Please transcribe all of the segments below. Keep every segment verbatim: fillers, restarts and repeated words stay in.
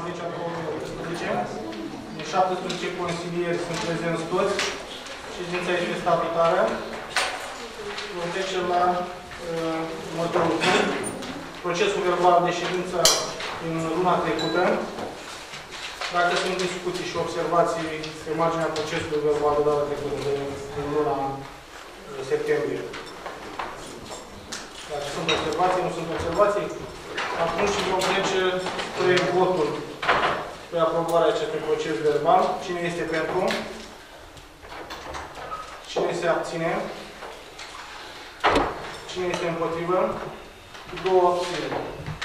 zece a două mii optsprezece. Din șaptesprezece consilieri sunt prezenți toți. Ședința este statutară. Vom trece la uh, următorul punct. Procesul verbal de ședință din luna trecută. Dacă sunt discuții și observații pe marginea procesului verbal de data trecută din luna septembrie. Dacă sunt observații, nu sunt observații, atunci vom trece spre votul pe aprobarea acestui proces verbal. Cine este pentru? Cine se abține? Cine este împotrivă? Două abțineri.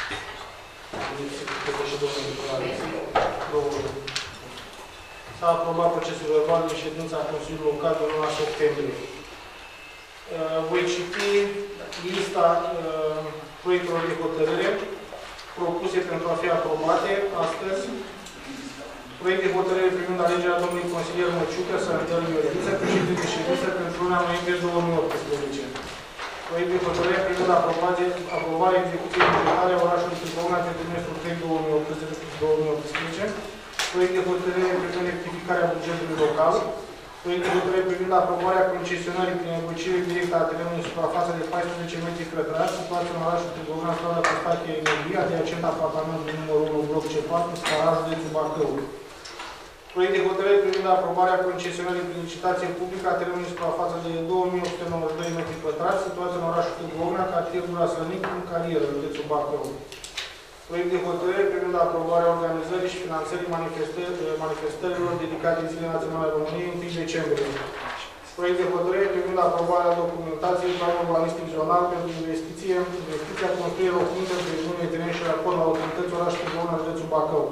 S-a aprobat procesul verbal de ședința Consiliului Local de luna septembrie. Uh, voi citi lista uh, proiectelor de hotărâre propuse pentru a fi aprobate astăzi. Proiect de hotărâre privind alegerea domnului consilier Măciucă Sărădel Iordiță, președinte de ședință pentru luna noiembrie două mii optsprezece. Proiect de hotărâre privind aprobarea execuției bugetare a orașului Târgovna pentru trimestrul trei două mii optsprezece. Proiect de hotărâre privind rectificarea bugetului local. Proiect de hotărâre privind aprobarea concesionării prin negociere directă a terenului suprafață de paisprezece metri pătrați, situație în orașul Târgovna, strada Costache Emilia, adiacent apartamentului numărul unu, bloc C patru, Scara, județul Bacău. Proiect de hotărâre privind aprobarea concesionării prin licitație publică a terenului suprafață de două mii opt sute nouăzeci și doi metri pătrați, situație în orașul Târgovna, cartier Gura Slănic, în carieră, județul Bacău. Proiect de hotărâre privind aprobarea organizării și finanțării manifestărilor dedicate Zilei Naționale a României întâi decembrie. Proiect de hotărâre privind aprobarea documentației planul urbanistic zonal pentru investiție, investiția construirii locuințe de regiune teren și raport la autorități orașul Târgovna, județul Bacău.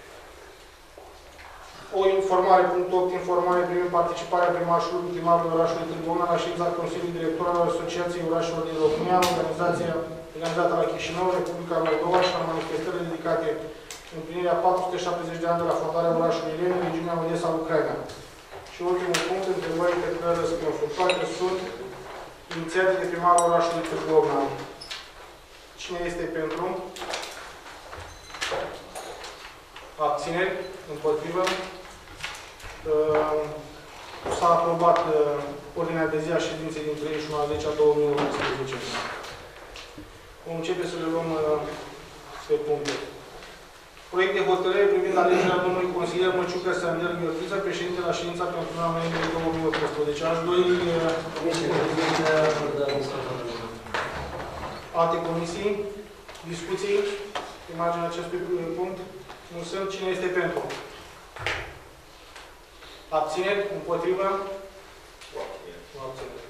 O informare, punct opt, informare privind participarea primarului primarului orașului Târgovna la ședința Consiliului Director al Asociației Orașelor din România, organizația organizată la Chișinău, Republica Moldova și la manifestări dedicate împlinirea patru sute șaptezeci de ani de la fondarea orașului Ileni, regiunea Odessa, Ucraina. Și ultimul punct, întrebări pe care răspunsul. Toate sunt inițiate de primarul orașului Târgovna. Cine este pentru? Abțineri? Împotrivă? S-a aprobat ordinea de zi a ședinței din treizeci și unu a zece a două mii optsprezece. Vom începe să le luăm pe puncte. Proiect de hotărâre privind alegerea domnului consilier Măciucă Sărădel Iordiță, președinte la ședința pentru luna noiembrie două mii optsprezece. Aș dori alte comisii, discuții pe marginea acestui punct. Nu sunt. Cine este pentru? Abțineri? Împotrivă? Abțineri.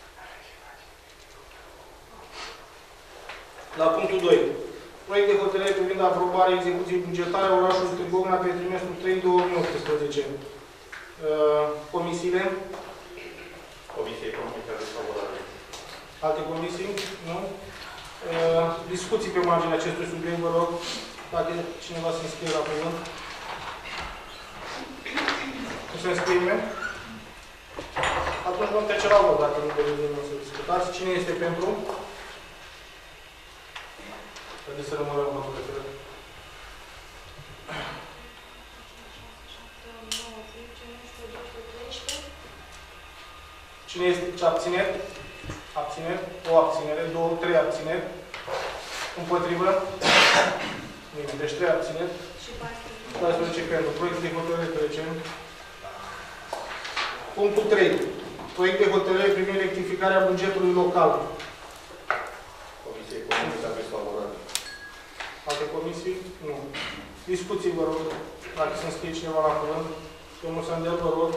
La punctul doi. Proiect de hotărâre privind aprobarea execuției bugetare a orașului Târgovna pe trimestrul trei două mii optsprezece. Uh, comisiile? Comisie economică desfavorabile. Alte comisii? Nu? Uh, discuții pe marginea acestui subiect, vă rog. Dacă cineva se înscrie la cuvânt. Nu se înscrie nimeni? Atunci vom trece la vot, dacă nu doriți să discutați. Cine este pentru? Haideți să rămânem votul de fel. Cine este ce abțineri? Abțineri? O abținere. Două, trei abțineri. Împotrivă? Bine, deci trei abțineri. paisprezece pentru. Proiect de hotărâre trecem. Punctul trei. Proiect de hotărâre privind rectificarea bugetului local. Comisie economică desfavorabile. Alte comisii? Nu. Discuții, vă rog. Dacă se înscrie cineva la cuvânt. Domnul Sandel, vă rog.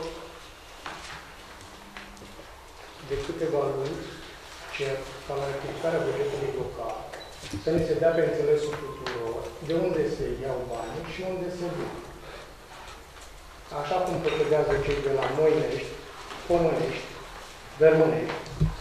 De câteva luni, cer ca la rectificarea bugetului local să ne se dea pe înțelesul tuturor de unde se iau banii și unde se duc. Așa cum procedează cei de la Moinești, Pomănești, Vermănești.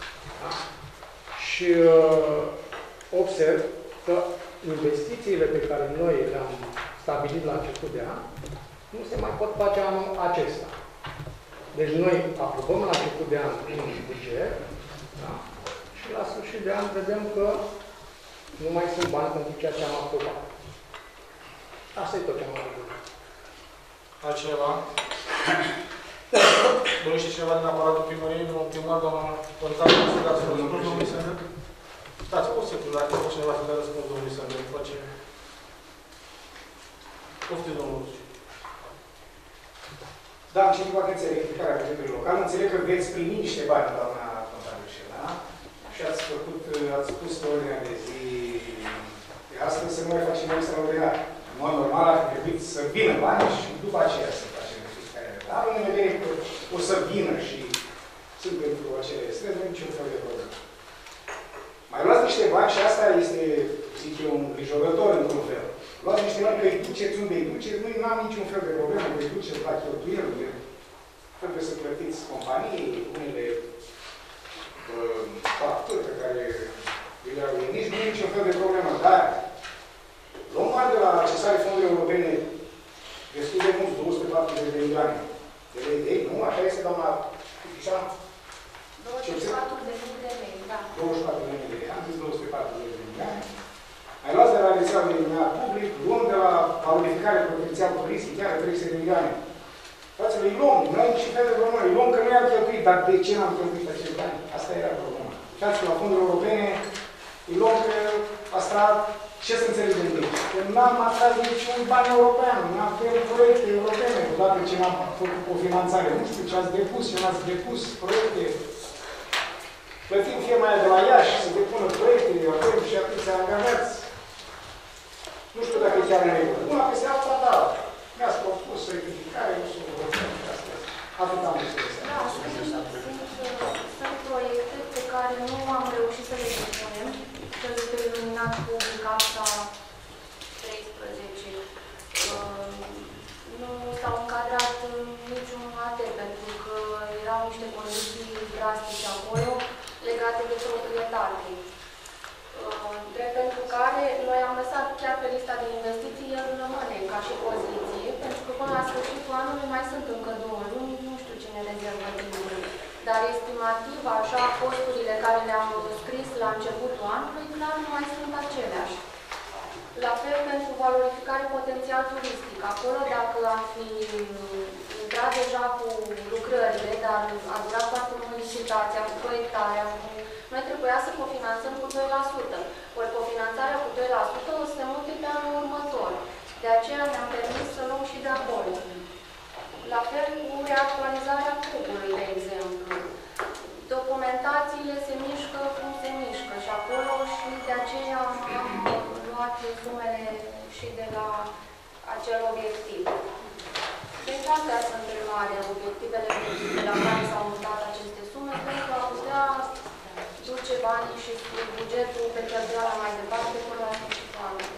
Și uh, observ că investițiile pe care noi le-am stabilit la început de an nu se mai pot face anul acesta. Deci noi aprobăm la început de an un buget, da? Și la sfârșit de an vedem că nu mai sunt bani pentru ceea ce am aprobat. Asta e tot ce am avut. Altcineva? Dorește cineva din aparatul primăriei, domnul primar, doamna Contabil, să dați răspuns domnului Sândăr? Stați o secundă, dacă e cineva să dea răspuns domnului Sândăr, face... Poftiți, domnul Luciu. Da, am citit cu atenție rectificarea bugetului local. Înțeleg că veți primi niște bani, doamna Contabil, da? Și ați făcut, ați spus pe ordinea de zi de astăzi să nu mai facem extraordinar. În mod normal ar trebui să vină bani și după aceea să facem rectificarea. Dar în vedere că o să vină și sunt pentru acele străzi, nu niciun fel de problemă. Mai luați niște bani și asta este, zic eu, un îngrijorător într-un fel. Luați niște bani că îi duceți unde îi duceți, nu am niciun fel de problemă, că îi duceți la cheltuieli, trebuie să plătiți companii, unele uh, facturi pe care le au nici nu e niciun fel de problemă, dar luăm bani de la accesare fonduri europene destul de mulți, două sute patruzeci de milioane de lei, nu? Așa este, doamna Pișan? douăzeci și patru de mii de lei, da. douăzeci și patru de mii de lei, am zis două sute patruzeci de milioane. Mai luați de la rețeaua de iluminat public, luăm de la valorificare potențial turistic, chiar trei sute de milioane. Fraților, îi luăm, nu ai niciun fel de problemă, îi luăm că nu i-am cheltuit, dar de ce n-am cheltuit acești bani? Asta era problema. Uitați-vă la fonduri europene, îi luăm că asta, ce să înțelegem de aici? Că n-am atras niciun bani european, nu avem proiecte europene, odată ce n-am făcut o finanțare. Nu știu ce ați depus, ce n-ați depus, proiecte. Plătim firma de la Iași să depună proiecte, avem și atâția angajați. Nu știu dacă e chiar în regulă. Una peste alta, da. Mi-ați propus rectificare, nu știu, atât am spus. Da, sunt, sunt proiecte pe care nu am reușit să le depunem. Cel de iluminat public asta treisprezece. Nu s-au încadrat niciun atel, pentru că erau niște condiții drastice acolo legate de proprietate. Drept pentru care noi am lăsat chiar pe lista de investiții, el rămâne ca și poziție, pentru că până la sfârșitul anului mai sunt încă două luni, nu știu ce ne rezervă timpul. Dar estimativ, așa, costurile care le-am scris la începutul anului, clar nu mai sunt aceleași. La fel pentru valorificare potențial turistic. Acolo, dacă am fi intrat deja cu lucrările, dar a durat foarte mult licitația, cu proiectarea, cu... noi trebuia să cofinanțăm cu doi la sută. Ori cofinanțarea cu doi la sută o să se mute pe anul următor. De aceea ne-am permis să luăm și de acolo. La fel cu reactualizarea cubului, de exemplu. Documentațiile se mișcă cum se mișcă și acolo și de aceea am luat sumele și de la acel obiectiv. Deci astea sunt în mare obiectivele de la care s-au mutat aceste sume pentru a putea duce banii și bugetul pe cheltuiala mai departe până la sfârșitul anului.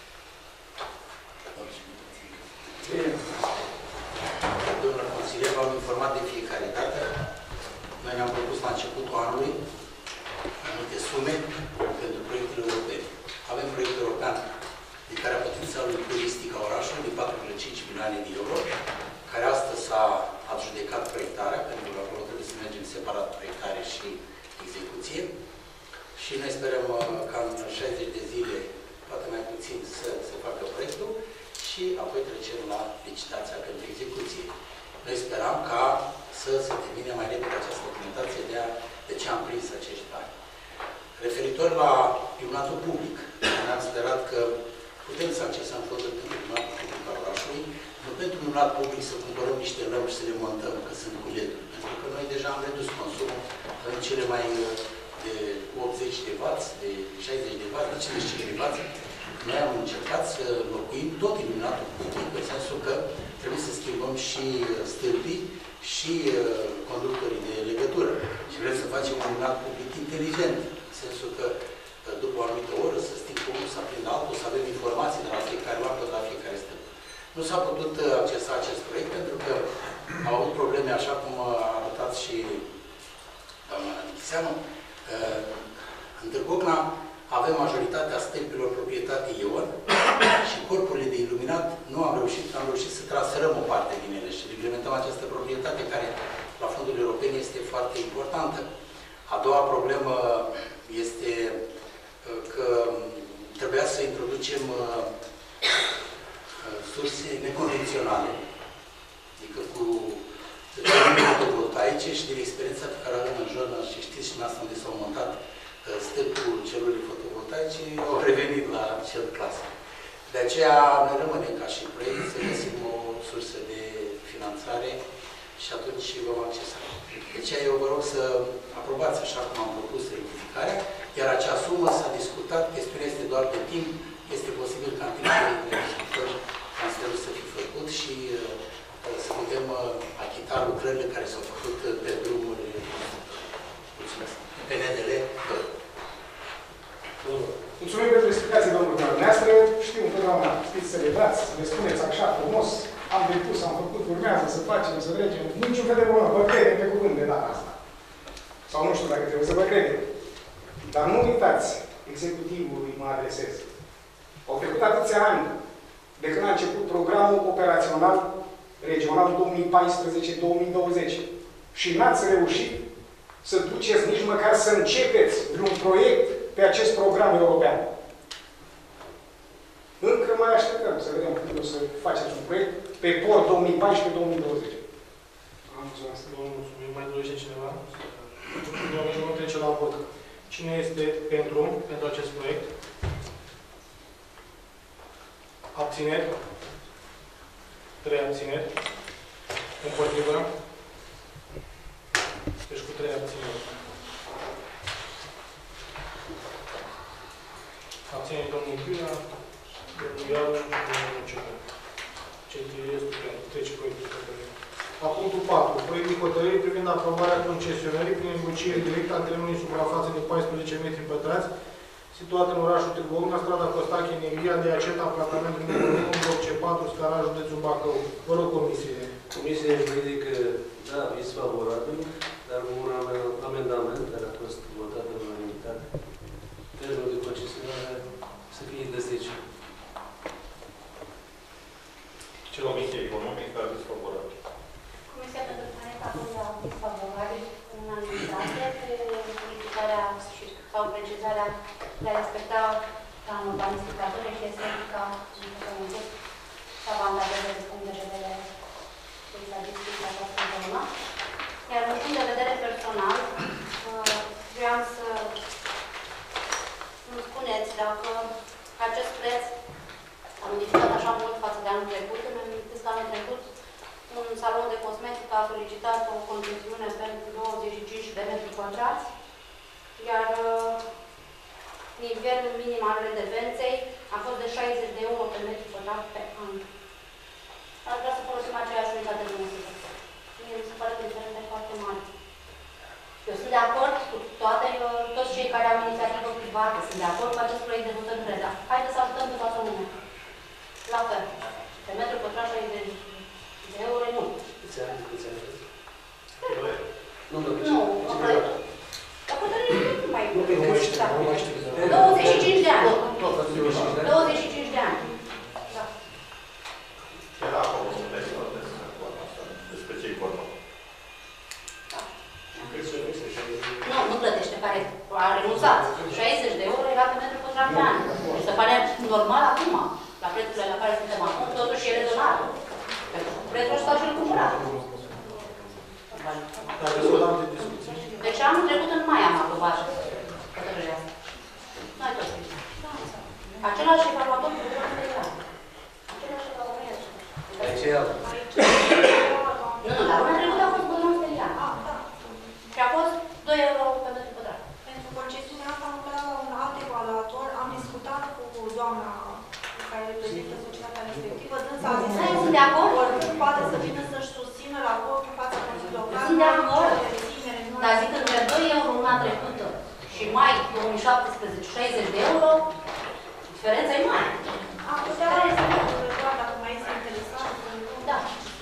Domnul consilier, v-am informat de fiecare dată. Noi ne-am propus la începutul anului anumite sume pentru proiectele europene. Avem proiectul european de care potențialul turistic a orașului de patru virgulă cinci milioane de euro, care astăzi s-a adjudecat proiectarea, pentru că acolo trebuie să mergem separat proiectare și execuție. Și noi sperăm ca în șaizeci de zile, poate mai puțin, să se facă proiectul și apoi trecem la licitația pentru execuție. Noi speram ca să se termine mai repede această documentație de, a, de ce am prins acești bani. Referitor la iluminatul public, ne-am sperat că putem să accesăm fonduri pentru iluminatul public al orașului, nu pentru iluminat public să cumpărăm niște lămpi și să le montăm, că sunt cu L E D-uri. Pentru că noi deja am redus consumul, avem cele mai de optzeci de wați, de șaizeci de wați, de cincizeci și cinci de wați. Noi am încercat să înlocuim tot iluminatul public, în sensul că trebuie să schimbăm și stâlpii și conductorii de legătură. Și vrem să facem un iluminat public inteligent, în sensul că după o anumită oră să stingă unul, să aprindă altul, să avem informații de la fiecare lampă, de la fiecare stâlp. Nu s-a putut accesa acest proiect pentru că au avut probleme, așa cum a arătat și doamna Nichiseanu. În Târgocna avem majoritatea stâlpilor proprietate Ion și corpurile de iluminat nu am reușit, am reușit să transferăm o parte din ele și reglementăm această proprietate care la fondurile europene este foarte importantă. A doua problemă este că trebuia să introducem surse neconvenționale, adică cu terenuri fotovoltaice și din experiența pe care o avem în zona, și știți și noastră unde s-au montat stâlpul celulei fotovoltaice, au revenit la cel clasic. De aceea ne rămâne ca și proiect să găsim o sursă de finanțare și atunci vom accesa. De aceea eu vă rog să aprobați așa cum am propus rectificarea, iar acea sumă s-a discutat, chestiunea este doar de timp, este posibil ca în timp de discutări transferul să fie făcut și uh, să putem uh, achita lucrările care s-au făcut uh, pe drumuri. Mulțumesc. Pe N D L doi. Mulțumim pentru explicații, domnul dumneavoastră. Știu întotdeauna, știți să le dați, să le spuneți așa frumos. Am depus, am făcut, urmează să facem, să trecem. Niciun fel de problemă. Vă credem pe cuvânt de data asta. Sau nu știu dacă trebuie să vă credem. Dar nu uitați, executivului mă adresez. Au trecut atâția ani de când a început programul operațional regional două mii paisprezece două mii douăzeci. Și n-ați reușit să duceți nici măcar să începeți vreun proiect pe acest program european. Încă mai așteptăm să vedem cum o să faceți un proiect pe port două mii paisprezece două mii douăzeci. Am mulțumesc. Domnul, mulțumim. Mai dorește cineva? Domnul, nu trece la vot. Cine este pentru, pentru acest proiect? Abțineri? Trei abțineri. Împotrivă? Deci cu trei abțineri. Abțineri domnul Pina, domnul Iară și domnul Muncică. Cei restul trece proiectul hotărârii. La punctul patru. Proiect de hotărâri privind aprobarea concesionării prin negociere directă a terenului suprafață de paisprezece metri pătrați, situat în orașul Târgu Mureș, strada Costache, Negria, de acest apartamentul numărul unu, bloc C patru, Scara, județul Bacău. Vă rog, comisiile. Comisia juridică, da, aviz favorabil, dar cu un amendament care a fost votat în unanimitate. Termenul de concesionare să fie de zece. Comisia Economică, aviz favorabil. Comisia pentru Planetă a aviz favorabil în unanimitate pe solicitarea sau precizarea de a respecta planul urbanistic și estetica și avantajele din punct de vedere peisagistic la această zonă. Iar din punct de vedere personal, vreau să îmi spuneți dacă acest preț a modificat așa mult față de anul trecut. Îmi amintesc că anul trecut un salon de cosmetică a solicitat o concesiune pentru douăzeci și cinci de metri pătrați, iar uh, nivelul minim al redevenței a fost de șaizeci de euro pe metru pătrat pe an. Ar vrea să folosim aceeași unitate de măsură. Mie mi se pare că diferența e foarte mare. Eu sunt de acord cu toate, toți cei care au inițiativă privată, sunt de acord cu acest proiect de hotărâre, dar haideți să ajutăm pe toată lumea. La fel. Pe metru pătrat șaizeci de euro e mult. Câți ani? Câți ani? Nu, nu, nu. La hotărâre nu mai nu mai știu, nu mai știu. douăzeci și cinci de ani. douăzeci și cinci de ani. Da. Era acolo un test despre ce informă. Nu, nu plătește, care a renunțat. șaizeci de euro era pe metru pătrat pe an. Și se pare normal acum, la prețurile la care suntem acum, totuși e rezonabil. Pentru prețul ăsta și-l cumpărat. Deci anul trecut în mai am aprobat hotărârea asta. Noi tot știm. Același evaluator pe urmă de ea. Același evaluator. De ce ea? Nu, nu, dar anul trecut a fost bonus de ea. Și a fost doi euro pe metru pătrat. Pentru concesiunea asta am avea un alt evaluator. Am discutat cu doamna care reprezintă societatea respectivă. Dânsa a zis că sunt de acord. oricând poate să vină să-și susțină raportul față Consiliului Local. Sunt de acord. Dar zic că între doi euro luna trecută și mai două mii șaptesprezece șaizeci de euro, diferența e mare. Am putea să doar dacă mai este interesant. Da.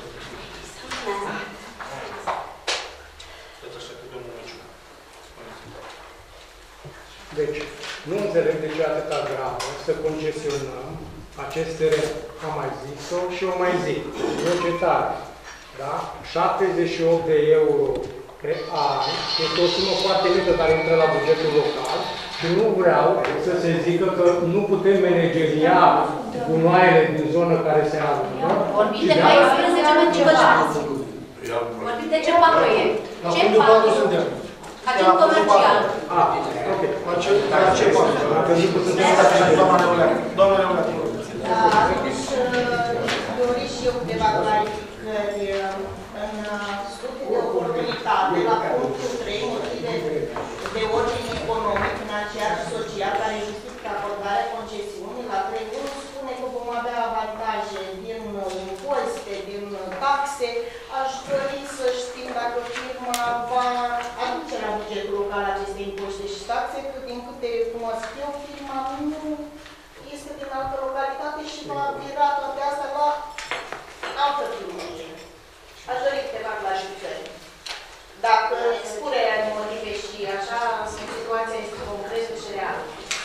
Deci, nu înțeleg de ce atâta gravă să concesionăm acest teren. Am mai zis-o și o mai zic. Societate, da? șaptezeci și opt de euro pe an, este o sumă foarte mică care intră la bugetul local și nu vreau să se zică că nu putem manageria gunoaiele din zonă care se află. Vorbim de paisprezece metri pătrați. Vorbim de ce patru e? Ce patru? Agent comercial. Ah, ok. La ce patru? Am gândit că sunteți doamna Neoleacă. Doamna Neoleacă. Da, atunci dori și eu câteva clarificări în studii de oportunitate la punctul trei, motive de ordine economic, financiar și social care justifică acordarea concesiunii. La trei punct unu spune că vom avea avantaje din impozite, din taxe. Aș dori să știm dacă firma va aduce la bugetul local aceste impozite și taxe, că din câte cunosc eu, firma nu este din altă localitate și va apira toate astea la altă firmă. Aș dori câteva clarificări. Dacă expunerea de motive și așa, situația este concretă și reală.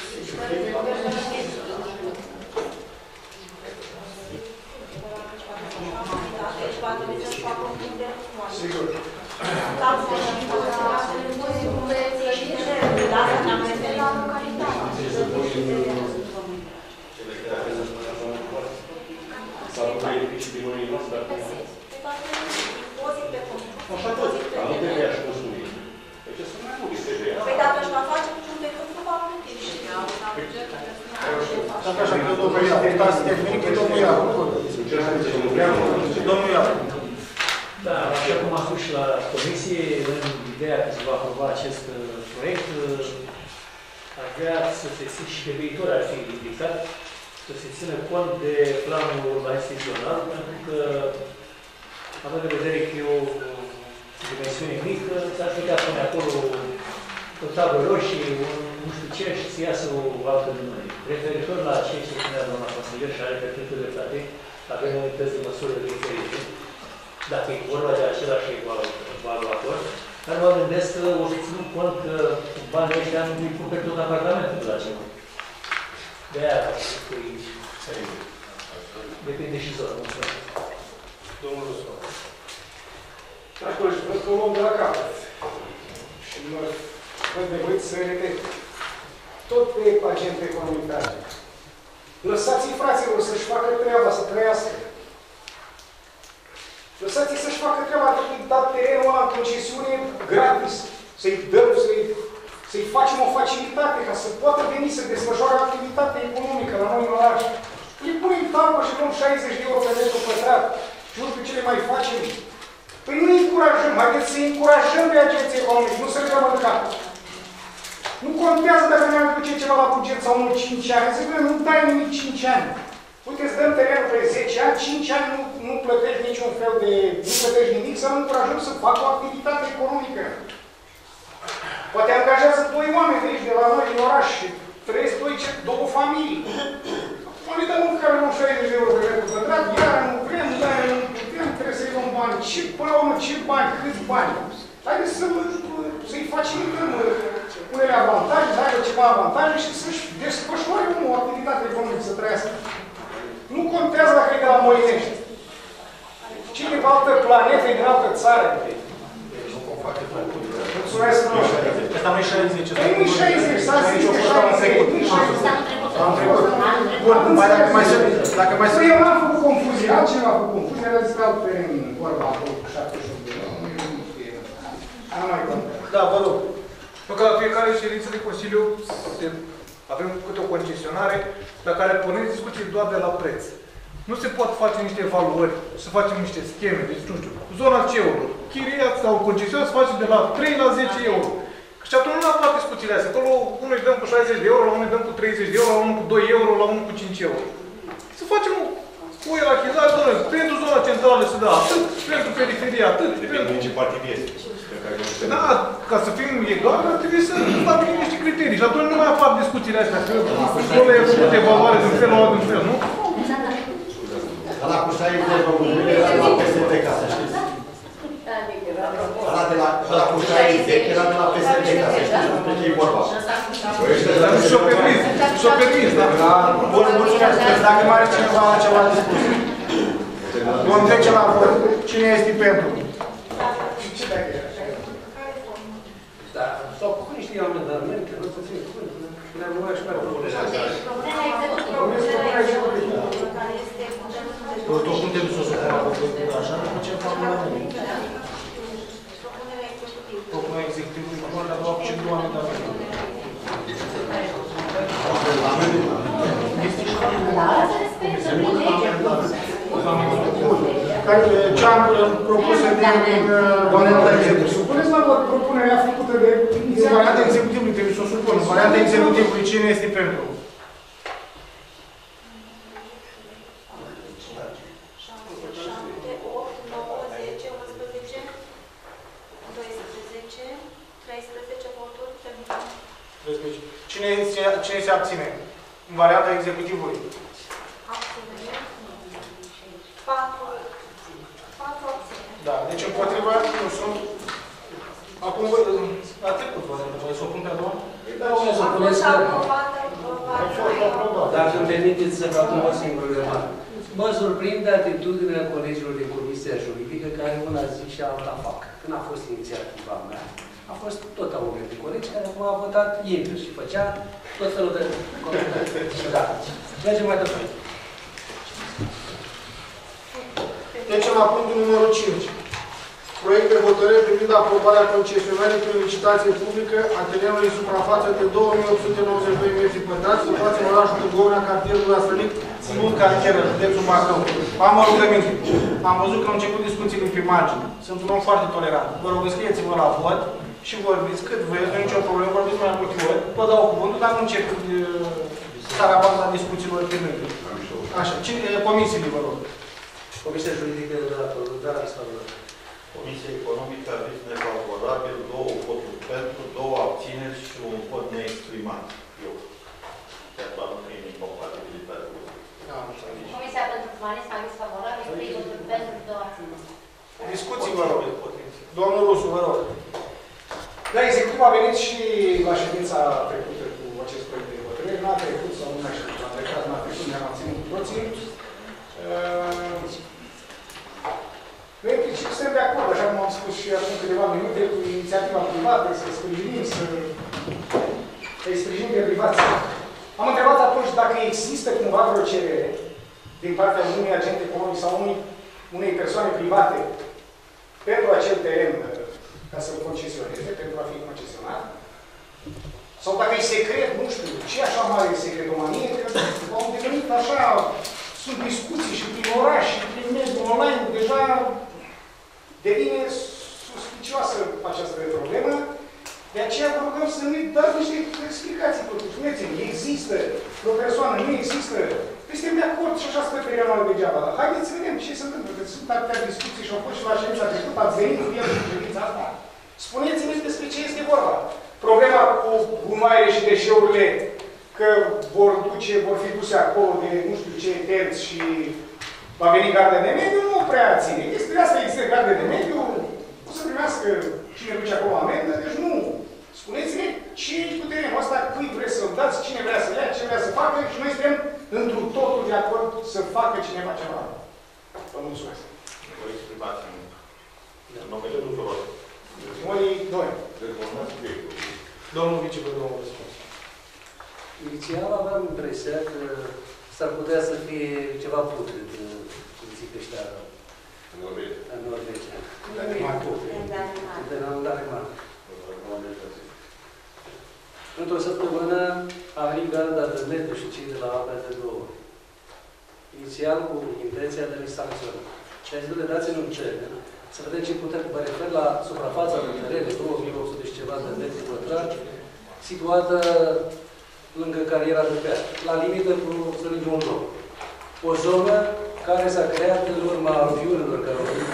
Sigur. Păi dacă își va face cu un decât, nu va plăti. Dacă așa că domnul Iacu, uitați tehnic, e domnul Iacu. Domnul Iacu. Da, așa cum am spus și la comisie, în ideea că se va aproba acest proiect, aș vrea să se țină și pe viitor ar fi indicat, să se țină cont de planul urbanistic zonal, pentru că, având în vedere că e o dimensiune mică, s-ar putea pune acolo o tablă roșie, un nu știu ce, și să iasă o altă denumire. Referitor la ceea ce spunea doamna consilier și are perfectă dreptate, avem unități de măsură diferite, dacă e vorba de același evaluator, dar mă gândesc că o să ținem cont că banii ăștia nu-i pun pe tot apartamentul de la ceva. De-aia, depinde și zona. Mulțumesc. Domnul Rusu. Acolo și văd că o luăm de la capăt. Și mă văd nevoit să repet. Tot pe agent economic trage. Lăsați-i fraților să-și facă treaba, să trăiască. Lăsați-i să-și facă treaba, trebuie dat terenul ăla în concesiune gratis. Să-i dăm, să-i să facem o facilitate ca să poată veni să desfășoare activitatea economică la noi în oraș. Îi punem talpă și luăm șaizeci de euro pe metru pătrat. Și nu știu ce le mai facem. Păi nu îi încurajăm, haideți să-i încurajăm pe agenții economici, nu să le dăm în cap. Nu contează dacă ne aduce ceva la buget sau nu cinci ani. Zic, nu dai nimic cinci ani. Uite, îți dăm terenul pe zece ani, cinci ani nu, nu plătești niciun fel de... nu plătești nimic, să nu încurajăm să facă o activitate economică. Poate angajează doi oameni de aici, de la noi, din oraș, și trăiesc doi, două familii. Nu le dăm un care luăm șaizeci de euro pe metru pătrat, iar nu vrem, iar nu putem, trebuie să-i luăm bani. Ce, până la urmă, ce bani, câți bani? Haideți să, să-i facilităm unele avantaje, să aibă ceva avantaje și să-și desfășoare o activitate economică, să trăiască. Nu contează dacă e de la Moinești. Cine pe altă planetă e din altă țară. Mulțumesc mult. Asta nu-i șaizeci. Păi nu-i șaizeci, s-a zis că șaizeci. Nu-i șaizeci. Am trecut. Bun, dacă mai sunt... Eu n-am făcut confuzie, altcineva a făcut confuzie, era zis că alt teren vorba acolo cu șaptezeci și opt de euro. Nu știu. Am mai contat. Da, vă rog. Nu că la fiecare ședință de Consiliu avem câte o concesionare la care punem discuții doar de la preț. Nu se pot face niște evaluări, să facem niște scheme, deci nu știu, zona C E-uri, chiria sau concesiunea se face de la trei la zece euro. Și atunci nu apar discuțiile astea. Acolo unul îi dăm cu șaizeci de euro, la unul îi dăm cu treizeci de euro, la unul cu doi euro, la unul cu cinci euro. Să facem o ierarhizare, doamne, pentru zona centrală se dă atât, pentru periferie atât, pentru... ce partid este. Da, ca să fim egali, trebuie să stabilim niște criterii. Și atunci nu mai apar discuțiile astea, că acolo e făcut evaluare din felul ăla, din fel, nu? Ăla cu șaizeci de români era de la P S D, ca să știți. Ăla cu șaizeci era de la P S D, ca să știți despre ce e vorba. Dar nu și-o permis, și-o permis, da? Bun, mulțumesc. Dacă mai are cineva ceva de spus. Vom trece la vot. Cine este pentru? Da, s-au făcut niște amendamente, nu să ține cuvântul. Le-am luat și pe acolo. Problema e executivă. Tot cum trebuie să o supun la votul, așa, după ce fac la mine. Propunerea executivului, cum ar avea și două amendamente. Ce am propus să din varianta executivului? Supuneți la vot propunerea făcută de... Varianta executivului trebuie să o supun. Varianta executivului, cine este pentru? șapte, opt, nouă, zece, unsprezece, doisprezece, treisprezece voturi, terminăm. Cine, cine se abține? În varianta executivului. Abținere. patru. patru abțineri. Da, deci împotriva nu sunt. Acum, a trecut, vă să o pun pe a doua? Da, o să A puneți fost că... aprobată, aprobată. Dacă îmi permiteți să fac un singur remarcă. Mă surprinde atitudinea colegilor din Comisia Juridică, care una zi și alta fac. Când a fost inițiativa mea, a fost tot au de colegi care acum a votat invers și făcea tot felul de comentarii. Da. Mergem mai departe. Trecem la punctul numărul cinci. Proiect de hotărâre privind aprobarea concesionării prin licitație publică a terenului suprafață de două mii opt sute nouăzeci și doi metri pătrați, situație în orașul Târgovina, cartierul Astrănic, Slut, cartieră, județul Bacău. Am o rugăminte. Am văzut că au început discuțiile pe margine. Sunt un om foarte tolerant. Vă rog, înscrieți-vă la vot și vorbiți cât vreți, nu e nicio problemă, vorbiți mai multe ori. Vă dau cuvântul, dar nu încep caravana discuțiilor pe mine. Așa, cine, comisiile, vă rog. Comisia Juridică de la Călăudara Sfădură. Comisia Economică a zis nefavorabil, două voturi pentru, două abțineri și un vot neexprimat. Eu. Chiar doar nu e incompatibilitate. Comisia pentru Urbanism a zis favorabil, trei voturi pentru și două abțineri. Discuții, vă rog. Domnul Rusu, vă rog. Da, executiv a venit și la ședința trecută cu acest proiect de hotărâre. Nu a trecut sau nu mai știu, la trecut, nu a trecut, ne-am abținut cu toții. Noi, în principiu, suntem de acord, așa cum am spus și acum câteva minute, cu inițiativa privată, să sprijinim, să îi sprijinim pe privați. Am întrebat atunci dacă există cumva vreo cerere din partea unui agent economic sau unui, unei persoane private pentru acel teren ca să-l concesioneze, pentru a fi concesionat. Sau dacă e secret, nu știu, ce așa mare e secretomanie, că au devenit așa, sunt discuții și prin oraș și prin mediul online, deja devine suspicioasă această problemă. De aceea vă rugăm să ne dați niște explicații. Spuneți-mi, există o persoană, nu există? Suntem de acord și așa spre perioada degeaba. Dar haideți să vedem ce se întâmplă. Că sunt atâtea discuții și au fost și la ședința trecută, ați venit cu el în ședința asta. Spuneți-mi despre ce este vorba. Problema cu gunoaiele și deșeurile, că vor duce, vor fi duse acolo de nu știu ce terți și va veni garda de mediu, nu prea ține. Este asta, există garda de mediu, o să primească cine duce acolo amendă, deci nu. Spuneți-ne ce cu terenul ăsta, cui vreți să-l dați, cine vrea să ia, ce vrea să facă și noi suntem într-un totul de acord să facă cineva ceva. Vă mulțumesc. Vă exprimați în numele tuturor. Noi, doi. Domnul vicepreședinte, răspuns. Inițial aveam impresia că s-ar putea să fie ceva putred, cum zic ăștia în Norvegia. În Danemarca. Într-o săptămână a venit garda de mediu și cei de la A P de două ori. Inițial cu intenția de a-i sancționa. Și a zis, le dați-mi un cer, să vedem ce putem, mă refer la suprafața de teren de două mii opt sute și ceva de metri pătrați, situată lângă cariera de pe la limită cu Sălii Moldova. O zonă care s-a creat în urma aluviunilor care au venit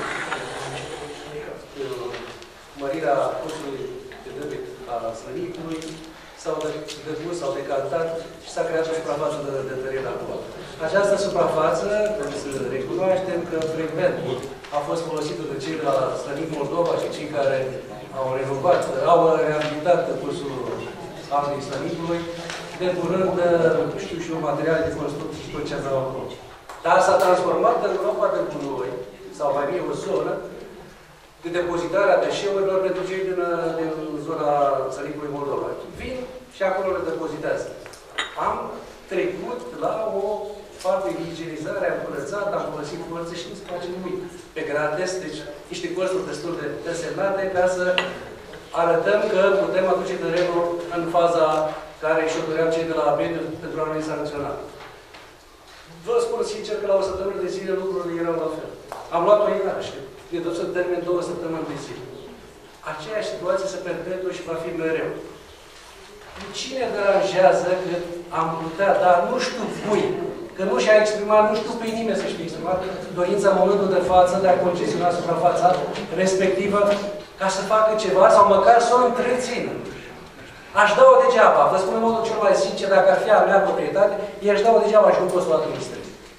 mărirea cursului de debit a Slănicului, s-au depus, s-au decantat și s-a creat o suprafață de, de teren acolo. Această suprafață, trebuie să recunoaștem că frecvent a fost folosită de cei de la Slănic Moldova și cei care au renovat, au reabilitat cursul alului Slănicului, depurând, știu și eu, materiale de construcție și tot ce aveau acolo. Dar s-a transformat în groapa de gunoi, sau mai bine o zonă, de depozitare a deșeurilor pentru cei din, din zona Țăricului Moldova. Vin și acolo le depozitează. Am trecut la o fapt de igienizare, am curățat, am folosit colțe și nu se face nimic. Pe gratis, deci niște colțuri destul de desemnate ca să arătăm că putem aduce terenul în faza care și-o doreau cei de la A B E D pentru a ne sancționa. Vă spun sincer că la o săptămână de zile lucrurile erau la fel. Am luat-o iarăși. E tot să termen două săptămâni de zile. Aceeași situație se perpetuă și va fi mereu. Cine deranjează că am putea, dar nu știu cui, că nu și-a exprimat, nu știu pe nimeni să-și fi exprimat dorința în momentul de față de a concesiona suprafața respectivă ca să facă ceva sau măcar să o întrețină. Aș da-o degeaba, vă spun în modul cel mai sincer, dacă ar fi a mea proprietate, i-aș da-o degeaba și nu pot să o administrez.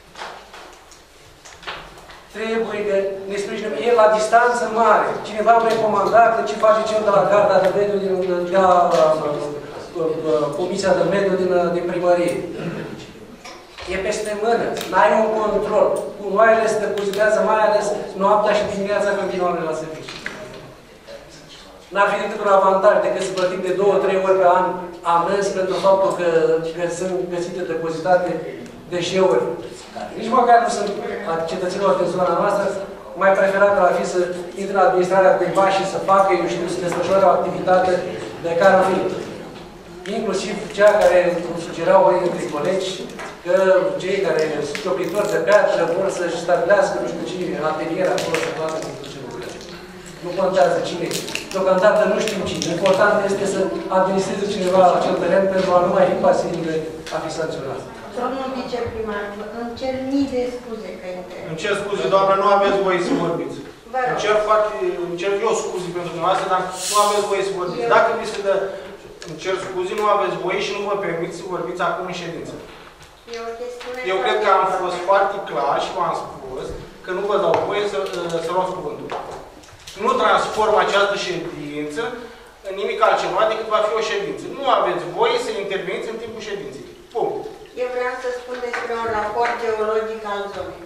Trebuie că ne sprijinim. E la distanță mare. Cineva îmi recomanda că ce face cel de la Garda de Mediu, din, de la Comisia de Mediu din, din primărie. E peste mână. N-ai un control. Gunoaiele se depozitează mai ales noaptea și dimineața când vin oamenii la serviciu. N-ar fi decât un avantaj decât să plătim de două, trei ori pe an amenzi pentru faptul că, că sunt găsite depozitate deșeuri. Nici măcar nu sunt a cetățenilor din zona noastră, mai preferat ar fi să intre în administrarea cuiva și să facă, eu știu, să desfășoare o activitate de care fi. Inclusiv cea care îmi sugerau unii dintre colegi că cei care sunt cioplitori de piatră vor să-și stabilească, nu știu cine, atelier acolo să facă nu știu ce lucrări. Nu contează cine. Deocamdată nu știm cine. Important este să administreze cineva acel teren pentru a nu mai fi pasibil de a fi sancționat. Domnul viceprimar, îmi cer mii de scuze că intervin. Îmi cer scuze, doamnă, nu aveți voie să vorbiți. Îmi cer, foarte, îmi cer eu scuze pentru dumneavoastră, dar nu aveți voie să vorbiți. Dacă vi se dă, îmi cer scuze, nu aveți voie și nu vă permit să vorbiți acum în ședință. Eu cred că am fost foarte clar și v-am spus că nu vă dau voie să, să luați cuvântul. Nu transform această ședință în nimic altceva decât va fi o ședință. Nu aveți voie să interveniți în timpul ședinței. Punct. Eu vreau să spun despre un raport geologic al zonei.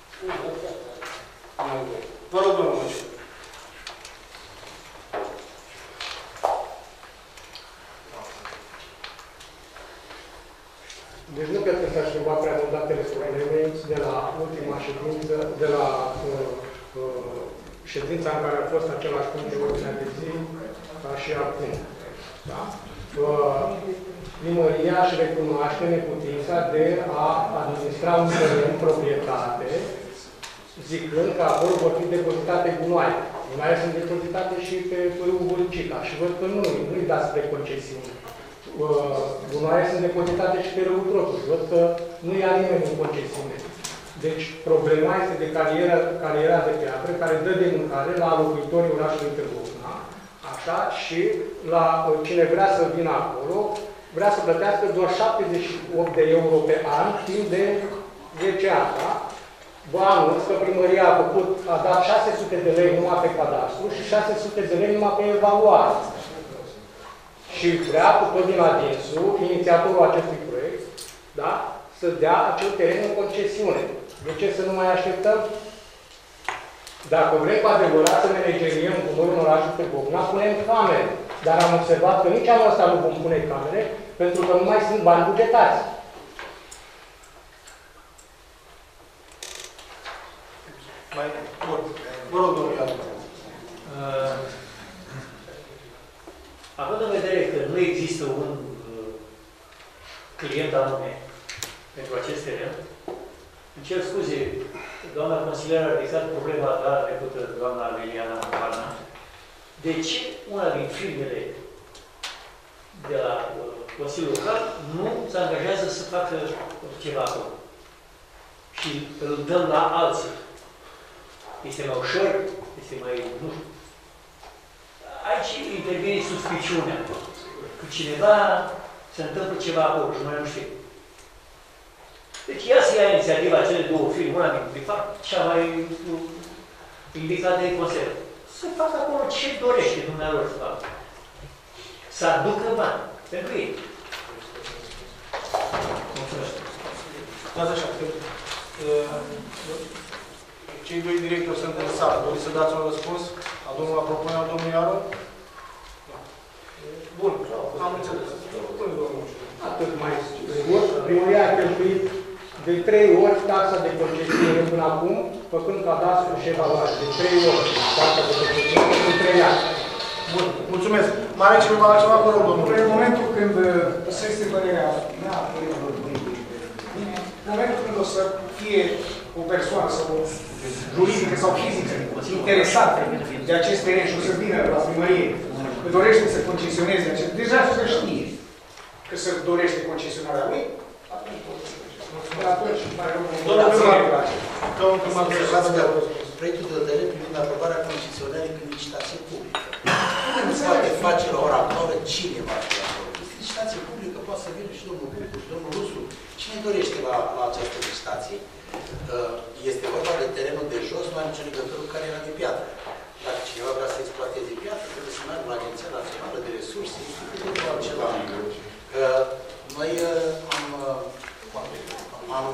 Vă rog, domnul Măciu. Deci nu cred că s-a schimbat prea mult datele supreme de la ultima ședință, de la uh, uh, ședința în care a fost același punct de ordine de zi, ca și acum. Da? Uh, Primăria își recunoaște neputința de a administra un teren în proprietate, zicând că acolo vor fi depozitate gunoaie. Gunoaie sunt depozitate și pe râul Vulcica și văd că nu, nu-i dați de concesiune. Uh, gunoaie sunt depozitate și pe râul Trotuș. Văd că nu ia nimeni în concesiune. Deci problema este de cariera, cariera de piatră care dă de mâncare la locuitorii orașului Târgovna, așa, și la uh, cine vrea să vină acolo, vrea să plătească doar șaptezeci și opt de euro pe an, timp de zece ani, da? Vă anunț că primăria a făcut, a dat șase sute de lei numai pe cadastru și șase sute de lei numai pe evaluare. Și vrea, cu tot din adinsul, inițiatorul acestui proiect, da? Să dea acel teren în concesiune. De ce să nu mai așteptăm? Dacă vrem cu adevărat să manageriem cu noi în orașul Târgovna, punem camere. Dar am observat că nici anul ăsta nu vom pune camere, pentru că nu mai sunt bani bugetați. Mai vă rog, domnul Iadu. Uh, având în vedere că nu există un uh, client anume pentru acest teren, îmi cer scuze, doamna consilier a ridicat problema dată trecută, doamna Liliana Varna. De ce una din firmele de la uh, Consiliul Local nu se angajează să facă ceva acolo? Și îl dăm la alții. Este mai ușor, este mai, nu știu. Aici intervine suspiciunea. Că cineva se întâmplă ceva acolo și noi nu știm. Deci ea să ia inițiativa cele două firme, una din, de fapt, cea mai indicată de Consiliu. Să facă acolo ce dorește dumneavoastră să facă. Să aducă bani pentru ei. Mulțumesc. Dați așa, că cei doi directori sunt în sală. Doriți să dați un răspuns? A domnul, la propunerea domnului Iaru? Da. Bun, am înțeles. Atât mai scurt. Primăria a cheltuit de trei ori taxa de concesiune până acum, făcând cadastru și evaluare. De trei ori taxa de concesiune în trei ani. Bun, mulțumesc. Mai are cineva altceva, vă rog, domnule? În momentul când, să este părerea mea, în momentul când o să fie o persoană sau o juridică sau fizică interesată de acest teren și o să vină la primărie, că dorește să concesioneze acest, deja să știe că se dorește concesionarea lui, atunci pot să concesioneze. Atunci mai rămân o Domnul primar, proiectul de hotărâre privind aprobarea concesionării prin licitație publică. Nu se poate face la ora actuală cine va fi acolo. Este licitație publică, poate să vină și domnul Bucu și domnul Rusu. Cine dorește la, la această licitație? Este vorba de terenul de jos, nu are nicio legătură cu care era de piatră. Dacă cineva vrea să exploateze piatră, trebuie să meargă la Agenția Națională de Resurse, este cu altceva. Noi am, am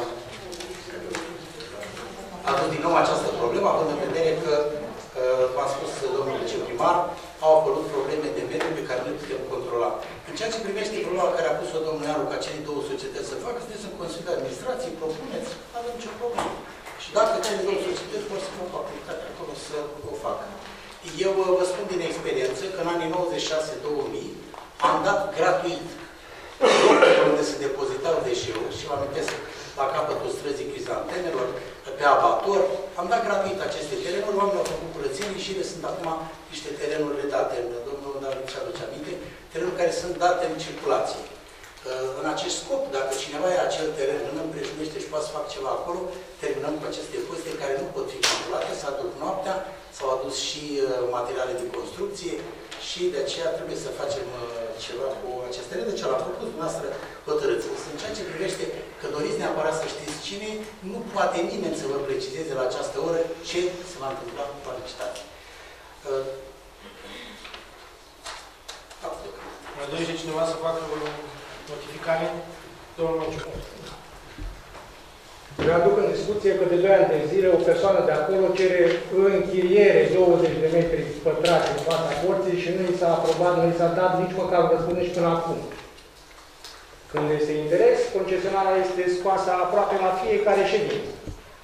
adus din nou această problemă, având în vedere că, v-am spus, domnul viceprimar, au apărut probleme de mediu pe care nu le putem controla. În ceea ce privește problema care a pus-o domnul Nearu ca cele două societăți să facă, sunteți în Consiliul de Administrație, propuneți, nu avem nicio problemă. Și dacă cele două societăți vor să facă activitatea acolo să o facă. Eu vă spun din experiență că în anii nouăzeci și șase două mii am dat gratuit locul unde se depozitau deșeuri și vă amintesc la capătul străzii Crizantenelor, pe abator, am dat gratuit aceste terenuri, oamenii au făcut curățenii și ele sunt acum niște terenuri redate, domnul David și aduce aminte, terenuri care sunt date în circulație. În acest scop, dacă cineva ia acel teren, îl împrejunește și poate să facă ceva acolo, terminăm cu aceste depozite care nu pot fi controlate, s-a adus noaptea, s-au adus și materiale de construcție și de aceea trebuie să facem ceva cu acest teren. Deci l-am propus dumneavoastră hotărâți. În ceea ce privește că doriți neapărat să știți cine, nu poate nimeni să vă precizeze la această oră ce se va întâmpla cu licitație. Mai dorește cineva să facă o notificare? Domnul Măciu. Readuc în discuție că de doi ani de zile o persoană de acolo cere închiriere douăzeci de metri pătrați în fața porții și nu i s-a aprobat, nu i s-a dat nici măcar răspunde și până acum. Când este interes, concesionarea este scoasă aproape la fiecare ședință.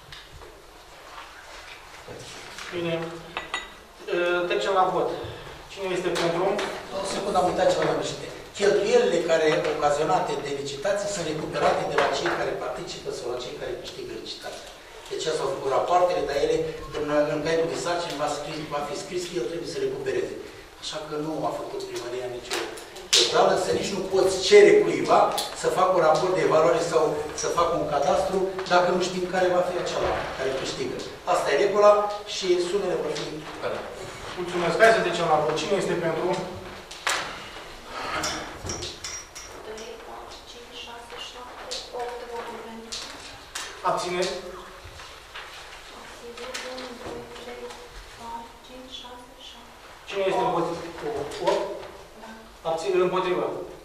Bine. Trecem la vot. Cine este pentru? O secundă, am uitat ceva, domnule președinte. Cheltuielile care ocazionate de licitație sunt recuperate de la cei care participă sau la cei care câștigă licitația. Deci s-au făcut rapoartele, dar ele, în, în caietul de sarcini, va, va fi scris că el trebuie să recupereze. Așa că nu a făcut primăria nicio totală, să nici nu poți cere cuiva să facă un raport de evaluare sau să facă un cadastru dacă nu știm care va fi acela care câștigă. Asta e regula și sumele vor fi recuperate. Mulțumesc. Hai să trecem la vot. Cine este pentru? Abțineri? Cine este împotriva? Abțineri împotriva?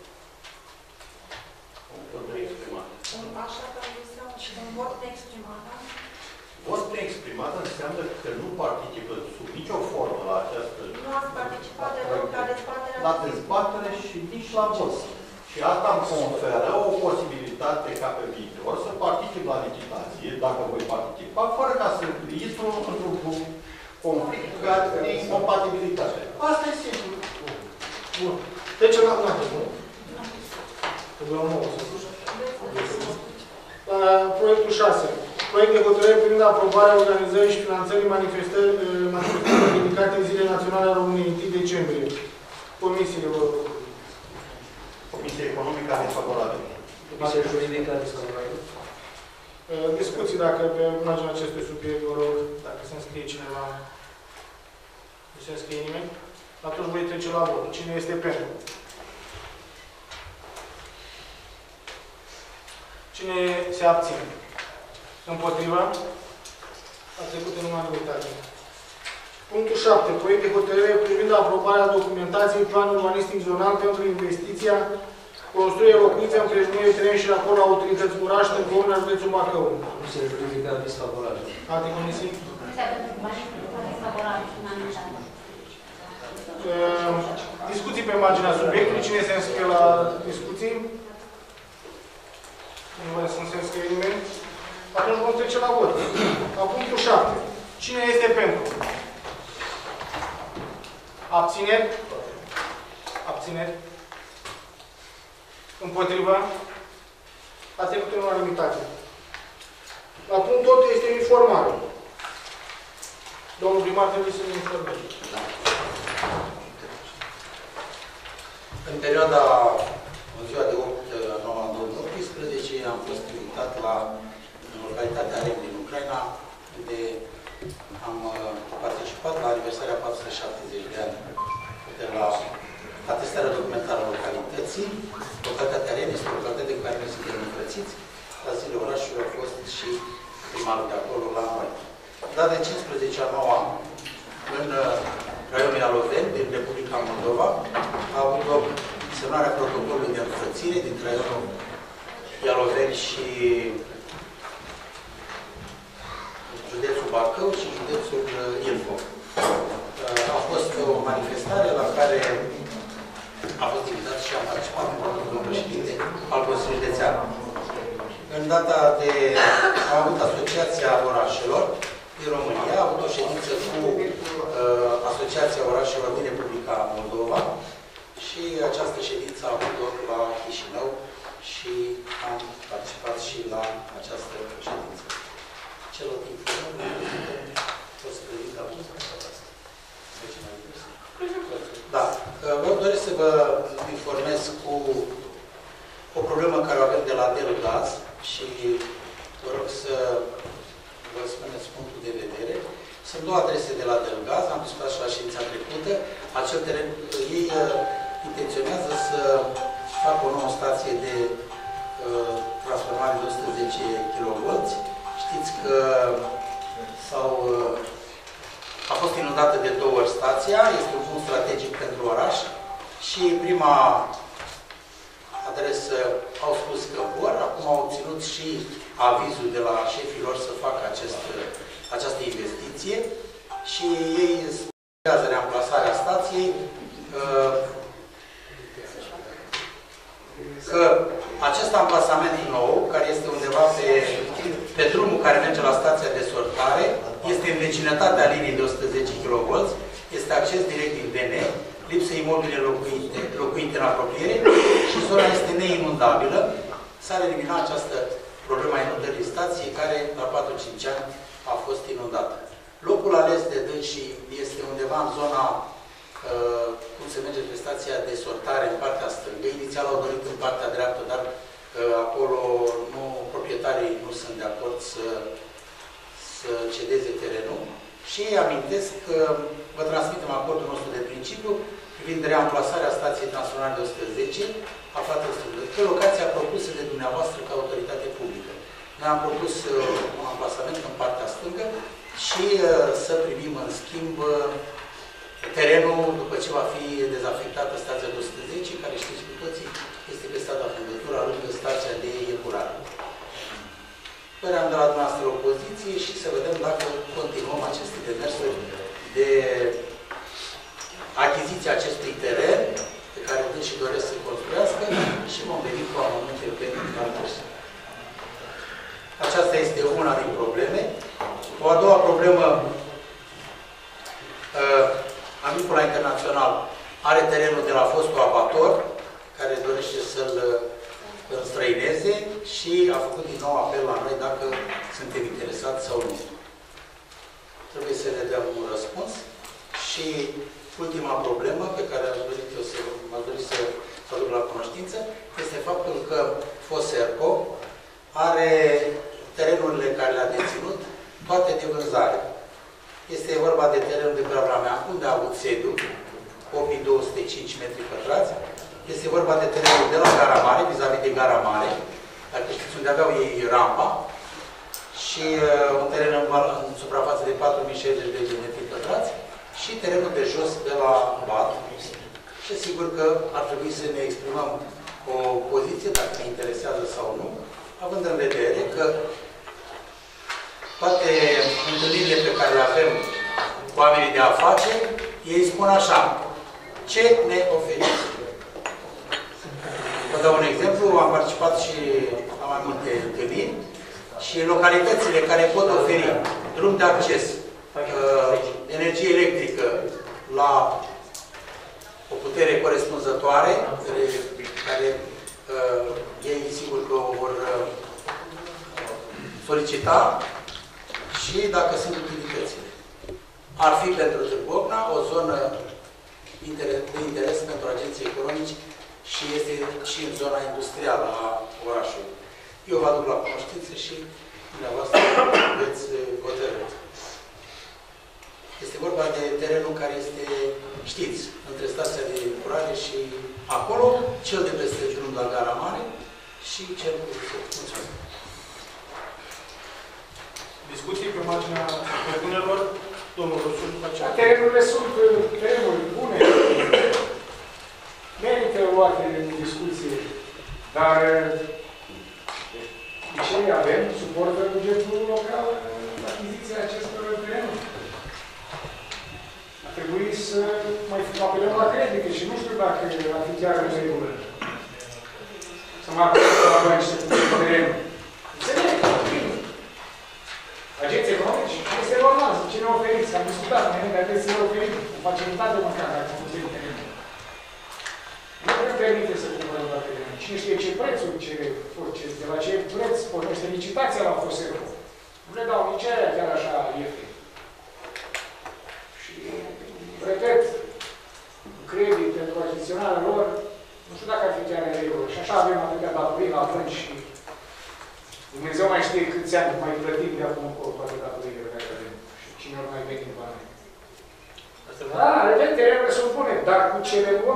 Așa că un vot neexprimat, da? Vot neexprimat înseamnă că nu participă sub nicio formă la această... Nu ați participat deloc la dezbaterea... La dezbatere și nici la vot. Și asta îmi conferă o posibilitate ca pe viitor să particip la licitație, dacă voi participa, fără ca să intru într-un conflict de incompatibilitate. Asta e simplu. Bun. Trecem la noapte, nu? Trebuie o nouă. Proiectul șase. Proiect de hotărâre privind aprobarea organizării și finanțării manifestării dedicate în Zilele Naționale ale României, întâi decembrie. Comisiile, vă rog. Comisia Economică are favorabil. Comisia Juridică are favorabil. Discuții dacă pe marginea acestui subiect, vă rog, dacă se înscrie cineva. Nu se înscrie nimeni? Atunci voi trece la vot. Cine este pentru? Cine se abține? Împotriva? A trecut în unanimitate. Punctul șapte. Proiect de hotărâre privind aprobarea documentației plan urbanistic zonal pentru investiția construirea locuințe, împrejmuire, teren și raport la autorități Muraș, Târgovna, județul Bacău. Comisia Juridică a fost favorabil. Alte comisii? Comisia pentru urbanism a fost favorabil și unanimitate. Discuții pe marginea subiectului. Cine se înscrie la discuții? Nu mai sunt să scrie nimeni. Atunci vom trece la vot. La punctul șapte. Cine este pentru? Abțineri? Abțineri? Împotriva? A trecut în unanimitate. La punctul opt este informare. Domnul primar trebuie să ne informeze. În perioada, în ziua de opt nouă două mii optsprezece, am fost invitat la localitatea Rem din Ucraina, unde am participat la aniversarea patru sute șaptezeci de ani de la atestarea documentară a localității. Localitatea Rem este o localitate cu care noi suntem încălțiți. La zile orașului a fost și primarul de acolo la noi. Data de cincisprezece a noua în raionul Ialoveni, din Republica Moldova, a avut loc semnarea protocolului de înfrățire dintre raionul Ialoveni și județul Bacău și județul Ilfov. A fost o manifestare la care a fost invitat și am participat în domnul președinte al Consiliului Județean. În data de... am avut Asociația Orașelor din România, a avut o ședință cu uh, Asociația Orașelor din Republica Moldova și această ședință a avut loc la Chișinău și am participat și la această ședință. Celor din Chișinău, o să prezint la Da. Vă doresc să vă informez cu o problemă care o avem de la Delgaz și vă rog să vă spuneți punctul de vedere. Sunt două adrese de la Delgaz, am discutat și la ședința trecută. Acel teren, ei uh, intenționează să facă o nouă stație de uh, transformare de o sută zece kilovolți. Știți că sau uh, a fost inundată de două ori stația, este un punct strategic pentru oraș și prima adresă au spus că vor, acum au obținut și avizul de la șefii lor să facă acest, această investiție și ei studiază reamplasarea stației, că acest amplasament nou, care este undeva pe, pe drumul care merge la stația de sortare, este în vecinătatea liniei de o sută zece kilovolți, este acces direct din B N, lipsă imobile locuite, locuite în apropiere și zona este neinundabilă. S-ar elimina această problemă a inundării stației, care la patru cinci ani a fost inundată. Locul ales de dânsii este undeva în zona uh, cum se merge pe stația de sortare în partea stângă. Inițial au dorit în partea dreaptă, dar uh, acolo nu, proprietarii nu sunt de acord să, să cedeze terenul. Și ei amintesc că vă transmitem acordul nostru de principiu privind reamplasarea stației transformare de o sută zece aflată în stângă, pe locația propusă de dumneavoastră ca autoritate publică. Noi am propus uh, un amplasament în partea stângă și uh, să primim în schimb uh, terenul după ce va fi dezafectată stația de o sută zece, care știți cu toții, este pe strada Fundătura, lângă stația de epurare. Păream de la dumneavoastră o poziție și să vedem dacă continuăm aceste demersuri de achiziția acestui teren pe care și doresc să construiască și vom veni cu amănunte pe parcurs. Aceasta este una din probleme. O a doua problemă, uh, Amicula Internațional are terenul de la fostul abator, care dorește să-l înstrăineze și a făcut din nou apel la noi dacă suntem interesați sau nu. Trebuie să le dăm un răspuns. Și ultima problemă pe care aș dori eu să m-aș dori să aduc la cunoștință este faptul că Foserco are terenurile care le-a deținut toate de vânzare. Este vorba de terenul de pe Avramea, unde a avut sediu, opt mii două sute cinci metri pătrați. Este vorba de terenul de la Gara Mare, vis-a-vis de Gara Mare, dacă știți unde aveau ei rampa, și uh, un teren în, în suprafață de patru mii șaizeci de metri pătrați și terenul de jos de la Bat. Și sigur că ar trebui să ne exprimăm o poziție, dacă ne interesează sau nu, având în vedere că toate întâlnirile pe care le avem cu oamenii de afaceri, ei spun așa: ce ne oferiți? Vă dau un exemplu, am participat și la mai multe întâlniri, și localitățile care pot oferi drum de acces, uh, energie electrică la o putere corespunzătoare, care, care uh, ei sigur că o vor uh, solicita, și dacă sunt utilitățile. Ar fi pentru Târgu Ocna o zonă de interes pentru agenții economici și este și în zona industrială a orașului. Eu vă aduc la cunoștință și dumneavoastră veți hotărâ. Este vorba de terenul care este, știți, între stația de curare și acolo, cel de peste drumul la Gara Mare și cel cu mulțumesc. Discuții pe marginea propunerilor, domnul Rusul, după aceea. Terenurile sunt terenuri bune, merită luate în discuție, dar de ce avem suportă bugetul local în achiziția acestor terenuri? Ar trebui să mai apelăm la credită și nu știu dacă ar fi chiar în regulă. Să mă apelăm la bani și să putem terenul. Înțeleg, bine. Agenții economici, este normal, cine a oferit, că am discutat, mai înainte, trebuie să ne oferim, cu facilitate măcar, dacă am putem terenul. Nu putem permite să cumpărăm la terenul. Cine știe ce prețuri cere orice, de la ce preț pornește licitația la Foserul. Nu le dau nici aia chiar așa ieftin. Și, repet, credit pentru achiziționarea lor, nu știu dacă ar fi chiar în regulă. Și așa avem atâtea datorii la bănci și Dumnezeu mai știe câți ani mai plătim de acum încolo toate datoriile care avem. Și cine ori mai veni bani. Da, repet, terenurile sunt bune, dar cu ce le luăm?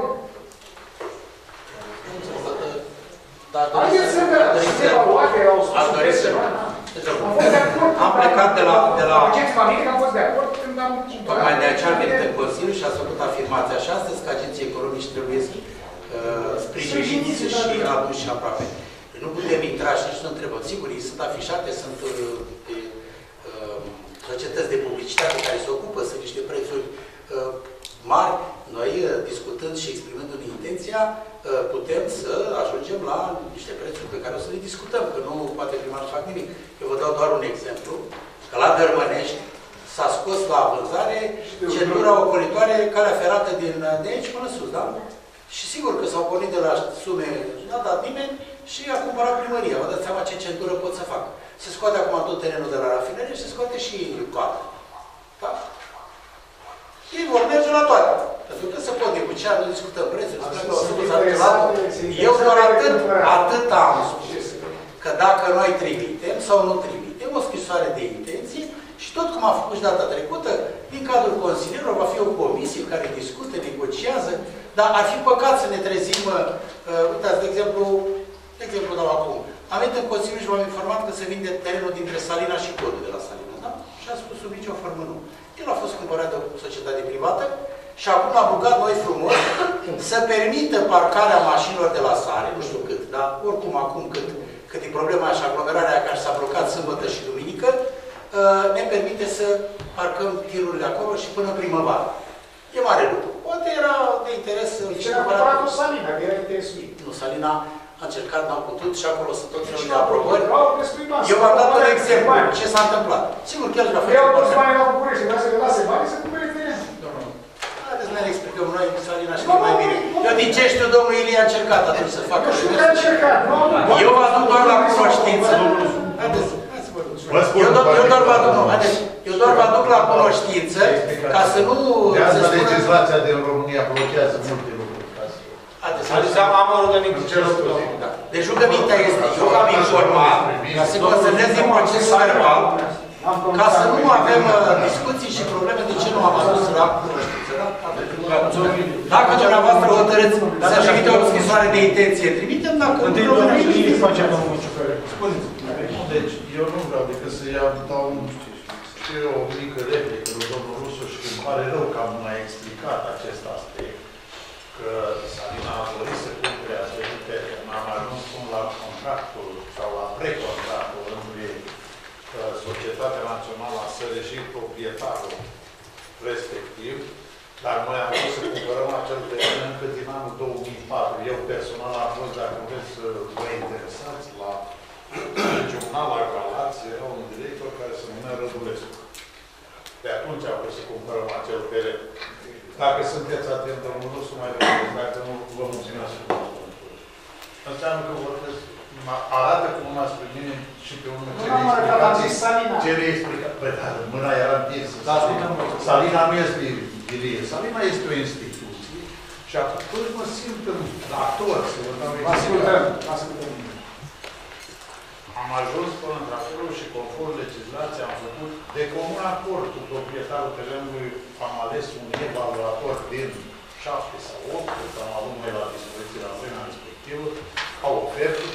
Haideți să se evaluate, au spus prețe, am fost de acord. Am plecat de la... De la... Agenții familie, am fost de acord când am... Tocmai de aceea am venit în Consiliu și ați făcut afirmația și astăzi că agenții economici trebuie să uh, sprijiniți și aduși și aproape. Nu putem intra și nici nu întrebăm. Sigur, ei sunt afișate, sunt uh, de, uh, societăți de publicitate care se ocupă, sunt niște prețuri uh, mari. Noi, uh, discutând și exprimându-ne intenția, uh, putem să ajungem la niște prețuri pe care o să le discutăm, că nu poate primar să fac nimic. Eu vă dau doar un exemplu, că la Dărmănești s-a scos la vânzare centura ocolitoare, calea ferată din, de aici până sus, da? Și sigur că s-au pornit de la sume, n-a dat nimeni, și a cumpărat primăria. Vă dați seama ce centură pot să fac. Se scoate acum tot terenul de la rafinărie și se scoate și coada. Da? Ei vor merge la toate. Pentru că se pot negocia, nu discutăm prețuri, eu doar atât, atât am spus. Că dacă noi trimitem sau nu trimitem o scrisoare de intenție și tot cum am făcut și data trecută, din cadrul consilierilor va fi o comisie care discută, negociază, dar ar fi păcat să ne trezim, uh, uitați, de exemplu, de exemplu dau acum, am venit în Consiliu și v-am informat că se vinde terenul dintre Salina și Codul de la Salina, da? Și a spus sub nicio formă nu. El a fost cumpărat de o societate privată și acum am rugat noi frumos să permită parcarea mașinilor de la Sare, nu știu cât, dar oricum acum cât, cât e problema și aglomerarea care s-a blocat sâmbătă și duminică, ne permite să parcăm tirurile acolo și până primăvară. E mare lucru. Poate era de interes să... Ce a cumpărat o Salina, că era interesuit. Nu, Salina a încercat, n-au putut și acolo sunt tot felul de aprobări. Eu Eu v-am dat un exemplu ce s-a întâmplat. Sigur, chiar și-a făcut. Eu au dus bani la București, vreau să le lase bani să cumpere teren. Haideți să ne explicăm noi, Salina știe mai bine. Eu din ce știu, domnul Ilie a încercat atunci să facă. Nu știu că a încercat. Eu vă aduc doar la cunoștință. Haideți. Eu, do eu doar vă aduc, nu, haideți, eu doar vă aduc la cunoștință ca să nu... De asta legislația din România blochează multe lucruri. Haideți, Adică am o rugăminte. da. Deci rugămintea este, eu am informat, ca să consemnez din procesul verbal, ca să nu avem uh, discuții și probleme de ce nu am adus la cunoștință. Da? Dacă dumneavoastră hotărâți să trimite o scrisoare de intenție, trimitem, dacă nu probleme și facem domnul Ciucăre. Spuneți. Deci, eu nu vreau decât să iau, dau și o mică replică lui domnul Rusu și îmi pare rău că am mai explicat acest aspect, că Salina a dorit să cumpere acest teren. Am ajuns până la contractul sau la precontractul între Societatea Națională a Sării și proprietarul respectiv, dar noi am vrut să cumpărăm acel teren încă din anul două mii patru. Eu personal am fost, dacă vreți să vă interesați, la Una la Galați era un director care se numea Rădulescu. De atunci a fost să cumpărăm acel teren. Dacă sunteți atent, domnul Rusu, mai vedeți, dacă nu, vă mulțumesc și cunoscut. Înseamnă că vorbesc, arată cum m-ați pe mine și pe unul cere explicații. Păi, dar mâna era întinsă. Salina nu este Ilie. Salina este o instituție și atunci mă simt în actor. Ascultăm, ascultăm. Am ajuns până într-acolo și conform legislației am făcut de comun acord cu proprietarul terenului, am ales un evaluator din șapte sau opt, că am avut noi la dispoziție la vremea respectivă, ca ofertă.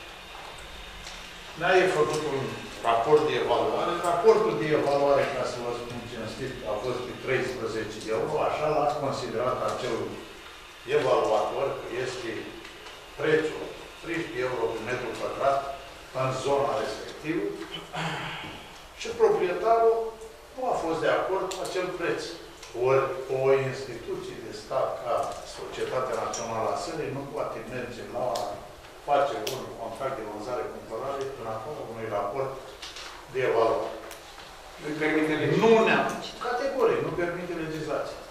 Ne-a făcut un raport de evaluare. Raportul de evaluare, ca să vă spun cinstit, a fost de treisprezece euro, așa l-a considerat acel evaluator, că este prețul treisprezece euro pe metru pătrat în zona respectivă și proprietarul nu a fost de acord cu acel preț. Ori o instituție de stat ca Societatea Națională a Sării nu poate merge la face un contract de vânzare-cumpărare până acolo unui raport de evaluare. Nu permite legislația. Nu ne-am. Categoric, nu permite legislația.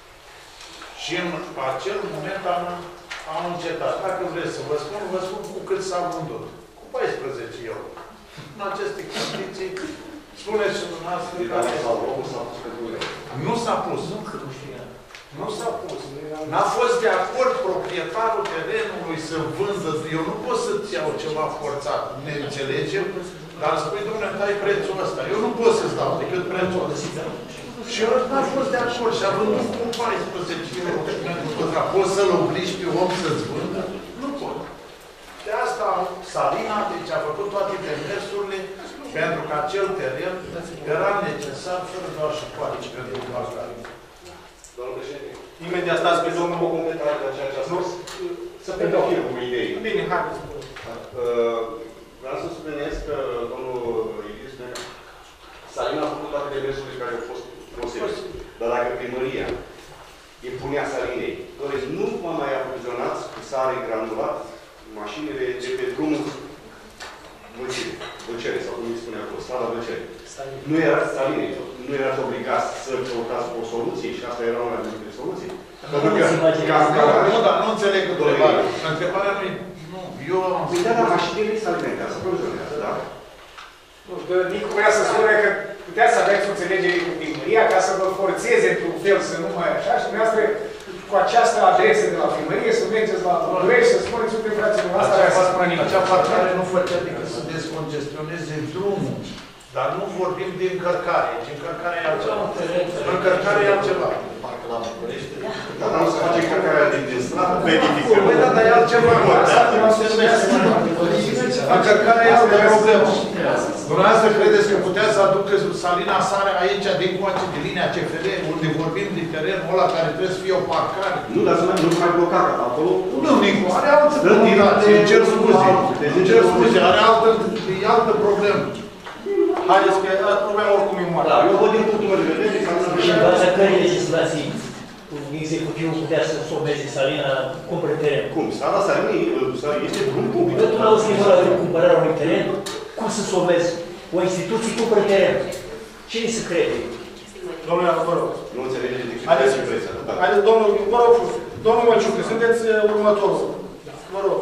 Și în acel moment am, am încetat. Dacă vreți să vă spun, vă spun cu cât s-a vândut. Cu paisprezece euro. În aceste condiții, spuneți și dumneavoastră care nu s-a pus. Nu s-a pus. N-a fost de acord proprietarul terenului să vândă. Eu nu pot să-ți iau ceva forțat. Ne înțelegem? Dar spui, domnule, dai prețul ăsta. Eu nu pot să-ți dau decât prețul ăsta. Și eu n-a fost de acord și a vândut cu paisprezece euro. Poți să-l obligi pe om să-ți vândă? Nu pot. De asta Salina, deci a făcut toate demersurile pentru că acel teren era necesar fără doar și poate pentru parcare. Domnul președinte, imediat stați pe domnul. o completare de ceea ce a spus. Să predau eu cu idei. Bine, haideți. Vreau să subliniez că domnul Ilie spune că Salina a făcut toate demersurile care au fost posibile. Dar dacă primăria impunea Salinei, doresc nu vă mai aprovizionați cu sare granulat mașinile de pe drumul Vâlcire, Vâlcere, sau cum îi spune acolo, strada Vâlcere. Nu era Salinei, nu erați obligați să căutați o soluție și asta era una dintre soluții. Pentru că, nu, dar nu înțeleg întrebarea. Întrebarea nu nu, eu am... Păi da, dar mașinile se alimentează, se aprovizionează, da? Nu, Nicu vrea să spune că puteți să aveți o înțelegere cu primăria ca să vă forțeze într-un fel să nu mai așa și dumneavoastră cu această adresă de la primărie să mergeți la București să spuneți, uite, fraților, asta vrea să spună nimic. Acea parcare nu făcea decât să descongestioneze drumul. Dar nu vorbim de încărcare. Deci încărcarea e altceva. Încărcarea e altceva. Parcă la București. Dar nu se face încărcarea din stradă, verificăm. Păi da, dar e altceva. Încărcarea e altă problemă. Dumneavoastră credeți că putea să aducă Salina sare aici, din coace, de linia C F R, unde vorbim de terenul ăla care trebuie să fie o parcare? Nu, dar nu se mai blocat acolo. Nu, Nicu, are altă conotație. Îmi cer scuze. Îmi cer scuze, are altă, e altă problemă. Haideți că problema oricum e mare. Da, eu văd din punctul meu de vedere. Și în baza cărei legislații executivul putea să someze Salina cumpăre teren? Cum? Strada Salinei este drum public. Eu tu l-auzi că de cumpărarea unui teren, cum să somezi? O instituție cumpără teren. Cine se crede? Domnule, vă rog. Nu înțelegeți de Haideți, ce preț. haideți, domnul, vă rog, domnul Măciucă, sunteți următorul. Vă rog.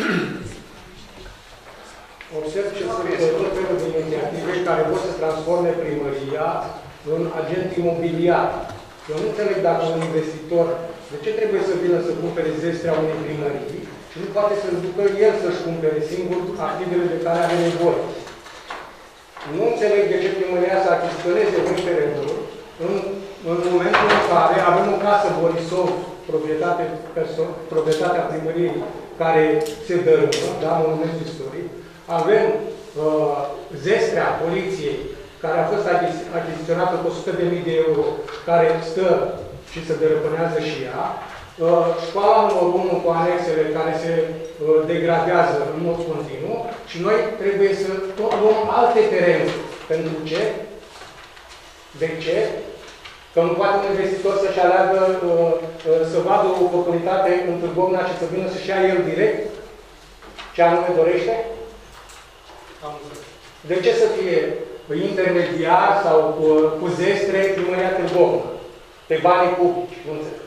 Observ ce sunt tot felul de inițiative care vor să transforme primăria în agent imobiliar. Eu nu înțeleg dacă un investitor, de ce trebuie să vină să cumpere zestrea unei primării și nu poate să-l ducă el să-și cumpere singur activele de care are nevoie. Nu înțeleg de ce primăria să achiziționeze un terenul în, în momentul în care avem o casă Borisov, proprietate, proprietatea primăriei care se dărâmă, da, monument istoric. Avem uh, zestrea poliției, care a fost achiziționată cu o sută de mii de euro, care stă și se dărăpânează și ea. Uh, școala numărul unu cu anexele care se uh, degradează în mod continuu și noi trebuie să luăm alte terenuri. Pentru ce? De ce? Că nu poate un investitor să-și aleagă, uh, uh, să vadă o oportunitate în Târgovna și să vină să-și ia el direct ce anume dorește? Am înțeles. De ce să fie intermediar sau cu, cu zestre primăria Târgovna? Pe banii publici, nu înțeleg.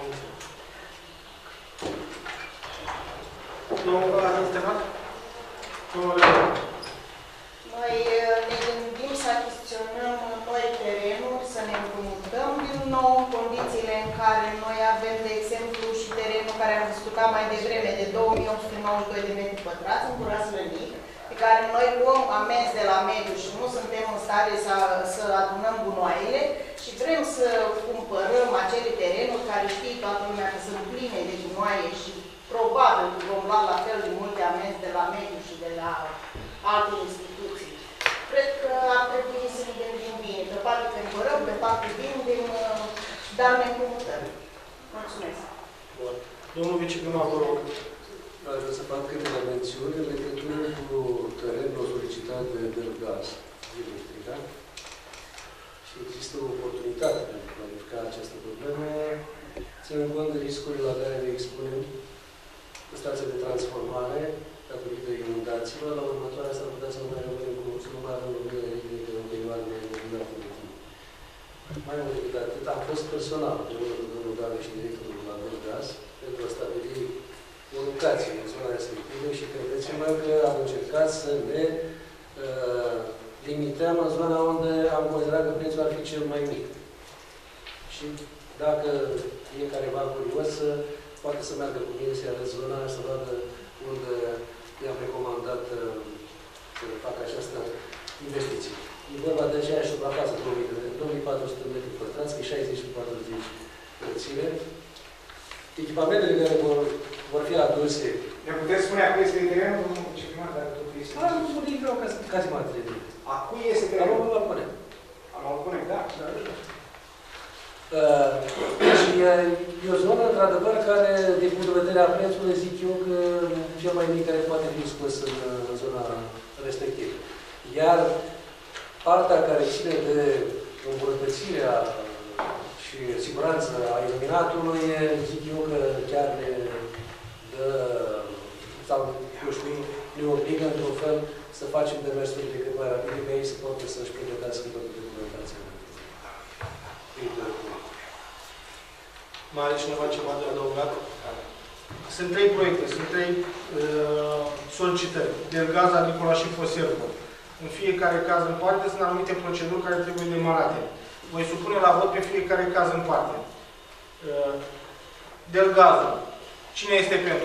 Domnul Alex, Noi ne gândim să achiziționăm noi terenuri, să ne împrumutăm din nou în condițiile în care noi avem, de exemplu, și terenul care am discutat mai devreme, de două mii opt sute nouăzeci și doi de metri pătrați, în Curaț Lănic, pe care noi luăm amenzi de la mediu și nu suntem în stare să, să adunăm gunoaiele și vrem să cumpărăm acele terenuri care știe toată lumea că sunt pline de gunoaie și probabil că vom lua la fel de multe amenzi de la mediu și de la alte instituții. Cred că ar trebui să ne gândim bine. Pe parte cumpărăm, pe parte vindem, dar ne împrumutăm. Mulțumesc. Bun. Domnul viceprimar, vă rog. Aș vrea să fac câteva mențiuni în legătură cu terenul solicitat de Delgaz Electrica. Și există o oportunitate pentru a clarifica această problemă, ținând cont de riscurile la care ne expunem în stația de transformare datorită inundațiilor. La următoarea s-ar putea să nu mai rămânem cu să nu mai avem lumină electrică în perioadă mai iluminată de timp. Mai mult decât atât, am fost personal de unul de domnul Dale și directorul la Delgaz pentru a stabili o locație în zona respectivă și credeți-mă că am încercat să ne uh, limităm în zona unde am considerat că prețul ar fi cel mai mic. Și dacă e careva curios, poate să meargă cu mine să arăt zona și să vadă unde i-am recomandat uh, să fac această investiție. E vorba de aceeași suprafață, două mii patru sute de metri pătrați, că șaizeci și patruzeci înălțime. Echipamentele care vor, vor fi aduse... Ne puteți spune a cui este terenul, domnul viceprimar, dacă totul este... Ah, nu spune vreau ca cazimatele. A cui este terenul? Am o pune. Am o pune, da? Da, da. Uh, și e o zonă, într-adevăr, care, din punct de vedere a prețului, zic eu că cel mai mic care poate fi scos în, în zona respectivă. Iar partea care ține de îmbunătățirea și siguranța a iluminatului, zic eu că chiar ne dă, sau, eu știu, ne obligă, într-un fel, să facem demersuri de cât mai rapide, ca ei să poată să-și pregătească toată documentația. Mai are cineva ceva de adăugat? Sunt trei proiecte, sunt trei uh, solicitări. Delgaz, Agricola și Foservă. În fiecare caz în parte sunt anumite proceduri care trebuie demarate. Voi supune la vot pe fiecare caz în parte. Uh, Delgaz. Cine este pentru?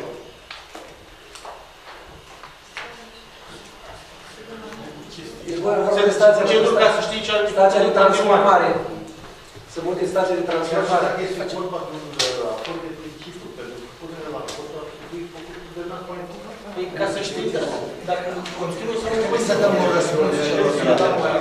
Proceduri ca să știi ce are stația de transformare. Să multe stații de transformare. Dacă este vorba de un acord de principiu, pentru că punerea la acord ar trebui făcut de n-a mai Păi, ca să știți, dacă continuă să nu trebuie să dăm un răspuns celor care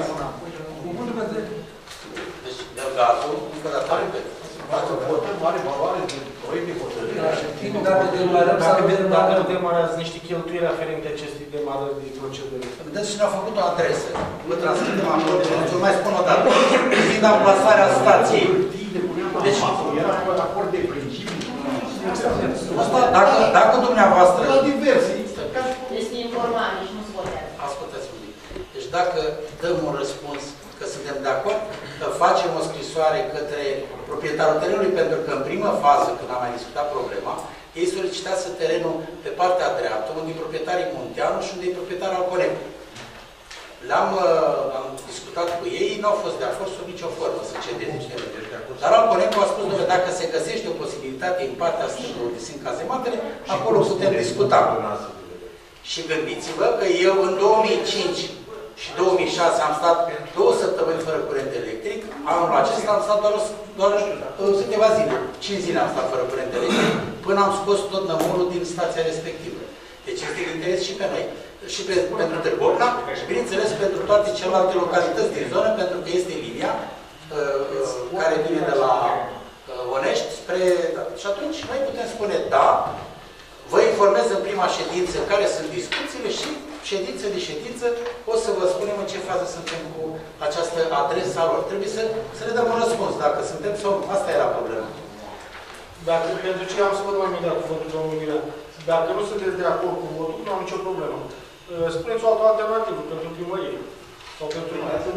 Deci, Delgazul, încă dată, repet. Dacă votăm mare valoare de proiect de hotărâre, dacă nu demarează niște cheltuieli aferente acestei demarări de procedură. Vedeți și ne-a făcut o adresă. Vă transmitem acolo, deci o mai spun o dată. Fiind amplasarea stației. Deci, era un acord de principiu. Asta, dacă, dacă dumneavoastră... La diverse. Este informare și nu se votează. Ascultați un pic. Deci dacă dăm un răspuns că suntem de acord, că facem o scrisoare către proprietarul terenului, pentru că în prima fază, când am mai discutat problema, ei solicitează terenul pe partea dreaptă, unde e proprietarii Munteanu și unde e proprietarul Alconecu. Le-am uh, am discutat cu ei, ei n-au fost de acord sub nicio formă să cedeze. Dar Alconecu a spus, că dacă se găsește o posibilitate în partea stângă unde sunt cazematele, acolo putem discuta. Și gândiți-vă că eu în două mii cinci și două mii șase am stat două săptămâni fără curent electric, anul acesta am stat doar, doar câteva zile, cinci zile am stat fără curent electric, până am scos tot nămolul din stația respectivă. Deci este de interes și pe noi, și pe, pentru Târgovna, și bineînțeles pentru toate celelalte localități din zonă, pentru că este linia uh, care vine de la uh, Onești spre... Da. Și atunci noi putem spune da, vă informez în prima ședință care sunt discuțiile și ședință de ședință o să vă spunem în ce fază suntem cu această adresă a lor. Trebuie să, să le dăm un răspuns, dacă suntem sau... Asta era problema. Dacă, pentru ce am să vă dau mai imediat cuvântul domnului Mirea. Dacă nu sunteți de acord cu votul, nu am nicio problemă. Uh, Spuneți o altă alternativă pentru primărie. Sau pentru...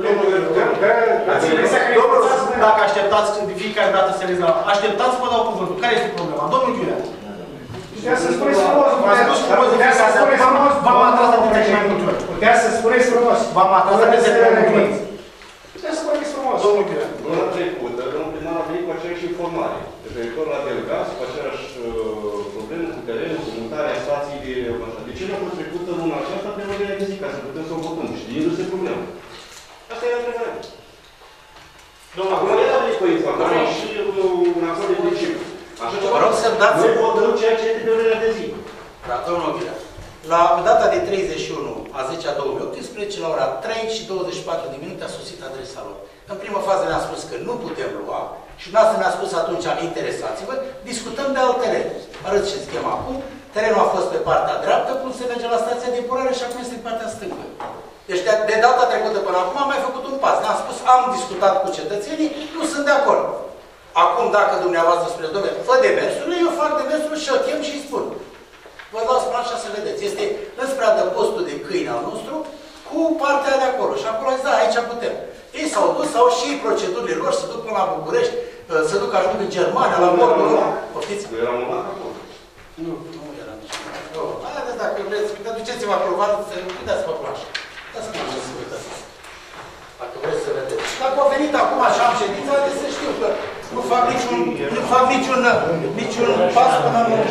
Domnul, dacă așteptați de fiecare dată să le dau, așteptați să vă dau cuvântul. Care este problema? Domnul Chiurea. Putea să spuneți frumos. Putea să spuneți frumos. V-am atras atenția și mai multe ori. Putea să spuneți frumos. V-am atras atenția și mai multe ori. Putea să spuneți frumos. Domnul Chiurea. Luna trecută, domnul primar a venit cu aceeași informare. Referitor la delegați, cu aceeași uh, problemă cu terenul, cu mutarea stației de... De ce nu a fost trecută luna aceasta pe ordinea de zi, ca să putem să o votăm, știindu-se problema? Asta e întrebarea. Domnul, acum el a venit cu informare și un acord de principiu. Așa ceva. Vă rog să-mi dați... Noi votăm ceea ce este pe ordinea de zi. Da, domnul Ghirea. La data de treizeci și unu a zecea două mii optsprezece, la ora trei și douăzeci și patru de minute, a sosit adresa lor. În prima fază ne-a spus că nu putem lua și dumneavoastră ne-a spus atunci, interesați-vă, discutăm de alt teren. Arăt ce schema acum. Terenul a fost pe partea dreaptă, cum se merge la stația de epurare și acum este pe partea stângă. Deci de, de data trecută până acum am mai făcut un pas. Ne-am spus, am discutat cu cetățenii, nu sunt de acord. Acum, dacă dumneavoastră spuneți, domnule, fă demersurile, eu fac demersurile și o chem și îi spun. Vă las planșa să vedeți. Este înspre adăpostul de câini al nostru cu partea de acolo. Și acolo zis, da, aici putem. Ei s-au dus, sau și procedurile lor, se duc până la București, se duc, ajung în Germania, la bordul lor. Poftiți? Nu era un lac acolo? Nu, nu era nici. Haideți, dacă vreți, duceți-vă acolo, uitați-vă planșa. Dați-vă planșa să uitați. Dacă vreți să vedeți. Dacă au venit acum așa am ședința, să știu că nu fac niciun, nu fac niciun, niciun pas până nu.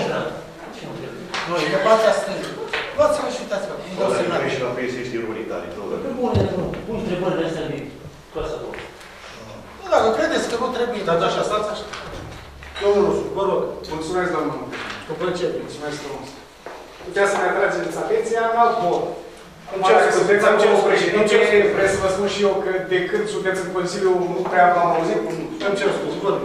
Nu, e pe partea stângă. Luați-vă și uitați-vă. Nu dau semnal. Și la priesie știi urmăritare. Pe bune, nu. Cu întrebările astea de clasa a doua. Nu, dacă credeți că nu trebuie, dar așa, stați așa. Domnul Rusu, vă rog. Mulțumesc, domnul. Cu plăcere, mulțumesc frumos. Puteți să ne atrageți atenția în alt mod. Îmi cer scuze, sunteți acolo președinte, vreau să vă spun și eu că de când sunteți în Consiliu nu prea v-am auzit. Îmi cer scuze, vă rog.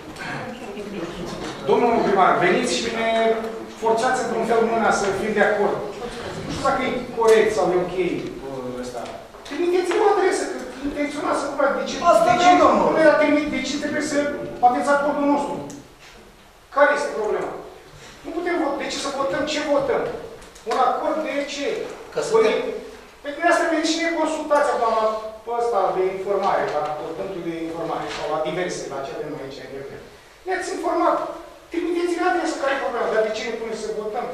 Domnul primar, veniți și ne forțați într-un fel mâna să fim de acord. Nu știu dacă e corect sau e ok ăsta. Trimiteți-mă adresă, că intenționați să vă de ce, de ce, domnul, de ce trebuie să aveți acordul nostru? Care este problema? Nu putem vota. De ce să votăm? Ce votăm? Un acord de ce? Că suntem... Păi dumneavoastră veniți și ne consultați, doamna, pe ăsta de informare, la punctul de informare, sau la diverse, la ce avem noi aici, în Europene. Ne-ați informat. Trimiteți-ne adresă, care e problema? Dar de ce ne puneți să votăm?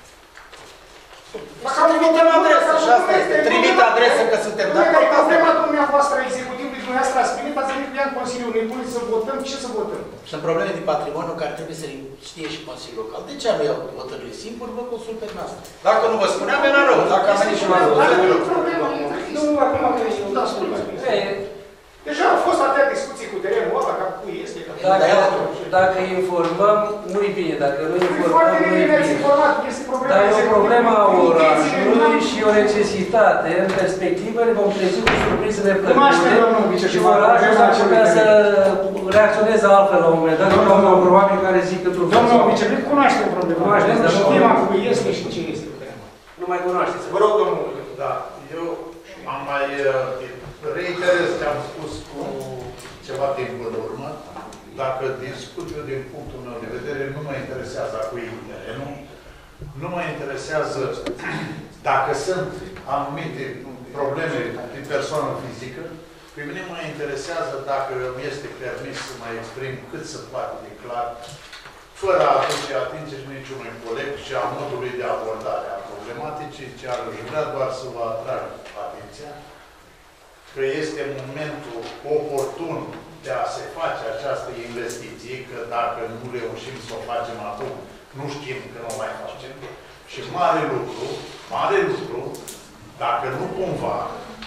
Să trimitem adresă, și asta este. Trimit adresă că suntem de acord. Problema dumneavoastră, executivului dumneavoastră, ați primit, ați venit cu ea în Consiliu, ne puneți să votăm, ce să votăm? Sunt probleme de patrimoniu care trebuie să știe și Consiliul Local. De ce am eu hotărâri simplu, vă consult pe noastră. Dacă nu vă spuneam, era rău. Dacă am venit și la rău. Dacă nu e problemă, nu, acum am venit, nu dați deja au fost atâtea discuții cu terenul ăla, ca cu este. Dacă, dacă informăm, nu-i bine. Dacă nu informăm, nu-i bine. Dar e o problemă a orașului și o necesitate. În perspectivă ne vom trezi cu surprizele plăcute și orașul s-ar putea să reacționeze altfel la un moment dat. Nu probabil care zic într-un fel. Domnul viceprim, cunoaștem problema. Cunoașteți, dar știm acum este și ce este. Nu mai cunoașteți. Vă rog, domnul. Da, eu am mai reiterez ce am spus cu ceva timp în urmă. Dacă discut eu din punctul meu de vedere, nu mă interesează a cui terenul, nu mă interesează dacă sunt anumite probleme de persoană fizică, pe mine mă interesează dacă îmi este permis să mă exprim cât se poate de clar, fără a aduce atingeri niciunui coleg și a modului de abordare a problematicii, ci ar vrea doar să vă atrag atenția că este momentul oportun de a se face această investiție, că dacă nu reușim să o facem acum, nu știm că nu o mai facem. Și mare lucru, mare lucru, dacă nu cumva,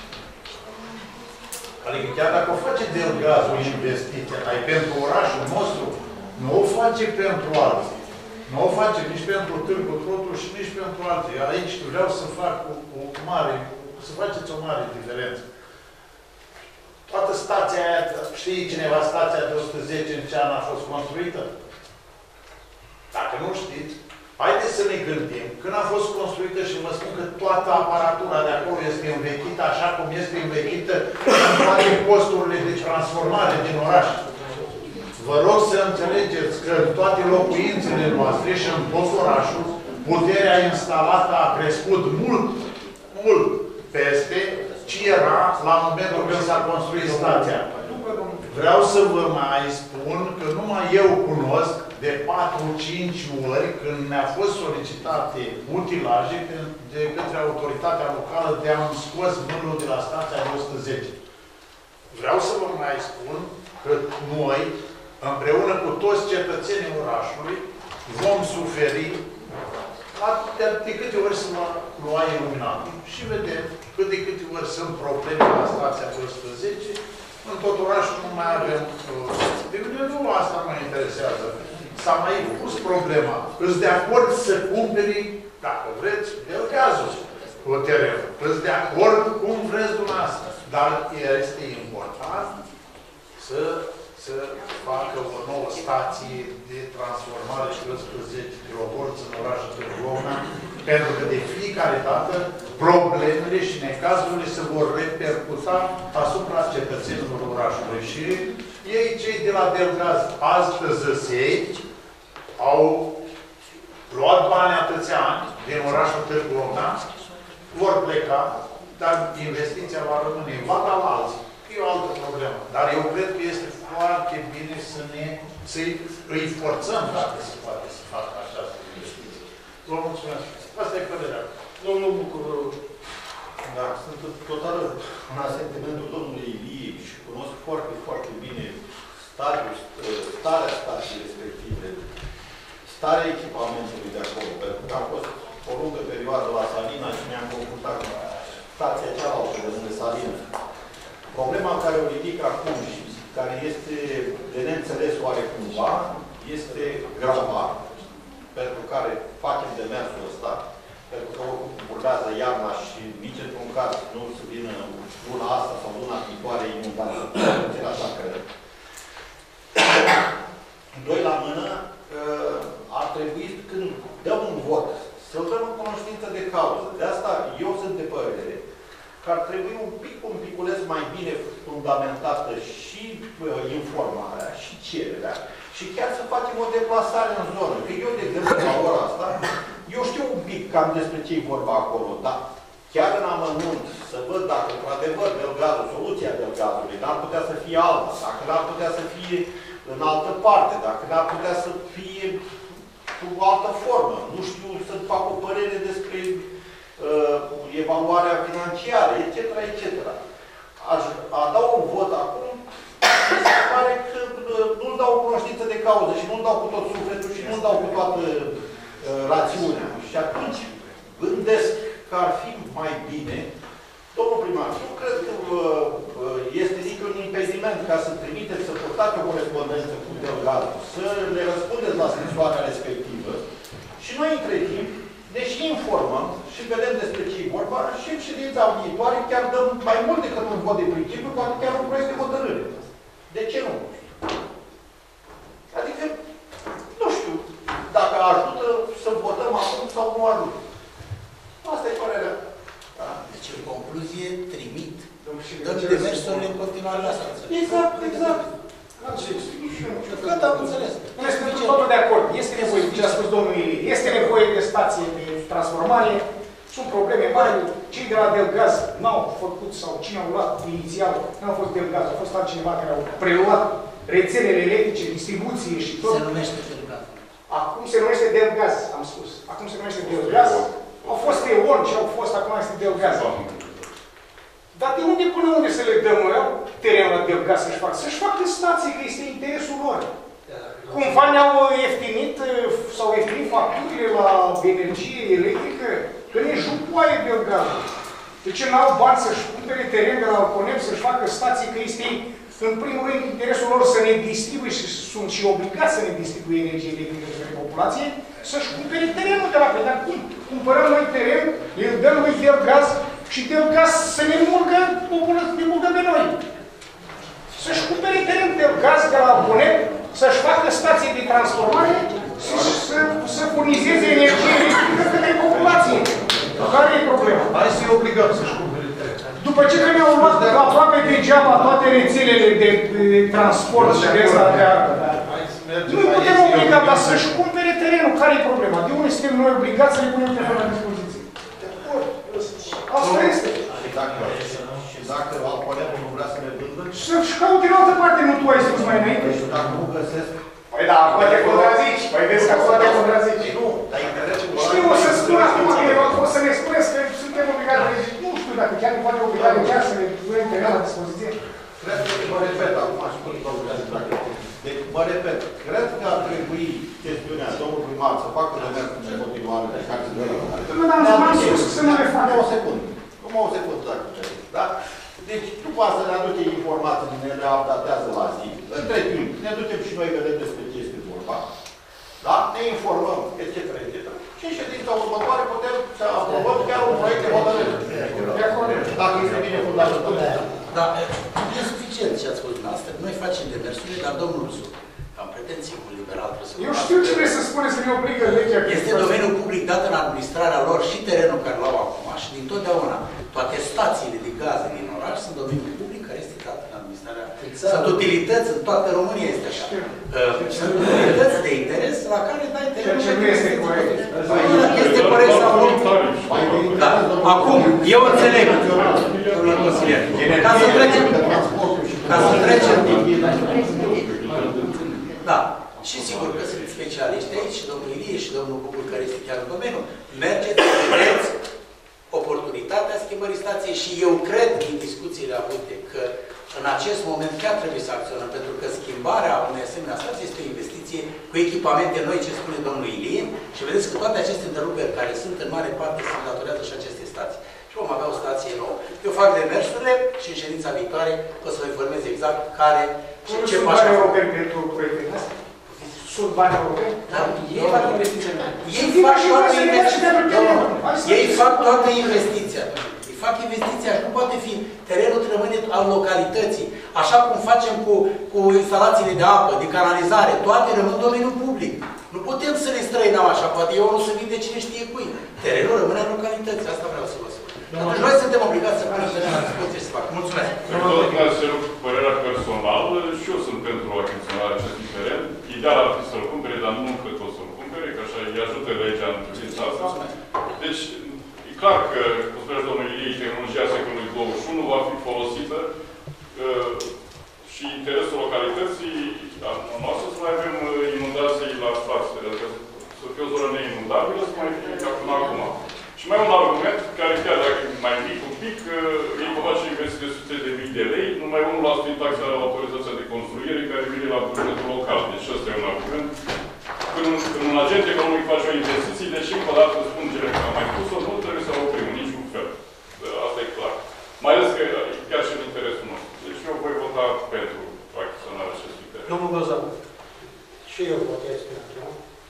adică chiar dacă o face Delgazul investiție, dar e pentru orașul nostru, nu o face pentru alții. Nu o face nici pentru Târgu Trotu și nici pentru alții. Aici vreau să fac o, o mare, să faceți o mare diferență. Toată stația aia, știi cineva stația de o sută zece în ce an a fost construită? Dacă nu știți, haideți să ne gândim când a fost construită și vă spun că toată aparatura de acolo este învechită așa cum este învechită în toate posturile de transformare din oraș. Vă rog să înțelegeți că în toate locuințele noastre și în tot orașul, puterea instalată a crescut mult mult peste ce era la momentul când s-a construit stația. Vreau să vă mai spun că numai eu cunosc de patru cinci ori când mi-a fost solicitate utilaje de către autoritatea locală de a-mi scos mâlul de la stația de o sută zece. Vreau să vă mai spun că noi, împreună cu toți cetățenii orașului, vom suferi de, de câte ori se va lua iluminatul. Și vedem cât de câte ori sunt probleme la stația de o sută zece. În tot orașul nu mai avem... De mine nu asta mă interesează. S-a mai pus problema. Îți de acord să cumperi, dacă vreți, Delgazul cu terenul. Îți de acord cum vreți dumneavoastră. Dar este important să, să facă o nouă stație de transformare și o sută zece kilovolți în orașul Târgu Ocna, pentru că de fiecare dată problemele și necazurile se vor repercuta asupra cetățenilor orașului. Și ei, cei de la Delgaz, astăzi zăsei, au luat bani atâția ani din orașul Târgu Ocna, vor pleca, dar investiția va rămâne. Va da la alții. E o altă problemă. Dar eu cred că este foarte bine să ne, să-i îi forțăm, dacă se poate, să facă această investiție. Vă mulțumesc. Asta e părerea. Domnul Bucur, vă rog. Da, sunt total în asentimentul domnului Ilie și cunosc foarte, foarte bine stadiul, starea stației respective, starea echipamentului de acolo, pentru că am fost o lungă perioadă la Salina și ne-am confruntat cu stația cealaltă de lângă Salina. Problema care o ridic acum și care este de neînțeles oarecumva, este grava, pentru care facem demersul ăsta, pentru că oricum urmează iarna și nici într-un caz nu să vină luna asta sau luna viitoare inundație, așa cred. Doi la mână, ar trebui, când dăm un vot, să-l dăm în cunoștință de cauză. De asta eu sunt de părere că ar trebui un pic, un piculeț mai bine fundamentată și uh, informarea, și cererea, și chiar să facem o deplasare în zonă. Că eu, de exemplu, la ora asta, eu știu un pic cam despre ce-i vorba acolo, dar chiar în amănunt, să văd dacă, într-adevăr, Delgazul, soluția Delgazului, n-ar putea să fie alta, dacă n-ar putea să fie în altă parte, dacă n-ar putea să fie cu o altă formă. Nu știu să fac o părere despre uh, evaluarea financiară, et cetera, et cetera. Aș a da un vot acum, mi se pare că uh, nu-l dau cunoștință de cauză și nu-l dau cu tot sufletul și nu-l dau cu toată uh, rațiunea. Și atunci gândesc că ar fi mai bine, domnul primar, nu cred că uh, este niciun impediment ca să trimiteți, să purtați o corespondență cu Delgazul, să le răspundeți la scrisoarea respectivă și noi, între timp, deși informăm și vedem despre ce e vorba, și în ședința viitoare chiar dăm mai mult decât un vot de principiu, poate chiar un proiect de hotărâre. De ce nu? Adică, nu știu dacă ajută să votăm acum sau nu ajută. Asta e părerea. Da? Deci, în concluzie, trimit. Dăm demersurile în continuare la asta. Exact, exact. Gata, am înțeles. Noi suntem totul de acord. Este nevoie, ce a spus domnul Ilie, este nevoie de stație de transformare, sunt probleme mari. Cei de la Delgaz n-au făcut, sau cine au luat inițial, n-au fost Delgaz, au fost altcineva care au preluat rețelele electrice, distribuție și tot. Se numește Delgaz. Acum se numește Delgaz, am spus. Acum se numește Delgaz. Au fost Eon și au fost, acum este Delgaz. Dar de unde până unde să le dăm? Au terenul la Delgaz să-și facă? Să-și facă stații, că este interesul lor. Cumva ne-au ieftinit, sau ieftinit facturile la energie electrică, că ne jupoaie Delgazul. De ce n-au bani să-și cumpere teren de la Alconep, să-și facă stații, că este, în primul rând, interesul lor să ne distribuie, și sunt și obligați să ne distribuie energie electrică către populație, să-și cumpere terenul de la pe. Dar cum? Cumpărăm noi teren, îl dăm lui Delgaz, și Delgaz să ne mulgă, ne mulgă pe noi. Să-și cumpere teren Delgaz de la Alconep, să-și facă stație de transformare, să, să, să furnizeze energie electrică către populație. Care e problema? Hai să-i obligăm să-și cumpere teren. După ce că ne-au luat aproape degeaba toate rețelele de, de transport și de asta de artă. Nu putem obliga, dar să-și cumpere terenul. Care e problema? De unde suntem noi obligați să le punem terenul la dispoziție? Asta este. Și dacă aponentul nu vrea să ne vândă? Și caut în altă parte, nu tu ai spus mai înainte? Și dacă nu găsesc... Păi da, poate contrazici. Păi vezi că poate contrazici. Nu, dar interesul... Știu, o să spun acum că o să ne spuneți că suntem obligați de legii. Nu știu dacă chiar nu poate obliga de chiar să ne punem teren la dispoziție. Cred că mă repet acum și cu domnul Deci, mă repet, cred că ar trebui chestiunea domnul primar să facă demersul de continuare de care se dă. Nu, dar am spus să nu le facă. O secundă. Numai o secundă, dacă trebuie. Da? Deci, după asta ne aduce informații, ne le updatează la zi. Între timp, ne ducem și noi, vedem despre ce este vorba. Da? Ne informăm, et cetera, et cetera. Și în ședința următoare putem să aprobăm chiar un proiect de hotărâre. Dacă este bine fundamentat. Da, e suficient ce ați spus dumneavoastră. Noi facem demersurile, dar domnul Rusu, am pretenții cu liberal. Eu știu ce vrei să spuneți, să ne obligă legea. Este domeniul public dat în administrarea lor și terenul care l-au acum și din totdeauna. Toate stațiile de gaze din oraș sunt domeniul public care este dat în administrarea. Exact. Sunt utilități, în toată România este așa. Uh, sunt utilități de interes la care dai terenul. Ceea ce nu este corect. Este corect sau nu? Da. Acum, eu înțeleg, domnul consilier, ca să trecem, ca să trecem, da, și sigur că sunt specialiști aici, și domnul Ilie, și domnul Bucur, care este chiar în domeniu, mergeți, vedeți oportunitatea schimbării stației și eu cred, din discuțiile avute, că în acest moment chiar trebuie să acționăm, pentru că schimbarea unei asemenea stații este o investiție cu echipamente noi, ce spune domnul Ilie, și vedeți că toate aceste întreruperi care sunt în mare parte se datorează și aceste stații. Și vom avea o stație nouă. Eu fac demersurile și în ședința viitoare o să vă informez exact care și ce sunt bani europeni pentru proiectele astea? Sunt bani europeni? Da, ei fac investiția. Ei fac toată investiția. Ei fac toată investiția. Ei fac investiția și nu poate fi. Terenul rămâne al localității. Așa cum facem cu, cu instalațiile de apă, de canalizare. Toate rămân domeniul public. Nu putem să le străinăm așa. Poate eu nu să vin de cine știe cui. Terenul rămâne al localității. Asta vreau să vă spun. Atunci noi suntem obligați să punem terenul la dispoziție să facă. Mulțumesc. Tot părerea personală și eu sunt pentru achiziționarea acestui teren. Ideal ar fi să-l cumpere, dar nu cred că o să-l cumpere, că așa îi ajută legea în privința asta. Deci, e clar că, cum spunea domnul Ilie, tehnologia secolului douăzeci și unu va fi folosită uh, și interesul localității noastre să mai avem inundații la stație, adică să fie o zonă neinundabilă, să mai fie ca până acum. Și mai un argument, care chiar dacă e mai mic un pic, uh, ei vor face investiții de sute de mii de lei, numai unu la sută din taxarea la autorizația de construire care vine la bugetul local. Deci ăsta e un argument. Când un, când un agent economic face o investiție, deși încă o dată spun ce am mai spus-o, nu trebuie să o oprim în niciun fel. Asta e clar. Mai ales că e chiar și în interesul nostru. Deci eu voi vota pentru achiziționarea acestui teren. Domnul Găzan. Și eu votez pentru.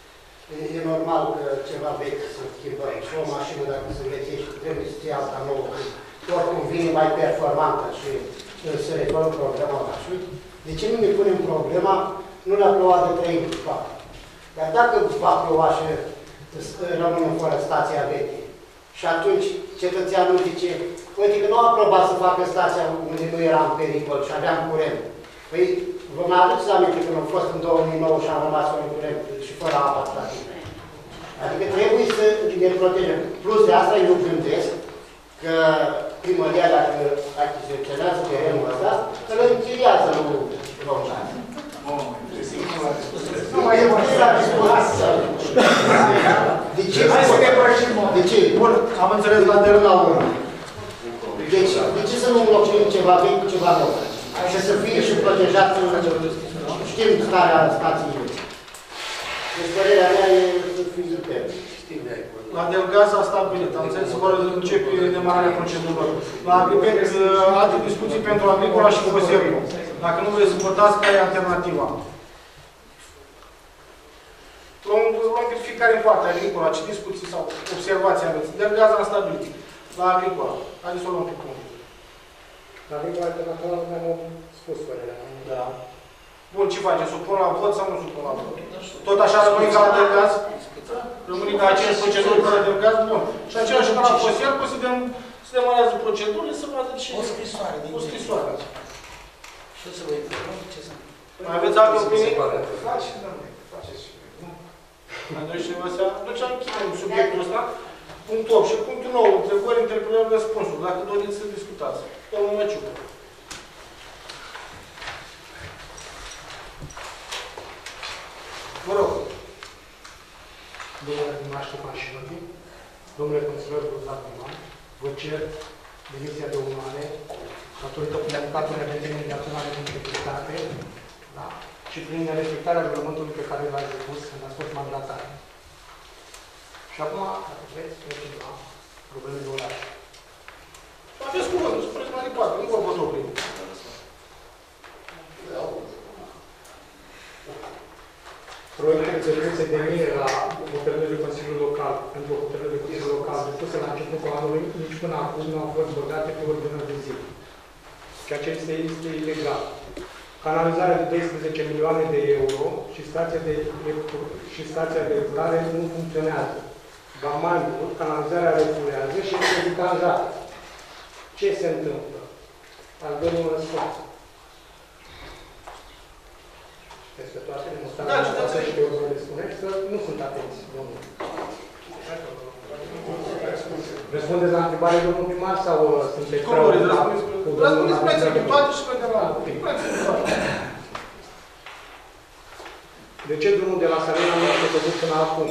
E normal că ceva vechi să schimbăm. Și o mașină, dacă se învețește, trebuie să fie alta nouă. Oricum vine mai performantă și se rezolvă problema orașului. De ce nu ne punem problema, nu la ploua de trei după? Dar dacă va ploua și rămânem fără stația veche, și atunci cetățeanul zice, uite că nu a aprobat să facă stația unde nu era în pericol și aveam curent. Păi, vă mai aduceți aminte când am fost în două mii nouă și am rămas fără curent și fără apa stației. Adică trebuie să ne protejăm. Plus de asta eu gândesc că primăria, dacă achiziționează terenul ăsta, îl închiriază lui România. Nu mai e la dispoziție. De ce? De ce? Bun, am înțeles la teren la urmă. Deci, de ce să nu înlocuim ceva vechi cu ceva nou? Și să fie și protejat, știm starea stației. Deci, părerea mea e să fie superb. La Delgaz a stabilit, am înțeles că vor începe demararea procedurilor. La Agripet, alte discuții pentru agricola și Coseru. Dacă nu vreți să votați, care e alternativa? Luăm pe fiecare în parte, agricola, ce discuții sau observații aveți. Delgaz a stabilit. La agricola. Haideți să o luăm pe punct. La agricola alternativa nu mi-am spus părerea. Da. Bun, ce face? Supun la vot sau nu supun la vot? Tot așa rămâne ca la Delgaz? Rămâne ca aceeași procedură ca la Delgaz? Bun. Și același ca la Fosier, că se, se demarează procedurile, să vadă ce... O scrisoare din O scrisoare. Și o să vă informăm ce sunt. Mai aveți alte opinii? Faceți, doamne. Faceți și voi. Mai doi și Vasea. Deci închidem subiectul ăsta. Punctul opt și punctul nouă. Întrebări, interpelări, răspunsuri. Dacă doriți să discutați. Domnul Măciucă. Vă rog. Domnule Dimar Ștefan Șinobi, domnule consilier Buzat Diman, vă cer demisia de onoare datorită comunicatului revenției naționale de integritate, da? Și prin respectarea regulamentului pe care l-ați depus când ați fost mandatar. Și acum, dacă vreți, trecem la problemele orale. Aveți cuvântul, spuneți mai departe, nu vă pot opri. Proiectele de rezoluție de mine la hotărârile Consiliului Local, pentru hotărârile Consiliului Local depuse la începutul anului, nici până acum nu au fost băgate pe ordinea de zi. Ceea ce este, este ilegal. Canalizarea de doisprezece milioane de euro și stația de, și stația de epurare nu funcționează. Ba mai mult, canalizarea refulează și este decanjată. Ce se întâmplă? Al doilea un răspuns. Peste toate demonstrațiile da, toate și eu vă le spuneți că nu sunt atenți, domnule. Răspundeți la întrebare, domnul primar, sau sunteți prea ocupat cu domnul Răspundeți toate și vedem la De ce drumul de la Salina nu este făcut până acum?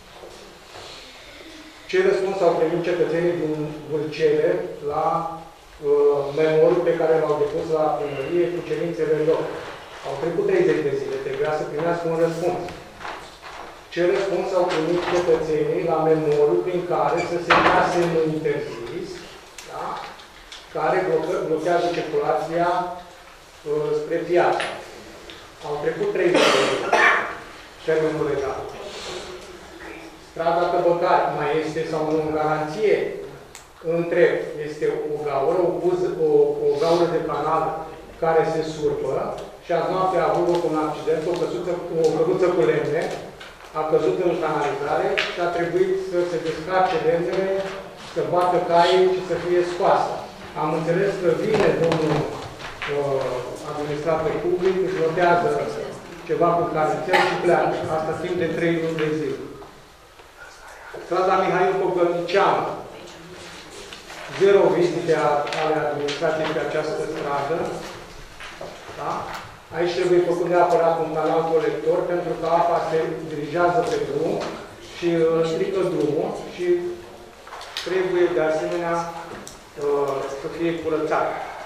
Ce răspuns au primit cetățenii din Vâlcele la uh, memorul pe care l-au depus la primărie cu cerințele lor? Au trecut treizeci de zile, trebuia să primească un răspuns. Ce răspuns au primit cetățenii la memorul prin care să se dea semnul interzis, da? Care blocă, blochează circulația uh, spre piață. Au trecut treizeci de zile. Termenul legal. Strada Tăbăcari mai este sau nu în garanție? Întreb, este o gaură, o, buză, o, o gaură de canal care se surpă și azi noapte a avut loc un accident, o, căsuță, o căruță cu lemne, a căzut în canalizare și a trebuit să se descarce lemnele, să bată caii și să fie scoasă. Am înțeles că vine domnul uh, administrator public, își notează ceva cu carnețel și pleacă. Asta timp de trei luni de zile. Strada Mihail Pogălnicianu. Zero vizite ale administrației pe această stradă. Da? Aici trebuie făcut neapărat un canal colector pentru că apa se dirigează pe drum și strică drumul și trebuie de asemenea să fie curățat.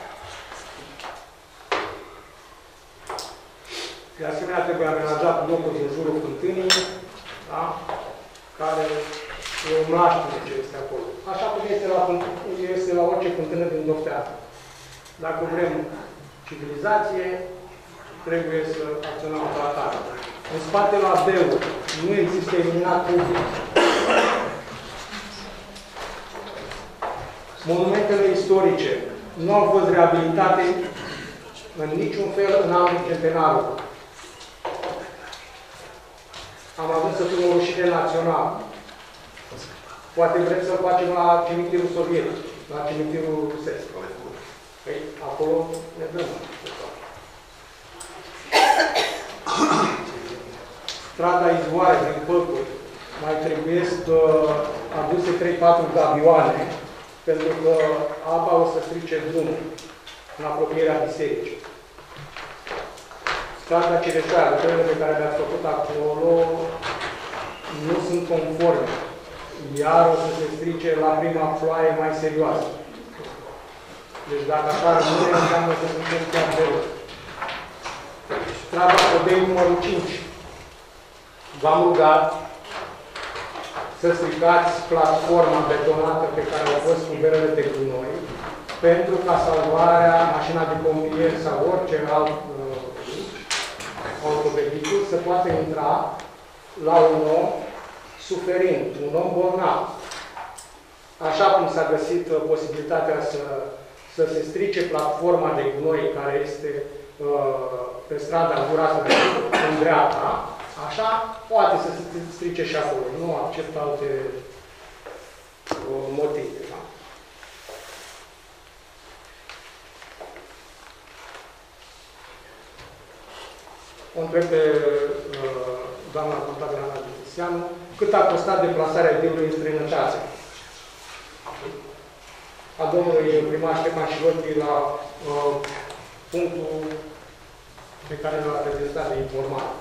De asemenea trebuie amenajat locul din jurul fântânii, da? Care e o mlaștină ce este acolo. Așa cum este la, este la orice fântână din Dofteată. Dacă vrem civilizație, trebuie să acționăm ca atare. În spate la Beu nu există eliminat public. Monumentele istorice nu au fost reabilitate în niciun fel în anul centenarul. Am avut să fim o rușine națională. Poate vrem să facem la cimitirul sovietic, la cimitirul rusesc. Păi, acolo ne dăm. Strada Izvoare din Păcuri mai trebuie să aduse trei patru gavioane pentru că apa o să strice drumul în apropierea bisericii. Strada Cireșoara, lucrările pe care le-ați făcut acolo nu sunt conforme. Iar o să se strice la prima ploaie mai serioasă. Deci dacă așa rămâne, înseamnă că suntem chiar de rău. Strada Codei numărul cinci. V-am rugat să stricați platforma betonată pe care au fost cu berele de gunoi pentru ca salvarea mașina de pompieri sau orice alt uh, autovehicul să poată intra la un om suferind, un om bolnav. Așa cum s-a găsit uh, posibilitatea să, să se strice platforma de gunoi care este uh, pe strada curată în dreapta, așa poate să se strice și acolo. Nu accept alte uh, motive. Da? O întreb pe uh, doamna contabilă Ana Ditiseanu, cât a costat deplasarea deului în străinătate? a domnului primar Ștefan Șirochi la uh, punctul pe care l-a prezentat de informare.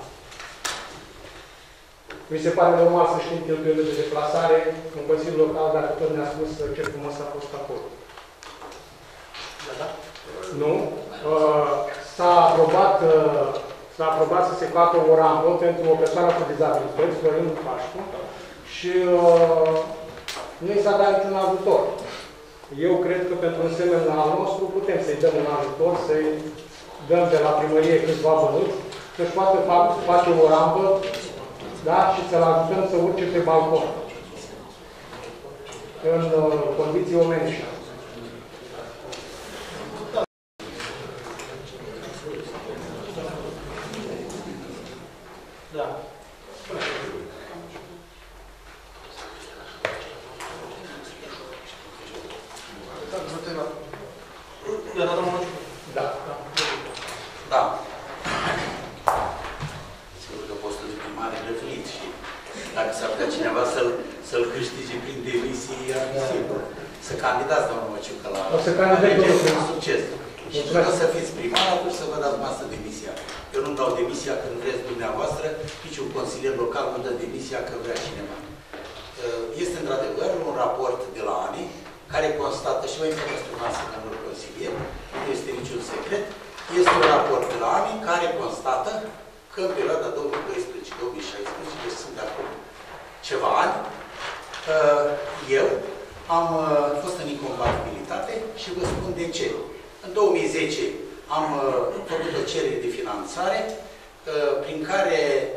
Mi se pare normal să știm cheltuielile de deplasare în Consiliul Local, dacă tot ne-a spus ce frumos a fost acolo. Da, da? Nu? Uh, S-a aprobat, uh, s-a aprobat să se facă o rampă pentru o persoană cu dizabilități, Florin Pașcu, și uh, nu i s-a dat niciun ajutor. Eu cred că pentru un semn al nostru putem să-i dăm un ajutor, să-i dăm de la primărie câțiva bănuți, să-și poată face o rampă, da? Și să-l ajutăm să urce pe balcon. În uh, condiții omenești. Da. Da, da, domnul. Da. Da. Sigur că postul de primar e referit și dacă s-ar putea cineva să-l să-l câștige prin demisii, ar fi sigur. Să candidați, domnul Măciucă, la o să candidați cu succes. Și dacă să fiți primar, atunci să vă dați masă demisia. Eu nu dau demisia când vreți dumneavoastră, niciun consilier local nu dă demisia că vrea cineva. Este într-adevăr un raport de la ANI care constată, și vă informez dumneavoastră, domnul consilier, nu este niciun secret, este un raport de la ANI care constată că în perioada două mii doisprezece două mii șaisprezece, deci sunt de acum ceva ani, eu am fost în incompatibilitate și vă spun de ce. În două mii zece am făcut o cerere de finanțare prin care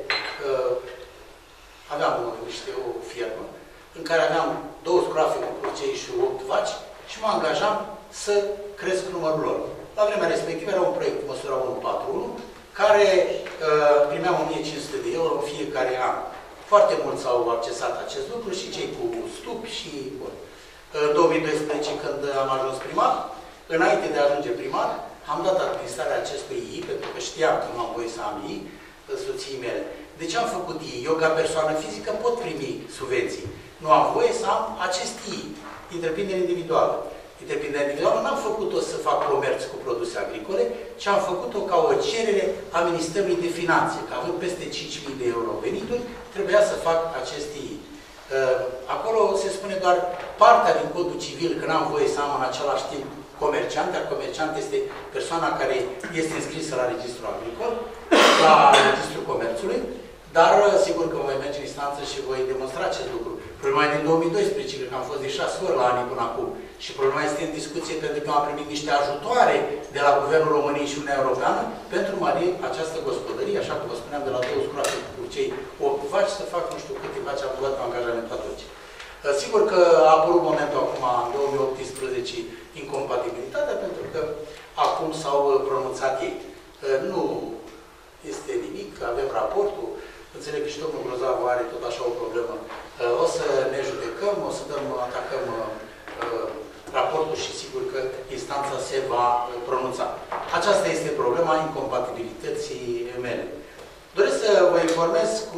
aveam niște o firmă în care aveam două scroafe cu procei și opt vaci și mă angajam să cresc numărul lor. La vremea respectivă era un proiect cu măsura unu patru unu care primeam o mie cinci sute de euro în fiecare an. Foarte mulți au accesat acest lucru și cei cu stupi și bun. În două mii doisprezece, când am ajuns primar, înainte de a ajunge primar, am dat administrarea acestui I I, pentru că știam că nu am voie să am I I, soției mele. De ce am făcut I I? Eu, ca persoană fizică, pot primi subvenții. Nu am voie să am acest I I, întreprindere individuală. Întreprindere individuală n-am făcut-o să fac comerț cu produse agricole, ci am făcut-o ca o cerere a Ministerului de Finanțe, că având peste cinci mii de euro venituri, trebuia să fac acest I I. Acolo se spune doar partea din codul civil, că n-am voie să am în același timp comerciant, dar comerciant este persoana care este înscrisă la registrul agricol, la registrul comerțului, dar sigur că voi merge în instanță și voi demonstra acest lucru. Problema din două mii doisprezece, cred că am fost de șase ori la ani până acum. Și problema este în discuție pentru că am primit niște ajutoare de la Guvernul României și Uniunea Europeană pentru mări această gospodărie, așa cum vă spuneam, de la două scroafe cu cei opt vaci, să fac nu știu câte vaci am luat angajament atunci. Sigur că a apărut momentul acum, în două mii optsprezece, incompatibilitatea, pentru că acum s-au pronunțat ei. Nu este nimic, avem raportul, înțeleg că și domnul Grozavu are tot așa o problemă. O să ne judecăm, o să dăm, atacăm uh, raportul și sigur că instanța se va pronunța. Aceasta este problema incompatibilității mele. Doresc să vă informez cu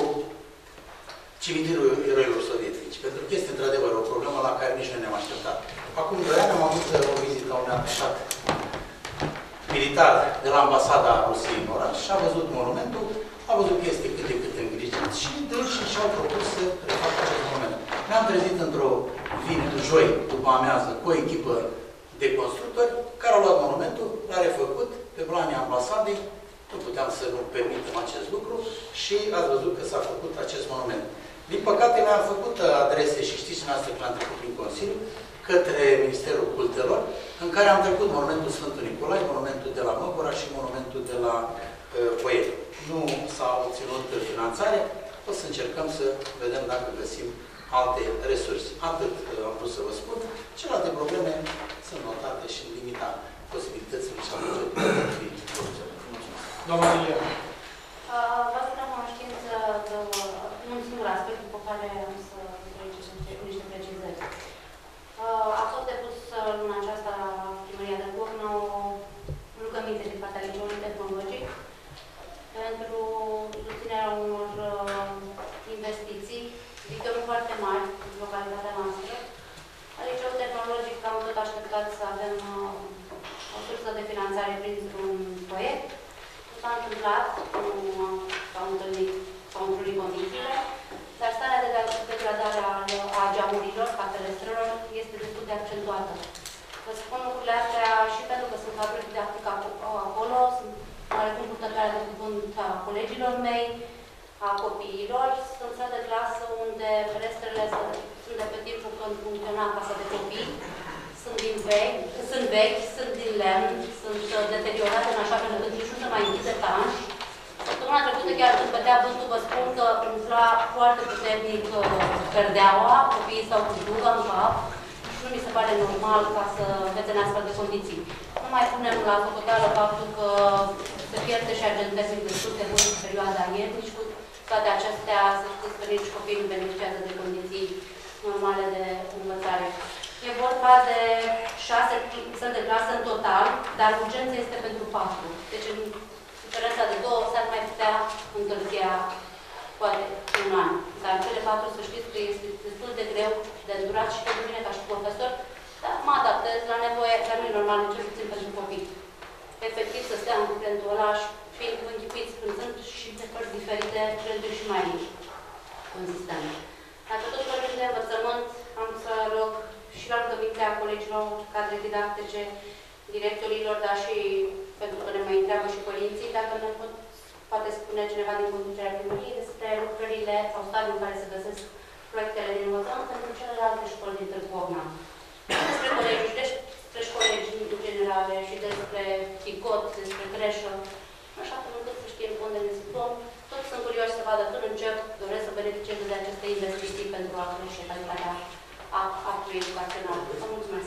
cimitirul eroilor sovietici, pentru că este într-adevăr o problemă la care nici nu ne-am așteptat. Acum doi ani am avut o vizită a unui atașat militar de la ambasada Rusiei în oraș și a văzut monumentul, a văzut că este cât de cât îngrijit și dânsii și-au propus să refacă acest monument. Ne-am trezit într-o vineri, joi, după amiază, cu o echipă de constructori care au luat monumentul, l-a refăcut pe planii ambasadei, nu puteam să nu permitem acest lucru și ați văzut că s-a făcut acest monument. Din păcate, ne-am făcut adrese și știți noastră că l-am trecut prin Consiliu, către Ministerul Cultelor, în care am trecut monumentul Sfântul Nicolae, monumentul de la Măgura și monumentul de la uh, Poet. Nu s-a obținut finanțare, o să încercăm să vedem dacă găsim alte resurse. Atât uh, am vrut să vă spun. Celelalte probleme sunt notate și în limita posibilităților și a bugetului. Doamna Ilie. Vă să dăm cunoștință de un singur aspect după care am să trece niște precizări. A fost depus în această primărie de Burnă o rugăminte din partea Liceului Tehnologic pentru susținerea unor investiții, adică nu foarte mari în localitatea noastră. Liceul Tehnologic cam tot întâmplat, nu s-au întâlnit, s-au întâlnit condițiile, dar starea de degradare a geamurilor, a ferestrelor, este destul de accentuată. Vă spun lucrurile astea și pentru că sunt cadrul didactic acolo, sunt oarecum purtătoarea de cuvânt a colegilor mei, a copiilor. Sunt săli de clasă unde ferestrele sunt de pe timpul când funcționa casa de copii, sunt din vechi, sunt vechi, sunt din lemn, sunt deteriorate în așa fel încât nici nu se mai închide tanși. Săptămâna trecută, chiar când bătea vântul, vă spun că umfla foarte puternic perdeaua, copiii s-au căzut în cap. Nu mi se pare normal ca să veți în astfel de condiții. Nu mai punem la socoteală faptul că se pierde și agent termic destul de mult în perioada iernici. Cu toate acestea, să știți că nici copiii nu beneficiază de condiții normale de învățare. E vorba de șase săli de clasă în total, dar urgența este pentru patru. Deci, în diferența de două s-ar mai putea întârzia poate un an. Dar cele patru, să știți că este destul de greu de îndurat și pentru mine ca și profesor, dar mă adaptez la nevoie, dar nu e normal, cel puțin pentru copii. Efectiv, să stea în curentul ăla și fiind închipuiți când sunt și de părți diferite, cred și mai consistente. Dacă tot vorbim de învățământ, am să rog și la rugămintea colegilor, cadre didactice, directorilor, dar și pentru că ne mai întreabă și părinții, dacă ne pot, poate spune cineva din conducerea primăriei despre lucrările sau stadiul în care se găsesc proiectele de învățământ pentru celelalte școli din Târgu Ocna. Despre colegi, despre școlegi în generale și despre picot, despre creșă, așa cum încât să știm unde ne situăm. Toți sunt curioși să vadă când încep, doresc să beneficieze de aceste investiții pentru a crește calitatea actului educațional. Vă mulțumesc!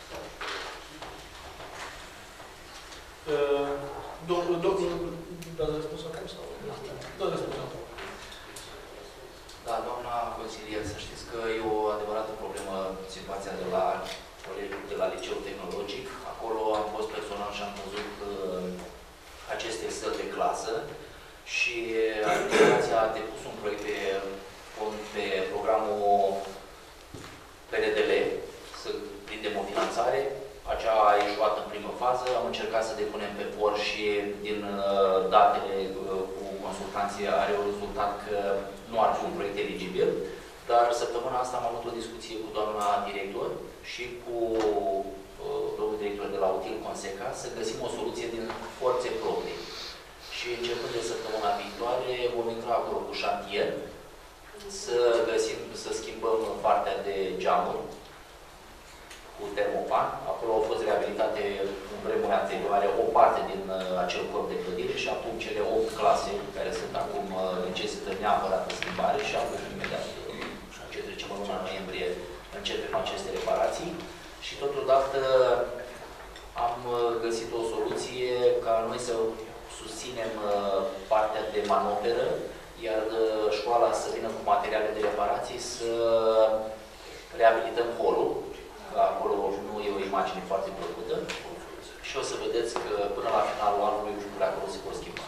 Domnul, domnul, dați răspuns acum sau? Dați răspuns acum. Da, doamna consilier, să știți că e o adevărată problemă situația de la colegiul de la Liceul Tehnologic. Acolo am fost personal și am văzut uh, aceste săli de clasă și administrația a depus un proiect pe, pe programul P N D L, să prindem o finanțare. Acea a ieșuat în primă fază, am încercat să depunem pe por și din uh, datele uh, cu consultanții are un rezultat că nu ar fi un proiect eligibil, dar săptămâna asta am avut o discuție cu doamna director și cu uh, domnul director de la Util Conseca să găsim o soluție din forțe proprii. Și începând de săptămâna viitoare vom intra acolo cu șantier, să găsim, să schimbăm partea de geamuri cu termopan. Acolo au fost reabilitate în vremuri anterioare o parte din uh, acel corp de clădire și acum cele opt clase care sunt acum uh, necesită neapărat de schimbare și acum imediat, uh, ce trecem în luna noiembrie, începem aceste reparații și totodată am uh, găsit o soluție ca noi să susținem uh, partea de manoperă, iar uh, școala să vină cu materiale de reparații să reabilităm holul. Acolo nu e o imagine foarte plăcută și o să vedeți că până la finalul anului lucrurile acolo se vor schimba.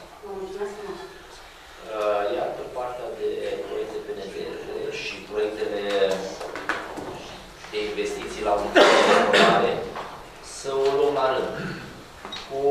Iar pe partea de proiecte P N D L și proiectele de investiții la unitățile să o luăm la rând. Cu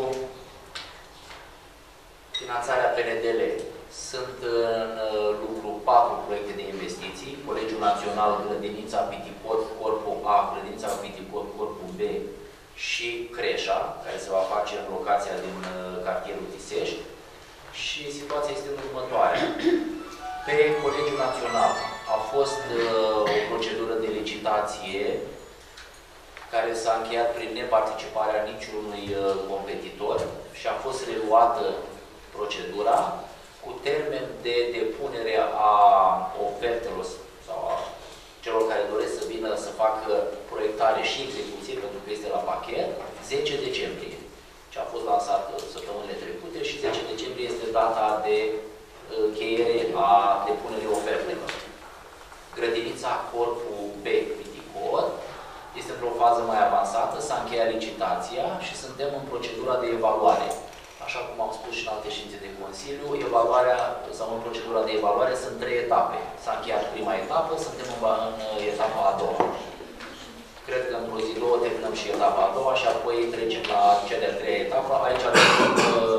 finanțarea P N D L sunt în lucru patru proiecte de investiții, Colegiul Național, Grădinița Piticot, Corpul A, Grădinița Piticot, Corpul B și creșa, care se va face în locația din cartierul Tisești. Și situația este următoarea. Pe Colegiul Național a fost uh, o procedură de licitație care s-a încheiat prin neparticiparea niciunui uh, competitor și a fost reluată procedura cu termen de depunere a ofertelor sau a celor care doresc să vină să facă proiectare și execuție, pentru că este la pachet, zece decembrie. Ce a fost lansat săptămânile trecute și zece decembrie este data de încheiere a depunerii ofertelor. Grădinița Corpul B, Piticot, este într-o fază mai avansată, s-a încheiat licitația și suntem în procedura de evaluare. Așa cum am spus și în alte ședințe de Consiliu, evaluarea sau în procedura de evaluare sunt trei etape. S-a încheiat prima etapă, suntem în, în etapa a doua. Cred că într-o zi, două, terminăm și etapa a doua și apoi trecem la cea de-a treia etapă. Aici avem uh,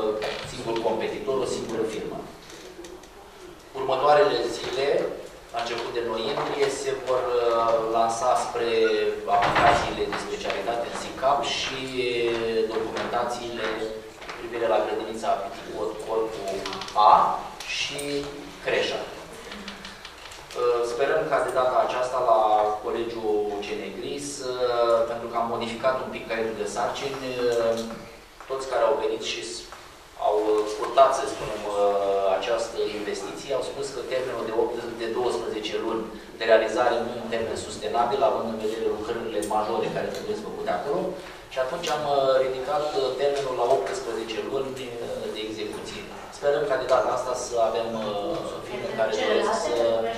singur competitor, o singură firmă. Următoarele zile, la început de noiembrie, se vor lansa spre aplicațiile de specialitate în SICAP și documentațiile cu privire la grădinița Piticot Corpul A și creșa. Sperăm ca de data aceasta la Colegiul Cenegris, pentru că am modificat un pic caietul de sarcini, toți care au venit și au scurtat, să spunem, această investiție, au spus că termenul de, opt, de douăsprezece luni de realizare nu e un termen sustenabil, având în vedere lucrările majore care trebuie făcute acolo, și atunci am ridicat termenul la optsprezece luni de execuție. Sperăm ca de data asta să avem firme care doresc să...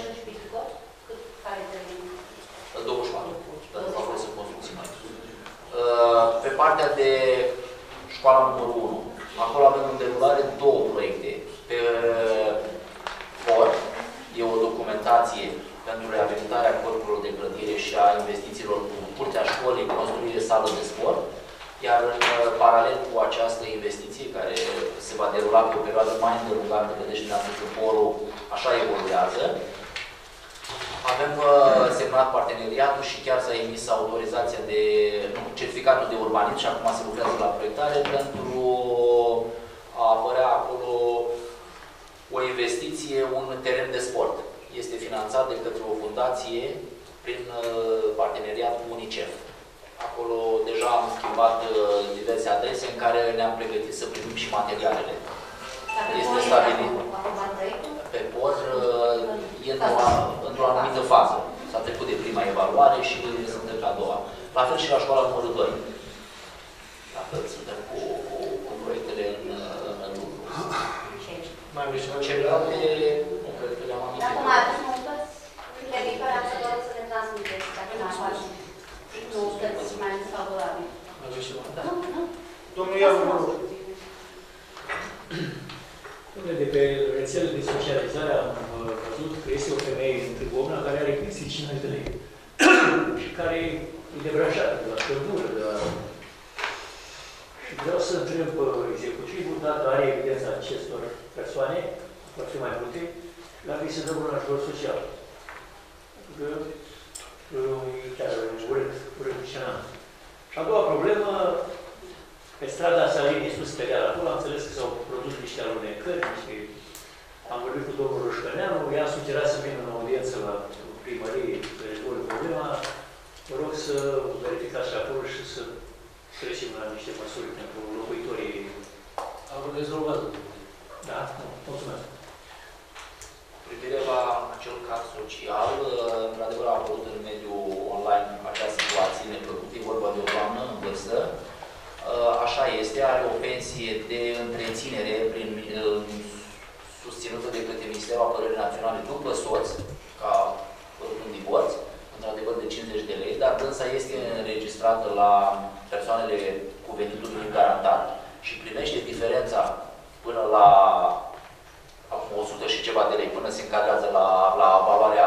douăzeci și patru, pentru că vreau să construcții mai sus. Pe partea de școala numărul unu, acolo avem în derulare două proiecte. Pe for, e o documentație pentru reabilitarea corpurilor de clădire și a investițiilor cu curtea școlii, construire sală de sport, iar în paralel cu această investiție, care se va derula pe o perioadă mai îndelungată, vedeți dumneavoastră că forul așa evoluează, avem uh, semnat parteneriatul și chiar s-a emis autorizația de certificatul de urbanism și acum se lucrează la proiectare pentru a apărea acolo o investiție, un teren de sport. Este finanțat de către o fundație prin uh, parteneriat cu UNICEF. Acolo deja am schimbat uh, diverse adrese în care ne-am pregătit să primim și materialele. Este stabilit. Pe por e într-o anumită fază. S-a trecut de prima evaluare și suntem la a doua. La fel și la școala numărul doi. La fel suntem cu, cu, cu proiectele în, în lucru. Mai avem și celelalte, nu cred că le-am amintit. Dacă mai aveți noutăți, pe viitoare am să doresc să le transmiteți, dacă mai faci noutăți mai favorabile. Mai avem și da. Domnul Iaru, vă rog. De pe rețelele de socializare am văzut că este o femeie din Târgu Omna care are peste cincizeci de lei și care e debranșată de la căldură, de la... Și vreau să întreb executivul dacă are evidența acestor persoane, vor fi mai multe, la care se dă un ajutor social. Că e chiar urât, urât. Și a doua problemă, pe strada Salinii, sus pe deal acolo, am înțeles că s-au produs niște alunecări, niște... Am vorbit cu domnul Roșcăneanu, i-am sugerat să vină în audiență la primărie să rezolve problema. Vă rog să verificați și acolo și să trecem la niște măsuri pentru locuitorii. Am rezolvat. Da? Mulțumesc. Privire la acel caz social, într-adevăr a apărut în mediul online acea situație neplăcută, e vorba de o doamnă în vârstă. Așa este, are o pensie de întreținere prin, susținută de către Ministerul Apărării Naționale după soț, ca un divorț, într-adevăr de cincizeci de lei, dar dânsa este înregistrată la persoanele cu venitul minim garantat și primește diferența până la o sută și ceva de lei, până se încadrează la, la valoarea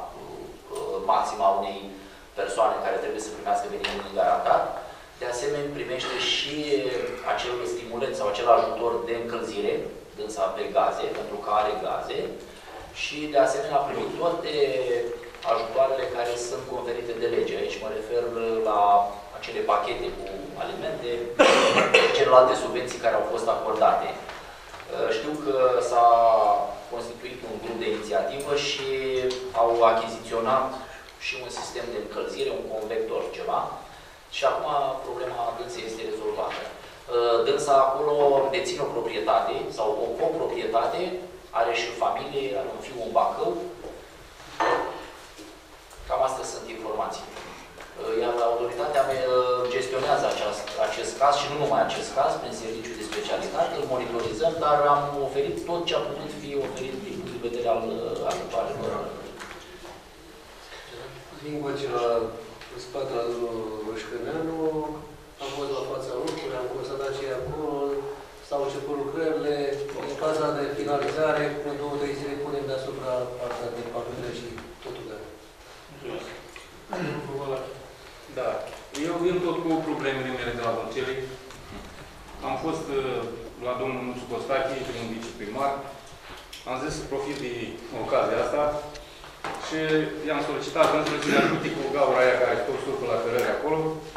maximă a unei persoane care trebuie să primească venitul minim garantat. De asemenea, primește și acel stimulant sau acel ajutor de încălzire, dânsa pe gaze, pentru că are gaze, și de asemenea a primit toate ajutoarele care sunt conferite de lege. Aici mă refer la acele pachete cu alimente, celelalte subvenții care au fost acordate. Știu că s-a constituit un grup de inițiativă și au achiziționat și un sistem de încălzire, un convector, ceva. Și acum problema dânsei este rezolvată. Dânsa acolo deține o proprietate sau o coproprietate, are și o familie, are un fiu, un Bacău. Cam astea sunt informații. Iar autoritatea gestionează aceast, acest caz și nu numai acest caz, prin serviciul de specialitate, îl monitorizăm, dar am oferit tot ce a putut fi oferit din punct de vedere al ajutoarelor. Din voce la în spatele la domnul Roșcăneanu, am fost la fața locului, am constatat ce e acolo, s-au început lucrările, în faza de finalizare, în două, trei zile punem deasupra partea de pavile și totul de. Da. Eu vin tot cu problemele mele de la Vâlcelii. Am fost la domnul Nuțu Costache, prin viceprimar. Am zis să profit de ocazia asta și i-am solicitat însă să ne ajute cu gaura aia care tot surfă la cărări acolo.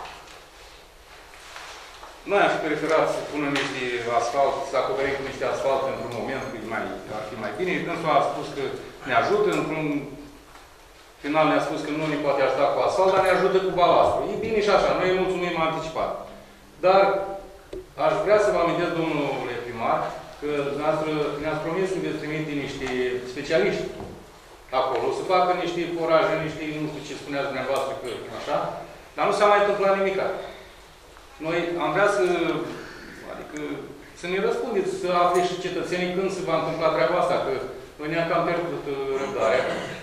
Noi am fi preferat să punem niște asfalt, să acoperim cu niște asfalt într-un moment, că mai, ar fi mai bine. Dânsul a spus că ne ajută, într-un final ne-a spus că nu ne poate ajuta cu asfalt, dar ne ajută cu balastru. E bine și așa, noi îi mulțumim anticipat. Dar aș vrea să vă amintesc, domnule primar, că dumneavoastră ne-ați promis că veți trimite niște specialiști acolo, să facă niște foraje, niște, nu știu ce spuneați dumneavoastră, că așa, dar nu s-a mai întâmplat nimic. Noi am vrea să, adică, să ne răspundeți, să afle și cetățenii când se va întâmpla treaba asta, că noi ne-am cam pierdut răbdarea.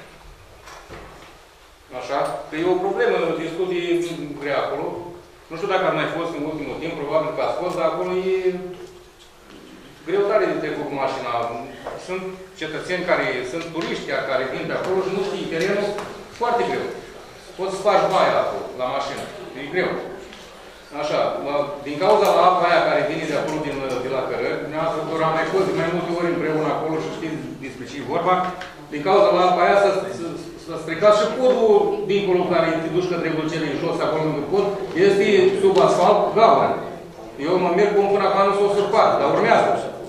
Așa? Că e o problemă destul de grea acolo. Nu știu dacă ați mai fost în ultimul timp, probabil că ați fost, dar acolo e greu tare de trecut cu mașina. Sunt cetățeni care sunt turiști chiar care vin pe acolo și nu știi terenul, foarte greu. Poți să faci baia acolo, la mașină. E greu. Așa, din cauza la apa aia care vine de acolo, din, de la Cărări, dumneavoastră am mai fost de mai multe ori împreună acolo și știți despre ce e vorba, din cauza la apa aia s-a stricat și podul dincolo care te duci către Vâlcele jos, acolo lângă pod, este sub asfalt, gaură. Eu mă merg până până acum nu s-o surpat, dar urmează.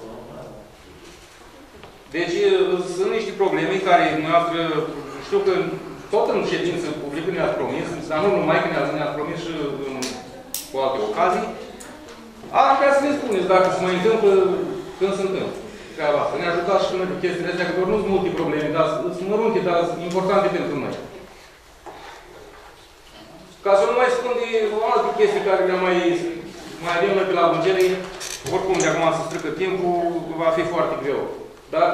Deci sunt niște probleme care dumneavoastră, știu că tot în ședință publică ne-ați promis, dar nu numai că ne-ați promis și în, cu alte ocazii. Am vrea să ne spuneți dacă se mai întâmplă, când se întâmplă treaba asta. Ne ajutați și noi cu chestiile astea, că doar nu sunt multe probleme, dar sunt mărunte, dar sunt importante pentru noi. Ca să nu mai spun de o altă chestie care le mai, mai avem noi pe la Vâlcele, oricum de acum să strică timpul, va fi foarte greu. Dar,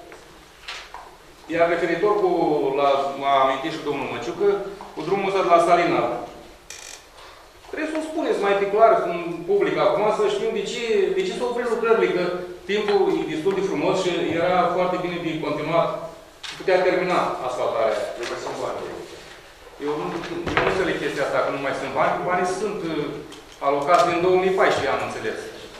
iar referitor cu, la, m-a amintit și domnul Măciucă, cu drumul ăsta de la Salina. Trebuie să o spuneți mai pe clar în public acum, să știm de ce, de ce s-au oprit lucrările, că timpul e destul de frumos și era foarte bine de continuat și putea termina asfaltarea. Trebuie să bani. Eu nu, nu înțeleg chestia asta, că nu mai sunt bani, banii sunt alocați din două mii paisprezece, am înțeles.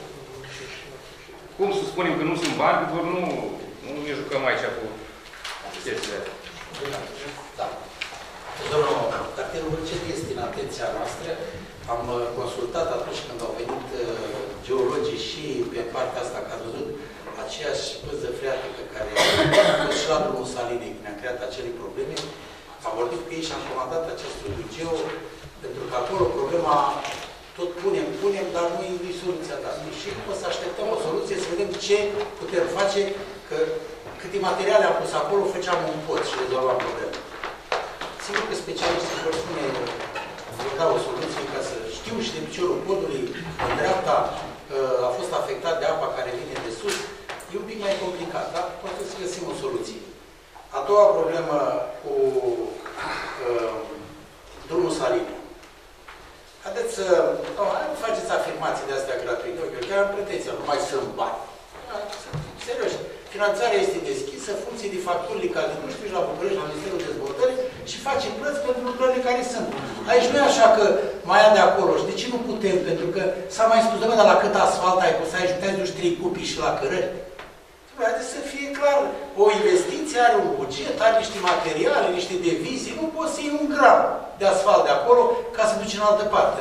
Cum să spunem că nu sunt bani, că doar nu, nu ne jucăm aici cu chestiile astea. Da. Domnul, cartierul Vâlcele este în atenția noastră. Am consultat atunci când au venit geologii și pe partea asta, că ați văzut aceeași păză freatică care a fost și la drumul Salinei, când a creat acele probleme. Am vorbit cu ei și am comandat acest studiu geo, pentru că acolo problema tot punem, punem, dar nu e soluția dată. Și o să așteptăm o soluție, să vedem ce putem face, că câte materiale am pus acolo, făceam un pod și rezolvam problema. Sigur că specialiștii vor spune, vor da o soluție ca să știu și de piciorul podului, în dreapta a fost afectat de apa care vine de sus. E un pic mai complicat, dar poate să găsim o soluție. A doua problemă cu uh, drumul Salinei. Haideți să nu, nu faceți afirmații de astea gratuite. Eu chiar am pretenția, nu mai sunt bani. Serios. Finanțarea este deschisă, funcție de facturile care nu știu la București, la Ministerul Dezvoltării și facem plăți pentru lucrările care sunt. Aici nu e așa că mai ia de acolo. Și de ce nu putem? Pentru că s-a mai spus, domnule, dar la cât asfalt ai pus, ai jucat duci trei cupii și la Cărări? Haideți să fie clar. O investiție are un buget, are niște materiale, niște devizii. Nu poți să iei un gram de asfalt de acolo ca să duci în altă parte.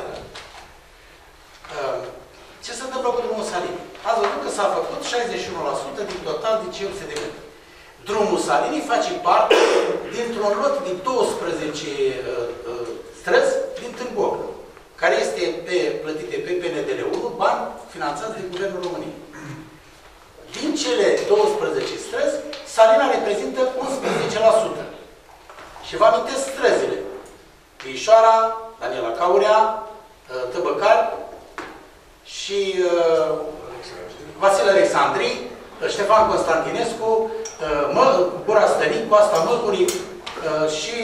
Ce se întâmplă cu drumul Salinei? Ați văzut că s-a făcut șaizeci și unu la sută din total de ce se decât. Drumul Salinei face parte dintr-un lot de douăsprezece uh, uh, străzi din Târgoc, care este pe, plătite pe P N D L unu, bani finanțați de Guvernul României. Din cele douăsprezece străzi, Salina reprezintă unsprezece la sută. Și vă amintesc străzile. Ișoara, Daniela Caurea, uh, Tăbăcari și uh, Vasile Alexandrii, Ștefan Constantinescu, Gura Stănic, Coasta Măgurii și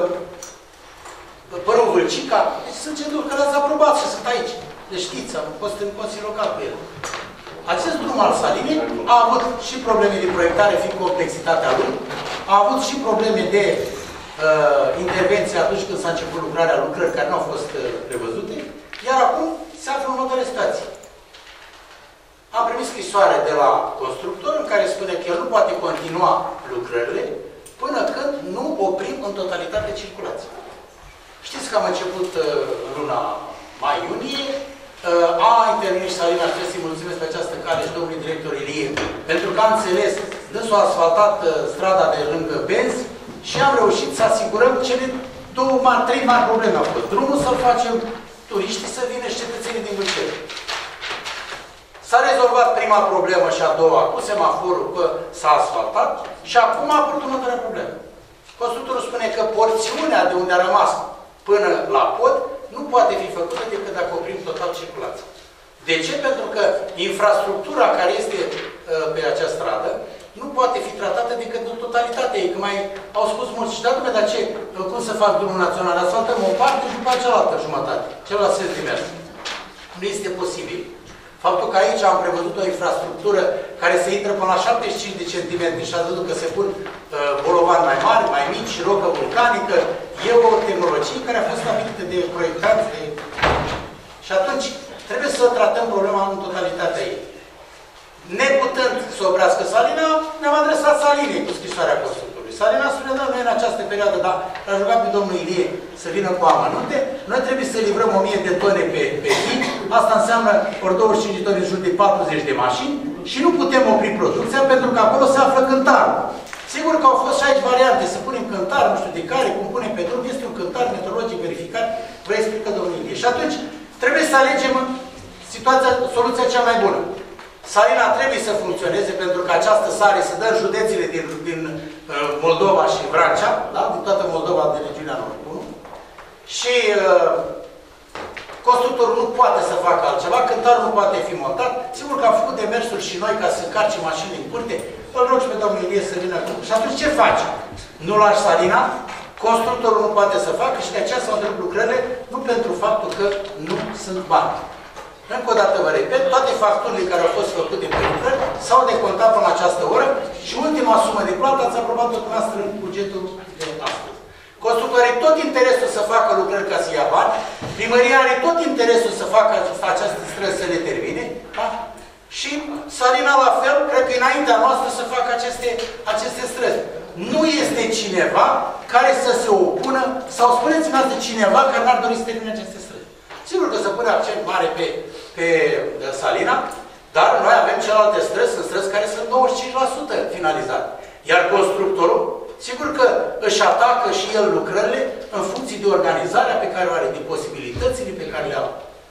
Părul Vâlcica. Deci sunt centuri care ați aprobat și sunt aici. Deci știți, am fost în Consiliul Local pe el. Acest drum al Salinei a avut și probleme de proiectare, fiind complexitatea lui, a avut și probleme de uh, intervenție atunci când s-a început lucrarea, lucrări care nu au fost uh, prevăzute, iar acum se află în următoarea situație. am primit scrisoare de la constructor în care spune că el nu poate continua lucrările până când nu oprim în totalitate circulația. Știți că am început în luna mai-iunie, a intervenit și Salina, trebuie să-i mulțumesc pe această cale și domnului director Ilie, pentru că a înțeles, dânsul a asfaltat strada de lângă benzi și am reușit să asigurăm cele două mari, trei mari probleme au fost. Drumul să-l facem turiștii să vină și cetățenii din Vâlcea. S-a rezolvat prima problemă și a doua cu semaforul, că s-a asfaltat și acum a apărut următoarea problemă. Constructorul spune că porțiunea de unde a rămas până la pod nu poate fi făcută decât dacă oprim total circulația. De ce? Pentru că infrastructura care este uh, pe acea stradă nu poate fi tratată decât în totalitate. Ei, că mai au spus mulți și da, dumne, dar ce, cum să fac drumul național? Asfaltăm o parte și după cealaltă jumătate. Celălalt sens de mers. Nu este posibil. Faptul că aici am prevăzut o infrastructură care se intră până la șaptezeci și cinci de centimetri și a văzut că se pun uh, bolovani mai mari, mai mici, rocă vulcanică, e o tehnologie care a fost stabilită de proiectanți. De... Și atunci trebuie să tratăm problema în totalitatea ei. Neputând să oprească Salina, ne-am adresat Salinei cu scrisoarea constructorului. Salina spune, da, noi în această perioadă, dar l-a rugat pe domnul Ilie să vină cu amănunte, noi trebuie să livrăm o mie de tone pe, pe zi, asta înseamnă ori douăzeci și cinci de tone în jur de patruzeci de mașini și nu putem opri producția pentru că acolo se află cântarul. Sigur că au fost și aici variante, să punem cântar, nu știu de care, cum punem pe drum, este un cântar meteorologic verificat, vă explică domnul Ilie. Și atunci trebuie să alegem situația, soluția cea mai bună. Salina trebuie să funcționeze pentru că această sare se dă în județele din, din uh, Moldova și Vrancea, da? Din toată Moldova, de regiunea Nord unu. Și uh, constructorul nu poate să facă altceva, cântarul nu poate fi montat. Sigur că am făcut demersuri și noi ca să încarce mașini în curte. Îl rog și pe domnul Ilie să vină cu. Și atunci ce faci? Nu lași Salina? Constructorul nu poate să facă și de aceea s-au întrerupt lucrările, nu pentru faptul că nu sunt bani. Încă o dată vă repet, toate facturile care au fost făcute pe lucrări s-au decontat până la această oră și ultima sumă de plată ați aprobat-o dumneavoastră în bugetul de astăzi. Constructorii are tot interesul să facă lucrări ca să ia bani, primăria are tot interesul să facă această străzi să le termine, da? Și Salina la fel, cred că înaintea noastră să facă aceste, aceste străzi. Nu este cineva care să se opună, sau spuneți-mi azi de cineva care n-ar dori să termine aceste străzi. Sigur că se pune accent mare pe, pe Salina, dar noi avem celelalte străzi, sunt străzi care sunt nouăzeci și cinci la sută finalizate. Iar constructorul, sigur că își atacă și el lucrările în funcție de organizarea pe care o are, de posibilitățile pe care le au.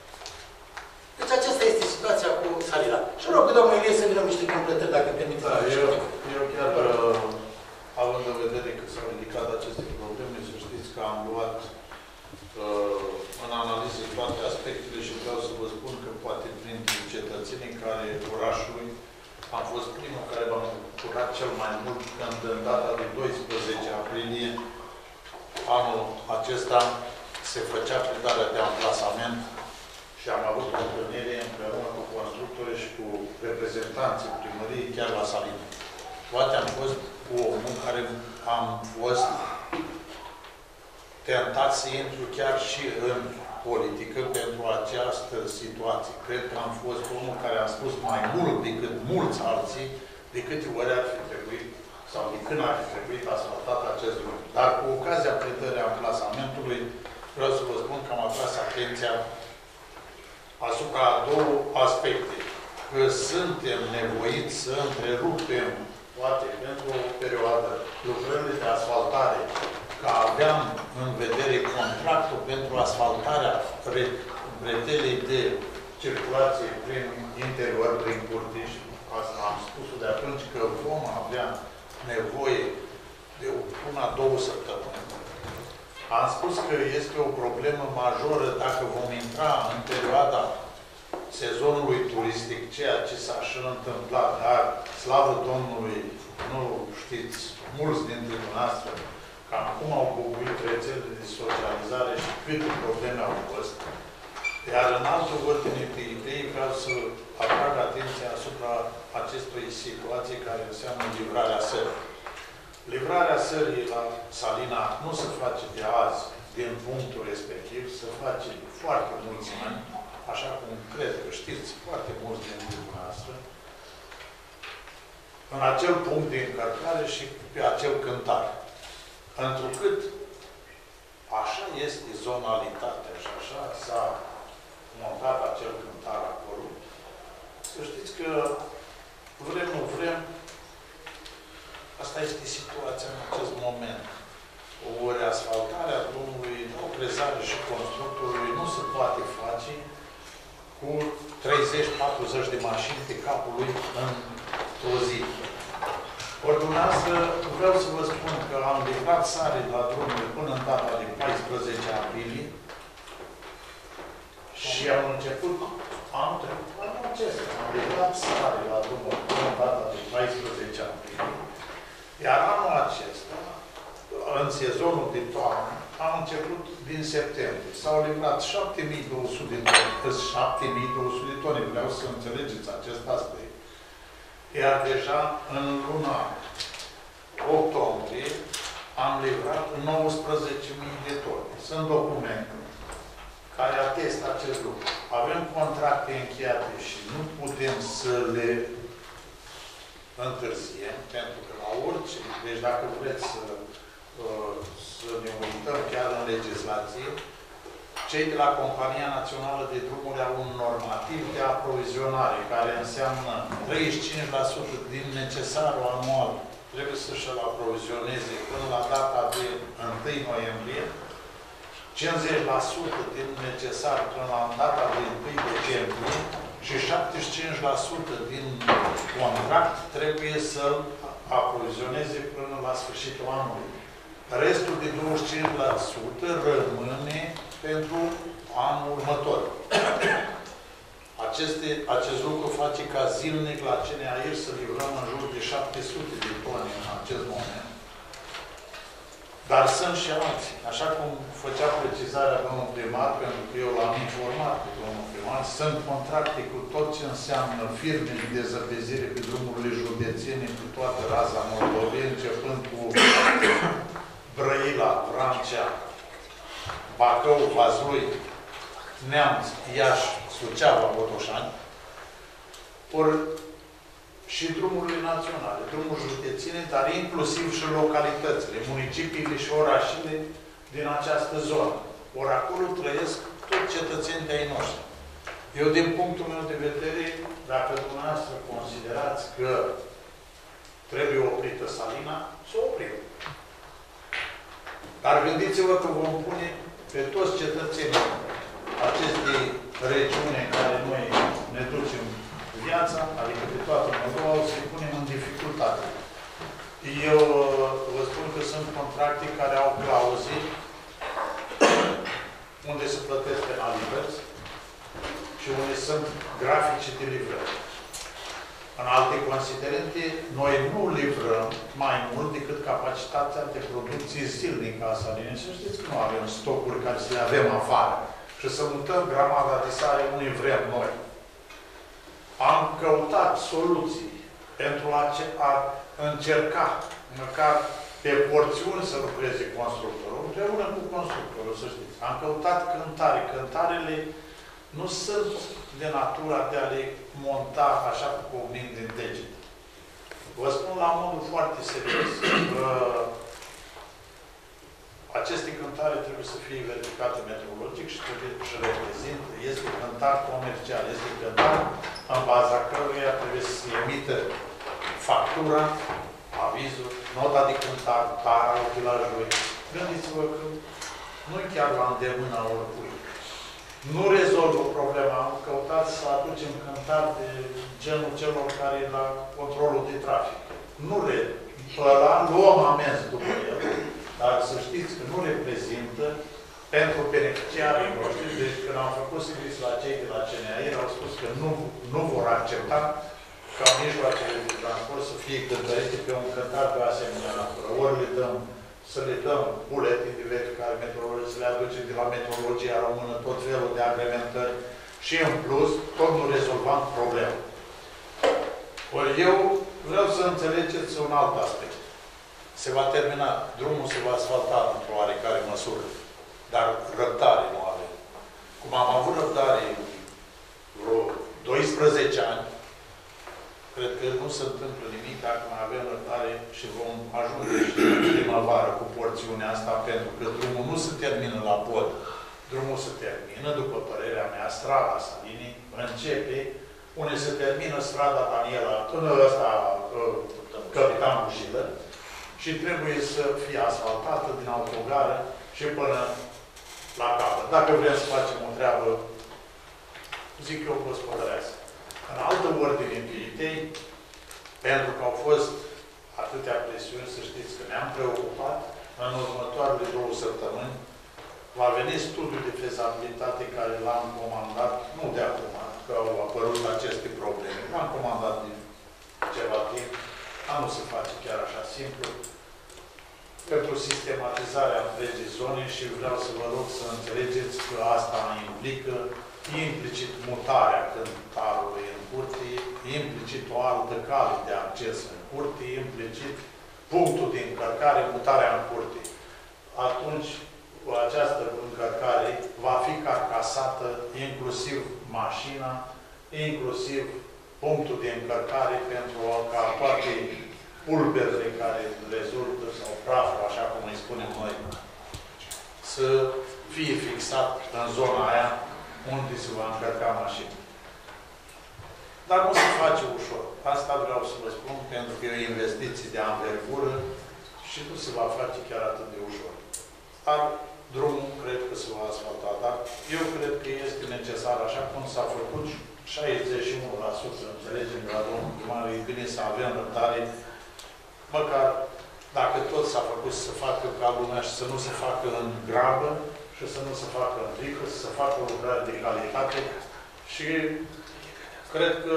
Deci aceasta este situația cu Salina. Și rog pe domnul Ilie să vină niște completări, dacă permite. Da, eu, eu chiar, uh, având în vedere că s-au ridicat aceste probleme, să știți că am luat uh, în analiză toate aspectele și vreau să vă spun că poate printre cetățenii care orașului am fost primul care m-am bucurat cel mai mult când în data de doisprezece aprilie anul acesta se făcea predarea de amplasament și am avut o întâlnire împreună cu constructorii și cu reprezentanții primăriei chiar la Salina. Poate am fost omul care am fost tentat să intru chiar și în politică pentru această situație. Cred că am fost omul care a spus mai mult decât mulți alții de câte ori ar fi trebuit sau de când ar fi trebuit asfaltat acest lucru. Dar cu ocazia predării amplasamentului vreau să vă spun că am atras atenția asupra două aspecte. Că suntem nevoiți să întrerupem, poate pentru o perioadă, lucrările de asfaltare, că aveam în vedere contractul pentru asfaltarea rețelei de circulație prin interior, prin curte, și asta am spus de atunci că vom avea nevoie de una, două săptămâni. Am spus că este o problemă majoră dacă vom intra în perioada sezonului turistic, ceea ce s-a și întâmplat, dar, slavă Domnului, nu știți, mulți dintre dumneavoastră, că acum au bubuit rețelele de socializare și câte probleme au fost. Iar în altă ordine de idei vreau să atrag atenția asupra acestei situații care înseamnă livrarea sării. Livrarea sării la Salina nu se face de azi, din punctul respectiv, se face foarte mulți ani. așa cum cred că știți foarte mulți din dumneavoastră, în acel punct de încărcare și pe acel cântar. Întrucât așa este zonalitatea și așa s-a montat acel cântar acolo, să știți că vrem, nu vrem, asta este situația în acest moment. Ori asfaltarea drumului, o crezare și constructorului nu se poate face cu treizeci patruzeci de mașini pe capul lui într-o zi. Ori dumneavoastră, vreau să vă spun că am livrat sare la drumul până în data de paisprezece aprilie și am început anul trecut, anul acesta, am livrat sare la drumul până în data de paisprezece aprilie, iar anul acesta, în sezonul de toamnă, am început din septembrie. S-au livrat șapte mii două sute de tone, șapte mii două sute de tone, vreau să înțelegeți acest aspect. Iar deja în luna octombrie am livrat nouăsprezece mii de tone. Sunt documente care atestă acest lucru. Avem contracte încheiate și nu putem să le întârziem, pentru că la orice, deci dacă vreți să, să ne uităm chiar în legislație, cei de la Compania Națională de Drumuri au un normativ de aprovizionare, care înseamnă treizeci și cinci la sută din necesarul anual trebuie să-și-l aprovizioneze până la data de întâi noiembrie, cincizeci la sută din necesar până la data de întâi decembrie și șaptezeci și cinci la sută din contract trebuie să-l aprovizioneze până la sfârșitul anului. Restul de douăzeci și cinci la sută rămâne pentru anul următor. Aceste, acest lucru face ca zilnic la C N A R să livrăm în jur de șapte sute de tone în acest moment. Dar sunt și alții. Așa cum făcea precizarea domnul primar, pentru că eu l-am informat pe domnul primar, sunt contracte cu tot ce înseamnă firme de dezăpezire pe drumurile județene, cu toată raza Moldovei, începând cu Brăila, Vrancea, Bacău, Vaslui, Neamț, Iași, Suceava, Botoșani, ori și drumurile naționale, drumuri județene, dar inclusiv și localitățile, municipiile și orașele din această zonă. Ori acolo trăiesc toți cetățenii de ai noștri. Eu, din punctul meu de vedere, dacă dumneavoastră considerați că trebuie oprită Salina, să o oprim. Dar gândiți-vă că vom pune pe toți cetățenii acestei regiuni în care noi ne ducem viața, adică pe toată Moldova, o să-i punem în dificultate. Eu vă spun că sunt contracte care au clauze unde se plătesc penalități și unde sunt grafice de livrări. În alte considerente, noi nu livrăm mai mult decât capacitatea de producție zilnică a salinei. Să știți că nu avem stocuri care să le avem afară și să mutăm gramada de sare unde vrem noi. Am căutat soluții pentru a, a încerca, măcar pe porțiuni, să lucreze constructorul, împreună cu constructorul, să știți. Am căutat cântare. Cântarele nu sunt de natura de a le monta așa cu cuvânt din deget. Vă spun la modul foarte serios că aceste cântare trebuie să fie verificate meteorologic și trebuie să reprezintă. Este cântar comercial, este cântar în baza căruia trebuie să se emită factura, avizul, nota de cântar, tara utilajului. Gândiți-vă că nu e chiar la îndemâna oricui. Nu rezolvă problema. Am căutat să aducem cântar de genul celor care e la controlul de trafic. Nu le... Ăla luăm amenzi după el, dar să știți că nu reprezintă pentru beneficiarii noștri. Deci când am făcut scris la cei de la C N A R, au spus că nu, nu vor accepta ca mijloacele de transport să fie cântărite pe un cântar de asemenea natură. Ori le dăm să le dăm buletini de verificare meteorologică, să le aducem de la meteorologia română, tot felul de agrementări și în plus, tot nu rezolvam problema. Ori eu vreau să înțelegeți un alt aspect. Se va termina, drumul se va asfalta într-o oarecare măsură, dar răbdare nu avem. Cum am avut răbdare vreo doisprezece ani, cred că nu se întâmplă nimic dacă mai avem răbdare și vom ajunge și în primăvară cu porțiunea asta, pentru că drumul nu se termină la pod. Drumul se termină, după părerea mea, strada Salinii începe unde se termină strada Daniela, până ăsta, Capitan Bușilă, și trebuie să fie asfaltată din autogară și până la capăt. Dacă vrem să facem o treabă, zic eu, gospodărească. În altă ordine viitei, pentru că au fost atâtea presiuni, să știți că ne-am preocupat, în următoarele două săptămâni va veni studiul de fezabilitate care l-am comandat, nu de acum, că au apărut aceste probleme. L-am comandat de ceva timp, dar nu se face chiar așa simplu, pentru sistematizarea întregii zone și vreau să vă rog să înțelegeți că asta implică implicit mutarea cântarului în curte, implicit o altă cale de acces în curte, implicit punctul de încărcare, mutarea în curte. Atunci, această încărcare va fi carcasată inclusiv mașina, inclusiv punctul de încărcare pentru ca toate pulberile care rezultă, sau praful, așa cum îi spunem noi, să fie fixat în zona aia unde se va încărca mașina. Dar nu se face ușor. Asta vreau să vă spun, pentru că e o investiție de anvergură și nu se va face chiar atât de ușor. Dar drumul cred că se va asfalta. Dar eu cred că este necesar, așa cum s-a făcut șaizeci și unu la sută, înțelegem la domnul primar, e bine să avem răbdare, măcar dacă tot s-a făcut să se facă ca lumea și să nu se facă în grabă și să nu se facă în frică, să se facă o lucrare de calitate și cred că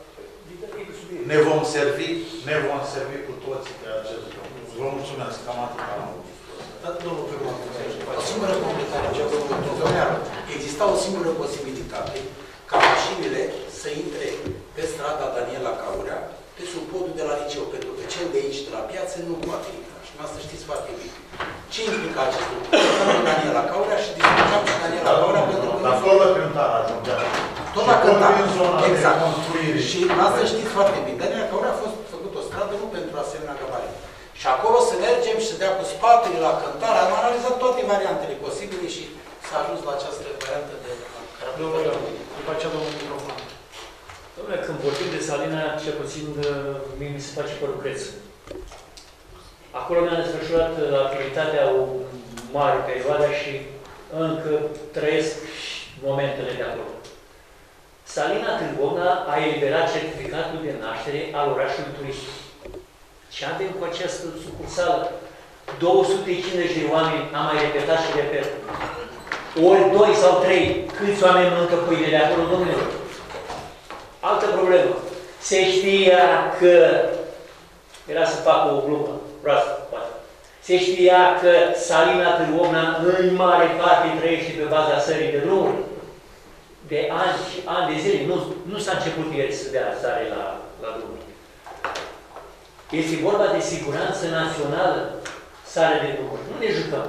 ne vom servi, ne vom servi cu toții de acest lucru. Vă mulțumesc, cam atât am avut. Domnul primar, o singură completare, ce exista o singură posibilitate ca mașinile să intre pe strada Daniela Caurea, pe sub podul de la liceu, pentru că cel de aici, de la piață, nu poate intra. Și nu să știți foarte bine. Ce implică acest lucru? Discutăm Daniela Caurea și discutăm cu Daniela Caurea pentru că... Dar tot la Cântara ajungea. Tot la Cântara. Exact. Și nu să știți foarte bine. Daniela Caurea a fost făcut o stradă nu pentru asemenea gabarite. Și acolo să mergem și să dea cu spatele la Cântara. Am analizat toate variantele posibile și s-a ajuns la această variantă de... După aceea, domnul microfon. Dom'le, când vorbim de Salina, cel puțin mie mi se face părul creț. Acolo mi-am desfășurat activitatea o mare perioadă și încă trăiesc momentele de acolo. Salina Târgovna a eliberat certificatul de naștere al orașului turistic. Ce avem cu această sucursală? două sute cincizeci de oameni, am mai repetat și repet. Ori doi sau trei, câți oameni mănâncă pâine de acolo, domnilor? Altă problemă. Se știa că, era să fac o glumă, proastă, poate. Se știa că Salina Târgovna în mare parte trăiește pe baza sării de drumuri. De ani și ani de zile. Nu, nu s-a început ieri să dea sare la, la drumuri. Este vorba de siguranță națională, sare de drumuri. Nu ne jucăm.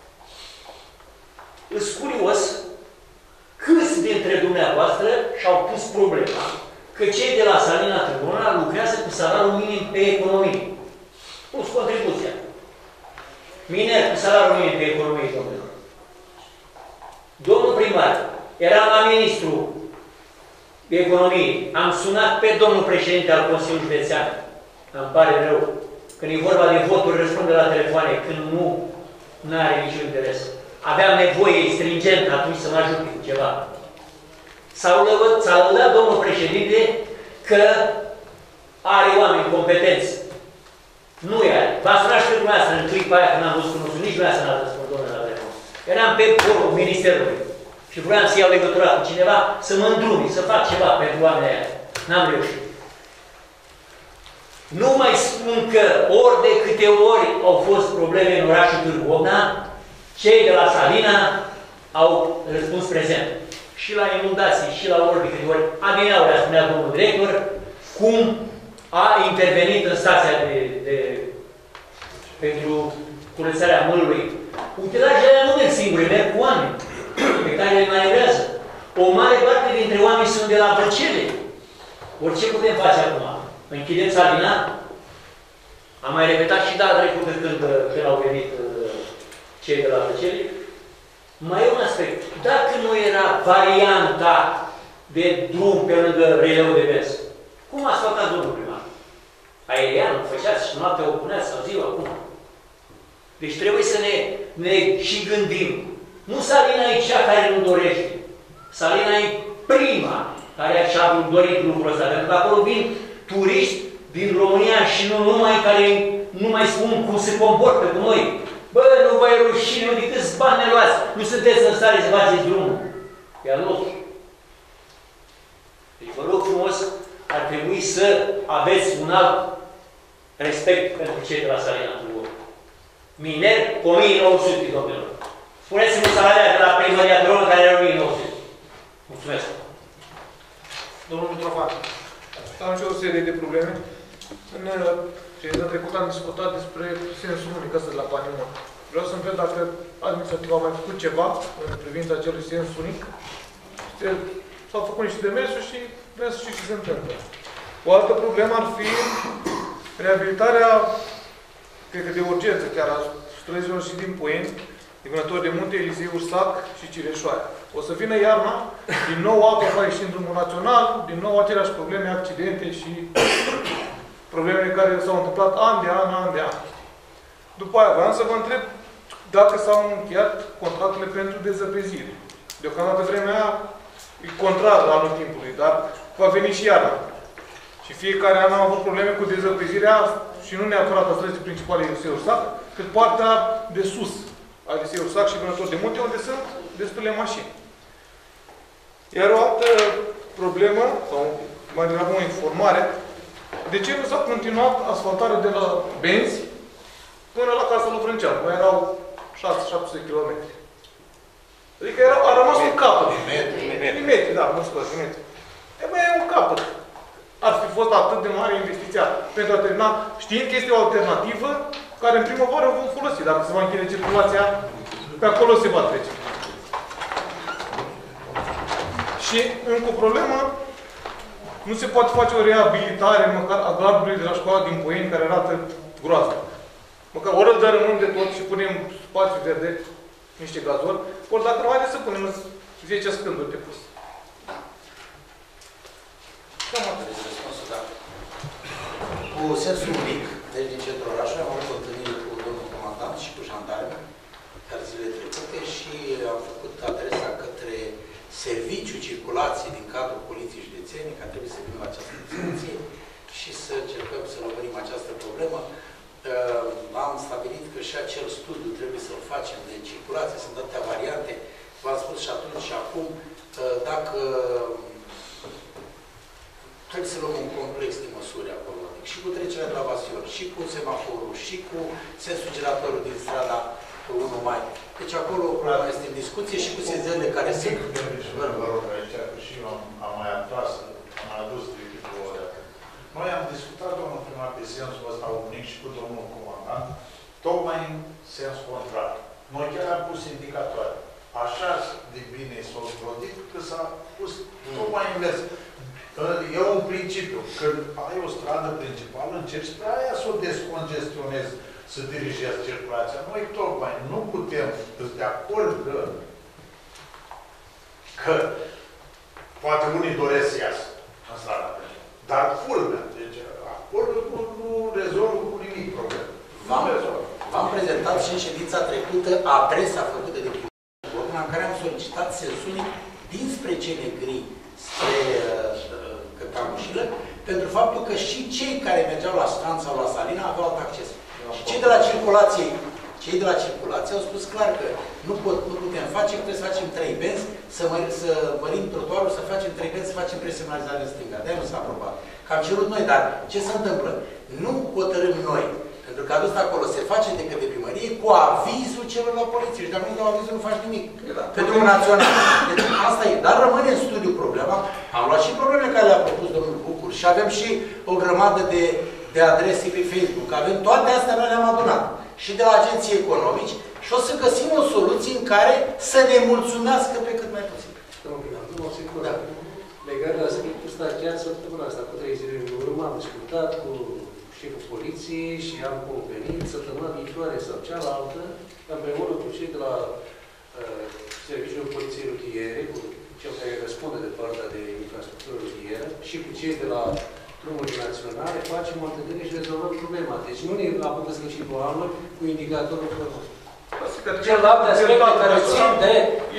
Îs curios câți dintre dumneavoastră și-au pus problema că cei de la Salina Târgovna lucrează cu salariul minim pe economie. Plus contribuția. Miner cu salariul minim pe economie, domnilor. Domnul primar, eram la ministru de economie. Am sunat pe domnul președinte al Consiliului Județean. Îmi pare rău. Când e vorba de voturi, răspunde la telefoane. Când nu, nu are niciun interes. Aveam nevoie stringent atunci să mă ajute cu ceva. S-a lăudat domnul președinte că are oameni competenți. Nu e are. V-a sunat și pe dumneavoastră în clipa aia când am văzut că nu sunt nici dumneavoastră n-a răspuns, domnule, la telefon. Eram pe forul Ministerului și vreau să iau legătura cu cineva, să mă îndrumi, să fac ceva pentru oamenii aia. N-am reușit. Nu mai spun că ori de câte ori au fost probleme în orașul Târgovna, cei de la Salina au răspuns prezent. Și la inundații, și la ori de câte ori. Adineauri, spunea domnul director, cum a intervenit în stația de, de, pentru curățarea mălului. Utilajele nu merg singure, merg cu oameni pe care le manevrează. O mare parte dintre oameni sunt de la Văcele. Orice putem face acum? Închidem Salina? Am mai repetat și data trecută când, când au venit cei de la Văcele. Mai e un aspect. Dacă nu era varianta de drum pe lângă releu de mers, cum ați făcut domnul primar? Aerian, o făceați și noaptea o puneați sau ziua, cum? Deci trebuie să ne, ne și gândim. Nu Salina e cea care nu dorește. Salina e prima care și-a dorit lucrul ăsta. Pentru că acolo vin turiști din România și nu numai care nu mai spun cum se comportă cu noi. Bă, nu vă e rușine, de câți bani ne luați? Nu sunteți în stare să faceți drumul. E al nostru. Deci vă rog frumos, ar trebui să aveți un alt respect pentru cei de la Salina Tulor. Miner, o mie nouă sute, domnilor. Spuneți-mi salarea de la primăria Tulor care era o mie nouă sute. Mulțumesc. Domnul Mitrofan. Am și o serie de probleme. În ședința trecută am discutat despre sensul unic ăsta de la Panimon. Vreau să întreb dacă administrativ a mai făcut ceva în privința acelui sens unic. S-au făcut niște demersuri și vreau să știu ce se întâmplă. O altă problemă ar fi reabilitarea, cred că de urgență chiar, a străzilor și din Poieni, din vânători de munte, Elisei, Ursac și Cireșoaia. O să vină iarna, din nou apa va ieși în drumul național, din nou aceleași probleme, accidente și problemele care s-au întâmplat an de an, an de an. După aia, vreau să vă întreb dacă s-au încheiat contractele pentru dezăpezire. Deocamdată vremea aia e contrar la anul timpului, dar va veni și iarna. Și fiecare an am avut probleme cu dezăpezirea și nu neapărat a străzii principale Elisei Ursac, cât partea de sus a Elisei Ursac și vânători de munte, unde sunt destule mașini. Iar o altă problemă, sau mai degrabă o informare, de ce nu s-a continuat asfaltarea de la Benzi până la Casa lui Vrânceanu? Mai erau șase șapte sute de kilometri. Adică era, a rămas un capăt. Milimetri, da, mă scuze, milimetri. E mai e un capăt. Ar fi fost atât de mare investiția pentru a termina, știind că este o alternativă care în primăvară o vom folosi. Dacă se va închide circulația, pe acolo se va trece. Și încă o problemă, nu se poate face o reabilitare măcar a gardului de la școala din Poieni, care arată groază. Măcar ori îl dărâmăm de tot și punem spațiu verde, niște gazuri, ori dacă nu, haideți să punem zece scânduri de pus. Cam atât de răspunsul, da. Cu sensul unic, deci din centrul orașului, am avut o întâlnire cu domnul comandant și cu jandarmi, care zilele trecute, și am făcut adresa către serviciul circulației din cadrul Poliției Județene, care trebuie să vină la această discuție și să încercăm să lămurim această problemă. Uh, am stabilit că și acel studiu trebuie să-l facem de circulație, sunt atâtea variante. V-am spus și atunci și acum, uh, dacă trebuie să luăm un complex de măsuri acolo, și cu trecerea de la Vasion, și cu semaforul, și cu sensul giratorul din strada unu mai. Deci acolo problema este în discuție și cu sezările care sunt. Vă rog aici, că și eu am, am mai atras, am mai adus de tipul ăla. Noi am discutat, domnul primar, pe sensul ăsta unic și cu domnul comandant, tocmai în sens contrar. Noi chiar am pus indicatoare. Așa de bine s-au scrodit, că s-a pus tocmai invers. E un principiu. Când ai o stradă principală, încerci pe aia să o descongestionezi, să dirigezi circulația. Noi tocmai nu putem, de acord că, că poate unii doresc să iasă în strada principală. Dar culmea. Deci acordul nu, nu rezolvă cu nimic problema. V-am prezentat și în ședința trecută adresa făcută de primul în care am solicitat sensul dinspre cele gri spre uh, Cătamușilă, pentru faptul că și cei care mergeau la Ștran sau la Salina aveau alt acces. Și cei de la circulație, cei de la circulație au spus clar că nu, pot, nu putem face, că trebuie să facem trei benzi, să, măr, să mărim trotuarul, să facem trei benzi, să facem presemnalizare în stânga. De-aia nu s-a aprobat. Că am cerut noi, dar ce se întâmplă? Nu hotărâm noi. Pentru că adus acolo se face de către primărie cu avizul celor la poliție. Și dacă nu dau avizul, nu faci nimic. Pentru un național. Deci asta e. Dar rămâne în studiu problema. Am luat și problemele care le-a propus domnul Bucur și avem și o grămadă de, de adrese pe Facebook. Avem toate astea, noi le-am adunat. Și de la agenții economici și o să găsim o soluție în care să ne mulțumească pe cât mai posibil. Domnul primar, nu Legat de aspectul ăsta, chiar săptămâna asta, cu trei zile în urmă, am discutat cu șeful poliției și am convenit săptămâna viitoare sau cealaltă, împreună cu cei de la uh, Serviciul Poliției Rutiere, cu cel care răspunde de partea de infrastructură rutieră și cu cei de la drumurile naționale, facem o întâlnire și rezolvăm problema. Deci nu ne apucă să ghicim oameni cu indicatorul formal. Celelalte aspecte care țin de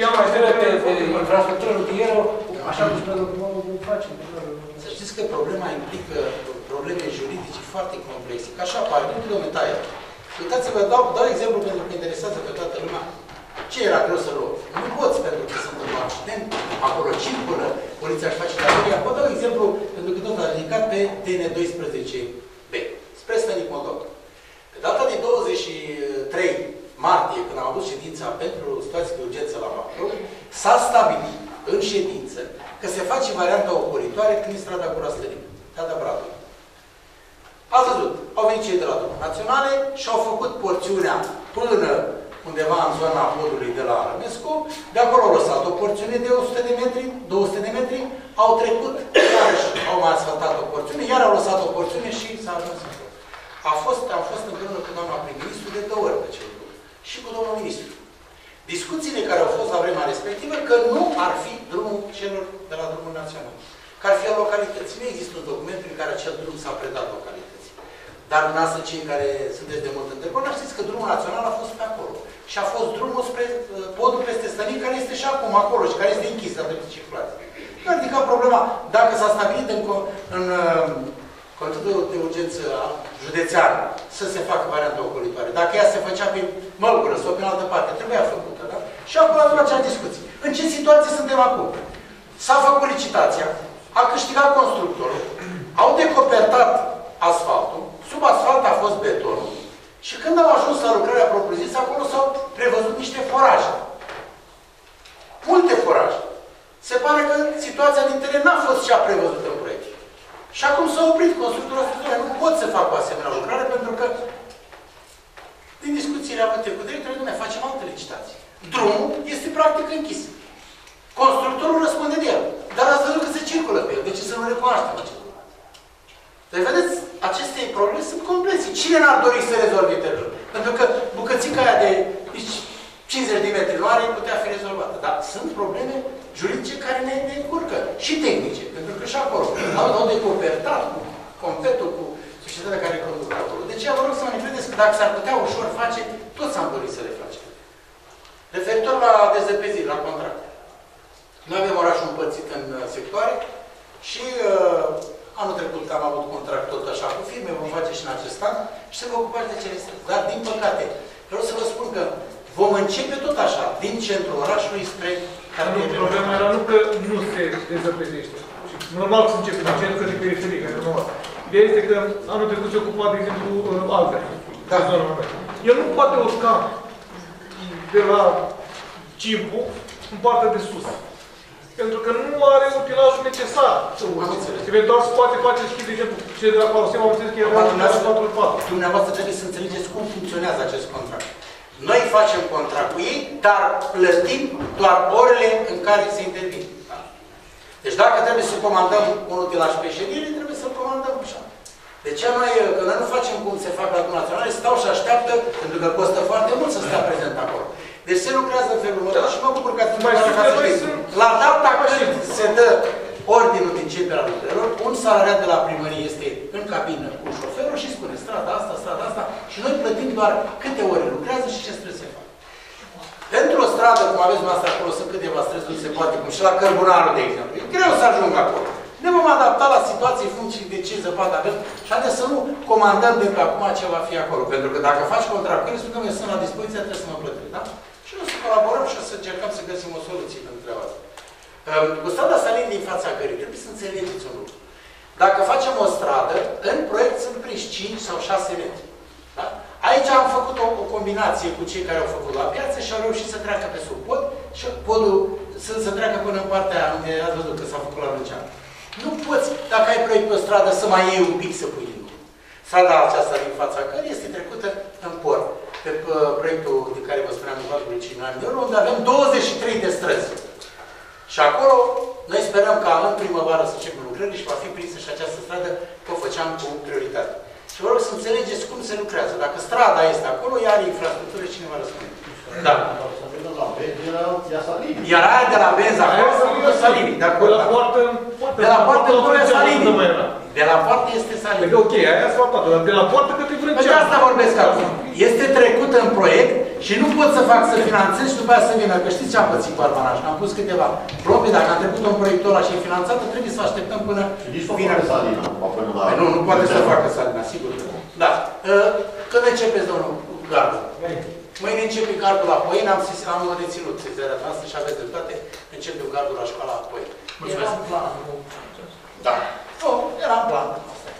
infrastructură rutieră, așa cum spunea domnul, nu facem. Să știți că problema implică probleme juridice foarte complexe. Ca așa apare, nu domnule Taia. Uitați-vă, dau, dau exemplu pentru că interesează pe toată lumea. Ce era greu să luăm? Nu poți, pentru că sunt un accident, acolo circulă, poliția își face datoria. Vă dau exemplu, pentru că tot a ridicat pe T N doisprezece B, spre Stănic Moldova. Pe data de douăzeci și trei martie, când am avut ședința pentru situații de urgență la Bacău, s-a stabilit în ședință că se face varianta ocolitoare prin strada Gura Stănic, strada Bradului. Ați văzut, au venit cei de la Drumuri Naționale și au făcut porțiunea până undeva în zona podului de la Arămescu, de acolo au lăsat o porțiune de o sută de metri, două sute de metri, au trecut, iarăși au mai asfaltat o porțiune, iar au lăsat o porțiune și s-a ajuns acolo. A fost, am fost împreună cu doamna prim-ministru de două ori pe cel lucru. Și cu domnul ministru. Discuțiile care au fost la vremea respectivă, că nu ar fi drumul celor de la Drumul Național. Că ar fi al localității. Nu există un document prin care acel drum s-a predat localității. Dar dumneavoastră, cei care sunteți de mult întrebări, știți că Drumul Național a fost pe acolo. Și a fost drumul spre podul peste Stănic, care este și acum acolo și care este închis de circulație. Nu a ridicat problema dacă s-a stabilit în, în Consiliul de Urgență județean să se facă varianta ocolitoare. Dacă ea se făcea pe Mălgură sau pe altă parte, trebuia făcută, da? Și acum avem acea discuție. În ce situație suntem acum? S-a făcut licitația, a câștigat constructorul, au decopertat asfaltul, sub asfalt a fost betonul și când au ajuns la lucrarea propriu-zisă, acolo s-au prevăzut niște foraje. Multe foraje. Se pare că situația din teren n-a fost cea prevăzută în proiect. Și acum s-a oprit constructorul ăsta. Nu pot să fac o asemenea lucrare pentru că din discuțiile avute cu directorul, nu ne facem altă licitație. Drumul este practic închis. Constructorul răspunde de el. Dar ați văzut că se circulă pe el. De ce să nu recunoaștem acest lucru? Deci, vedeți, aceste probleme sunt complexe. Cine n-ar dori să rezolve terenul? Pentru că bucățica aia de cincizeci de metri nu are putea fi rezolvată. Dar sunt probleme juridice care ne, ne încurcă. Și tehnice. Pentru că și acolo au, au decopertat cu competul, cu societatea care conduc acolo. Deci, vă rog să mă ne credeți că dacă s-ar putea ușor face, toți am dorit să le facem. Referitor la dezăpeziri, la contracte. Noi avem orașul împărțit în sectoare și uh, anul trecut am avut contract tot așa cu firme, vom face și în acest an și se va ocupa de cele străzi. Dar, din păcate, vreau să vă spun că vom începe tot așa, din centrul orașului spre cartierele. Problema era nu că nu se dezăpezește. Normal că se începe din centru de periferie, că e normal. Ideea este că anul trecut se ocupa, de exemplu, Albert. Da. El nu poate urca de la Cimpu în partea de sus. Pentru că nu are utilajul necesar. Eventual se poate face și, de exemplu, ce de la Coloseu, am înțeles că era patru patru. Dumneavoastră trebuie să înțelegeți cum funcționează acest contract. Noi facem contract cu ei, dar plătim doar orele în care se intervine. Deci dacă trebuie să comandăm un utilaj pe ședire, trebuie să-l comandăm așa. De ce noi, că noi nu facem cum se fac la Drumul Național, stau și așteaptă, pentru că costă foarte mult să stea prezent acolo. Deci se lucrează în felul următor și mă bucur că ați la data când se dă ordinul de începere a lucrărilor, un salariat de la primărie este în cabină cu șoferul și spune strada asta, strada asta și noi plătim doar câte ore lucrează și ce trebuie să facă. Pentru o stradă, cum aveți dumneavoastră acolo, sunt câteva străzi, nu se poate, cum și la Cărbunarul, de exemplu. E greu să ajung acolo. Ne vom adapta la situații în funcție de ce zăpadă avem și haideți să nu comandăm de pe acum ce va fi acolo. Pentru că dacă faci contract cu el, spune că sunt la dispoziție, trebuie să mă plătești. Da? Și noi să colaborăm și să încercăm să găsim o soluție pentru treaba asta. Cu strada Salin din fața cării, trebuie să înțelegeți un lucru. Dacă facem o stradă, în proiect sunt prinși cinci sau șase metri. Da? Aici am făcut o, o combinație cu cei care au făcut la piață și au reușit să treacă pe sub pod și podul să, să treacă până în partea aia unde ați văzut că s-a făcut la Lucean. Nu poți, dacă ai proiect pe o stradă, să mai iei un pic să pui din nou. Strada aceasta din fața cării este trecută în port. Pe proiectul de care vă spuneam în patru virgulă cinci milioane de euro, unde avem douăzeci și trei de străzi. Și acolo Noi sperăm ca în primăvară să începem lucrările și va fi prinsă și această stradă, că o făceam cu prioritate. Și vă rog să înțelegeți cum se lucrează. Dacă strada este acolo, ea are infrastructură, cine va răspunde? Da. Iar aia de la benzi acolo să făcută Salini. De la poartă, de la poartă încolo e Salini. De la poartă este Salini. Ok, aia asfaltată, dar de la poartă către Vrânceanu. Păi de asta vorbesc acum. Este trecut în proiect și nu pot să fac să finanțez și după aia să vină. Că știți ce am pățit cu Armanaș? Am pus câteva probe, dacă am trecut un proiectul ăla și e finanțat, trebuie să așteptăm până vine Salina. Păi nu, nu poate să facă Salina, sigur. Da. Când începeți, domnul Gardu? Mâine începe gardul la Poieni, am, am reținut sezarea noastră și aveți dreptate, începem gardul la școala Poieni. Mulțumesc. Era în plan. Da. Nu, era în plan.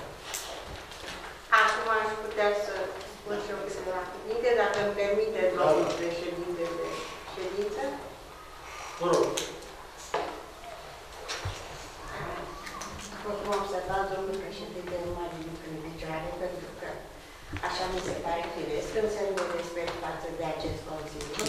Acum aș putea să spun și eu câteva cuvinte, dacă îmi permite, domnul președinte de ședință. Vă rog. După cum am observat, domnul președinte nu mai ridică în picioare, pentru că așa mi se pare firesc, în semn de respect față de acest Consiliu.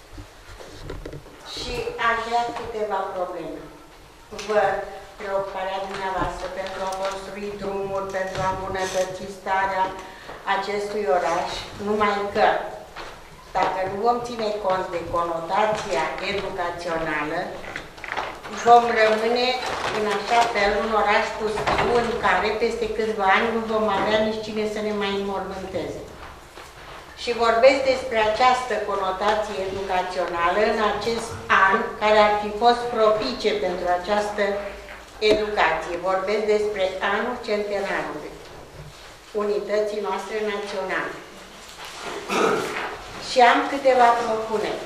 Și aș vrea câteva probleme. Văd preocuparea dumneavoastră pentru a construi drumuri, pentru a îmbunătăți starea acestui oraș, numai că, dacă nu vom ține cont de conotația educațională, vom rămâne în așa fel un oraș pustiu în care peste câțiva ani nu vom avea nici cine să ne mai înmormânteze. Și vorbesc despre această conotație educațională în acest an care ar fi fost propice pentru această educație. Vorbesc despre anul centenarului unității noastre naționale. Și am câteva propuneri.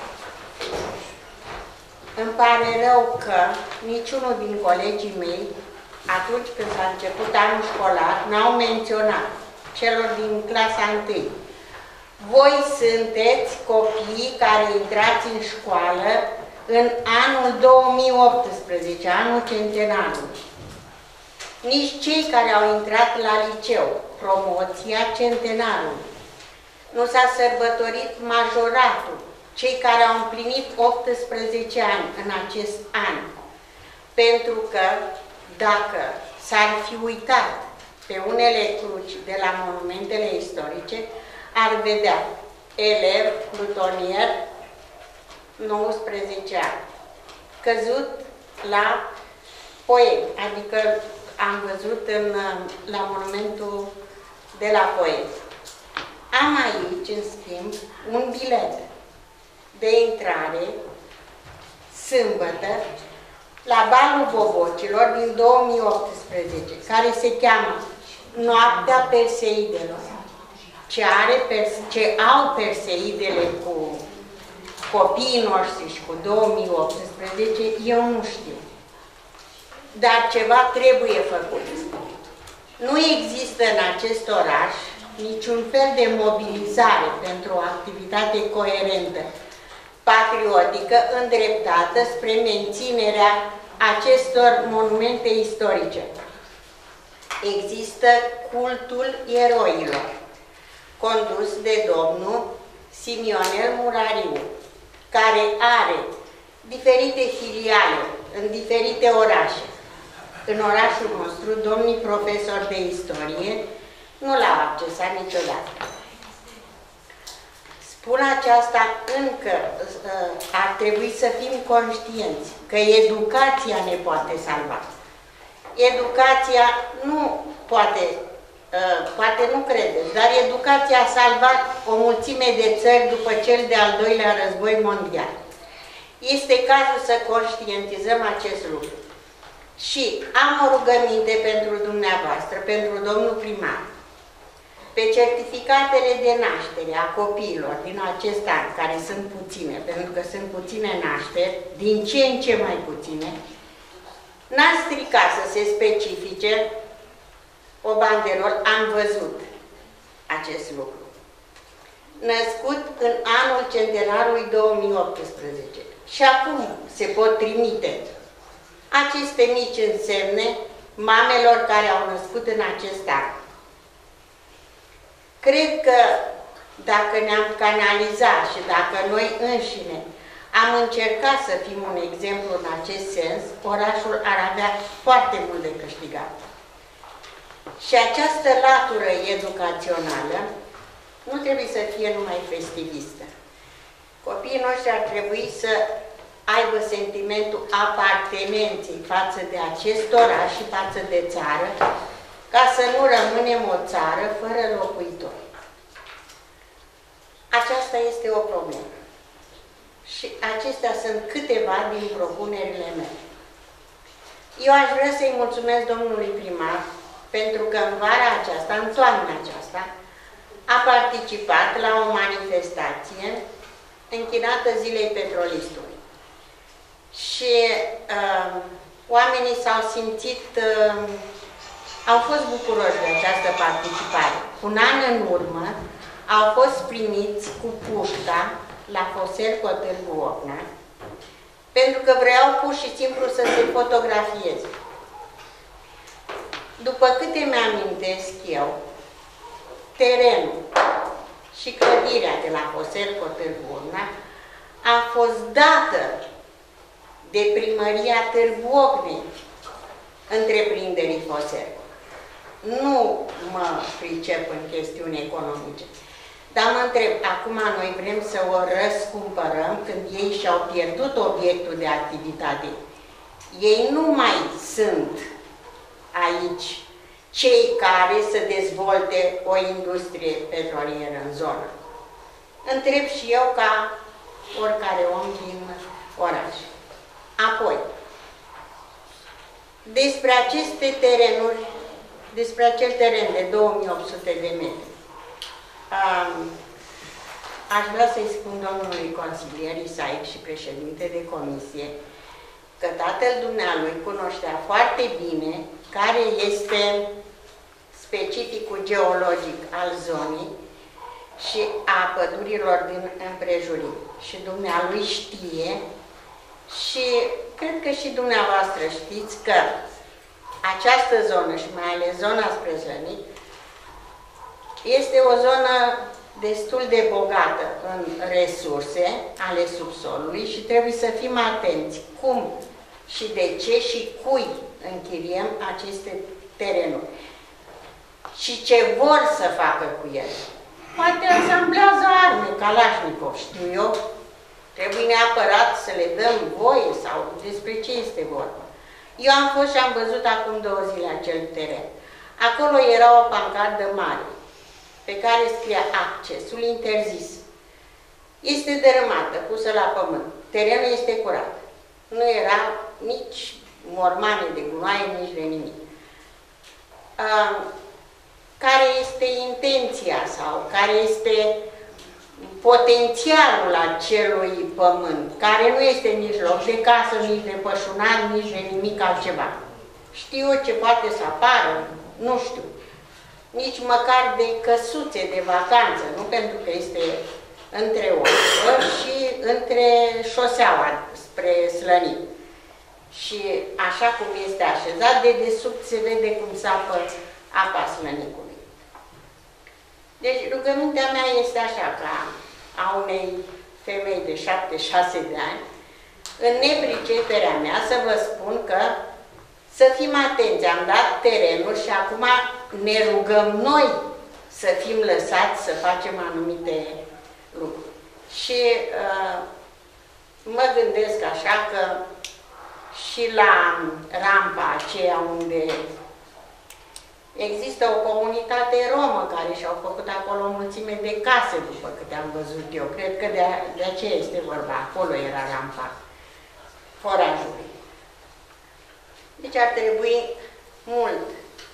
Îmi pare rău că niciunul din colegii mei, atunci când s-a început anul școlar, n-au menționat celor din clasa întâi. Voi sunteți copiii care intrați în școală în anul două mii optsprezece, anul centenarului. Nici cei care au intrat la liceu, promoția centenarului. Nu s-a sărbătorit majoratul, cei care au împlinit optsprezece ani în acest an. Pentru că dacă s-ar fi uitat pe unele cruci de la monumentele istorice, ar vedea elev, plutonier, nouăsprezece ani, căzut la Poieni, adică am văzut în, la monumentul de la Poieni. Am aici, în schimb, un bilet de intrare, sâmbătă, la Balul Bobocilor din două mii optsprezece, care se cheamă Noaptea Perseidelor. Ce, are, ce au Perseidele cu copiii noștri și cu două mii optsprezece, eu nu știu. Dar ceva trebuie făcut. Nu există în acest oraș niciun fel de mobilizare pentru o activitate coerentă, patriotică, îndreptată spre menținerea acestor monumente istorice. Există cultul eroilor, condus de domnul Simionel Murariu, care are diferite filiale în diferite orașe. În orașul nostru, domnii profesori de istorie nu l-au accesat niciodată. Spun aceasta încă, ar trebui să fim conștienți că educația ne poate salva. Educația nu poate, poate nu credeți, dar educația a salvat o mulțime de țări după cel de-al doilea război mondial. Este cazul să conștientizăm acest lucru. Și am o rugăminte pentru dumneavoastră, pentru domnul primar. Pe certificatele de naștere a copiilor din acest an, care sunt puține, pentru că sunt puține nașteri, din ce în ce mai puține, n-ar strica să se specifice o banderol, am văzut acest lucru. Născut în anul centenarului două mii optsprezece. Și acum se pot trimite aceste mici însemne mamelor care au născut în acest an. Cred că dacă ne-am canalizat și dacă noi înșine Am încercat să fim un exemplu în acest sens, orașul ar avea foarte mult de câștigat. Și această latură educațională nu trebuie să fie numai festivistă. Copiii noștri ar trebui să aibă sentimentul apartenenței față de acest oraș și față de țară, ca să nu rămânem o țară fără locuitori. Aceasta este o problemă. Și acestea sunt câteva din propunerile mele. Eu aș vrea să-i mulțumesc domnului primar pentru că în vara aceasta, în toamna aceasta, a participat la o manifestație închinată Zilei Petrolistului. Și uh, oamenii s-au simțit, uh, au fost bucuroși de această participare. Un an în urmă au fost primiți cu pușca la Foserco Târgu Ocna, pentru că vreau pur și simplu să se fotografieze. După câte mi-amintesc eu, terenul și clădirea de la Foserco Târgu Ocna a fost dată de primăria Târgu Ocnei întreprinderii Foserco. Nu mă pricep în chestiuni economice. Dar mă întreb, acum noi vrem să o răscumpărăm când ei și-au pierdut obiectul de activitate. Ei nu mai sunt aici cei care să dezvolte o industrie petrolieră în zonă. Întreb și eu ca oricare om din oraș. Apoi, despre aceste terenuri, despre acel teren de două mii opt sute de metri, Um, aș vrea să-i spun domnului consilier Isaic și președinte de comisie că tatăl dumnealui cunoștea foarte bine care este specificul geologic al zonei și a pădurilor din împrejurim. Și dumnealui știe și cred că și dumneavoastră știți că această zonă și mai ales zona spre Zlănic este o zonă destul de bogată în resurse ale subsolului și trebuie să fim atenți cum și de ce și cui închiriem aceste terenuri și ce vor să facă cu ele. Poate asamblează arme, Kalashnikov, știu eu, trebuie neapărat să le dăm voie sau despre ce este vorba. Eu am fost și am văzut acum două zile acel teren. Acolo era o pancardă mare pe care scria accesul interzis. Este dărâmată, pusă la pământ. Terenul este curat. Nu era nici mormane de gunoaie, nici de nimic. Uh, care este intenția sau care este potențialul acelui pământ, care nu este nici loc de casă, nici de pășunar, nici de nimic altceva. Știu ce poate să apară, nu știu. Nici măcar de căsuțe de vacanță, nu pentru că este între Oșcă și între șoseaua spre Slănic. Și așa cum este așezat, de desubt se vede cum sapă apa Slănicului. Deci rugămintea mea este așa, ca a unei femei de șaptezeci și șase de ani, în nepriceperea mea să vă spun că să fim atenți, am dat terenul și acum ne rugăm noi să fim lăsați să facem anumite lucruri. Și uh, mă gândesc așa că și la rampa aceea unde există o comunitate romă care și-au făcut acolo o mulțime de case, după câte am văzut eu. Cred că de, de aceea este vorba. Acolo era rampa forajului. Deci ar trebui mult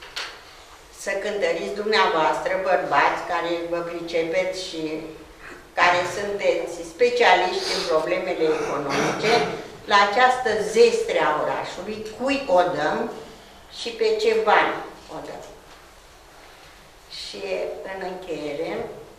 să cântăriți dumneavoastră, bărbați care vă pricepeți și care sunteți specialiști în problemele economice, la această zestre a orașului, cui o dăm și pe ce bani o dăm. Și în încheiere,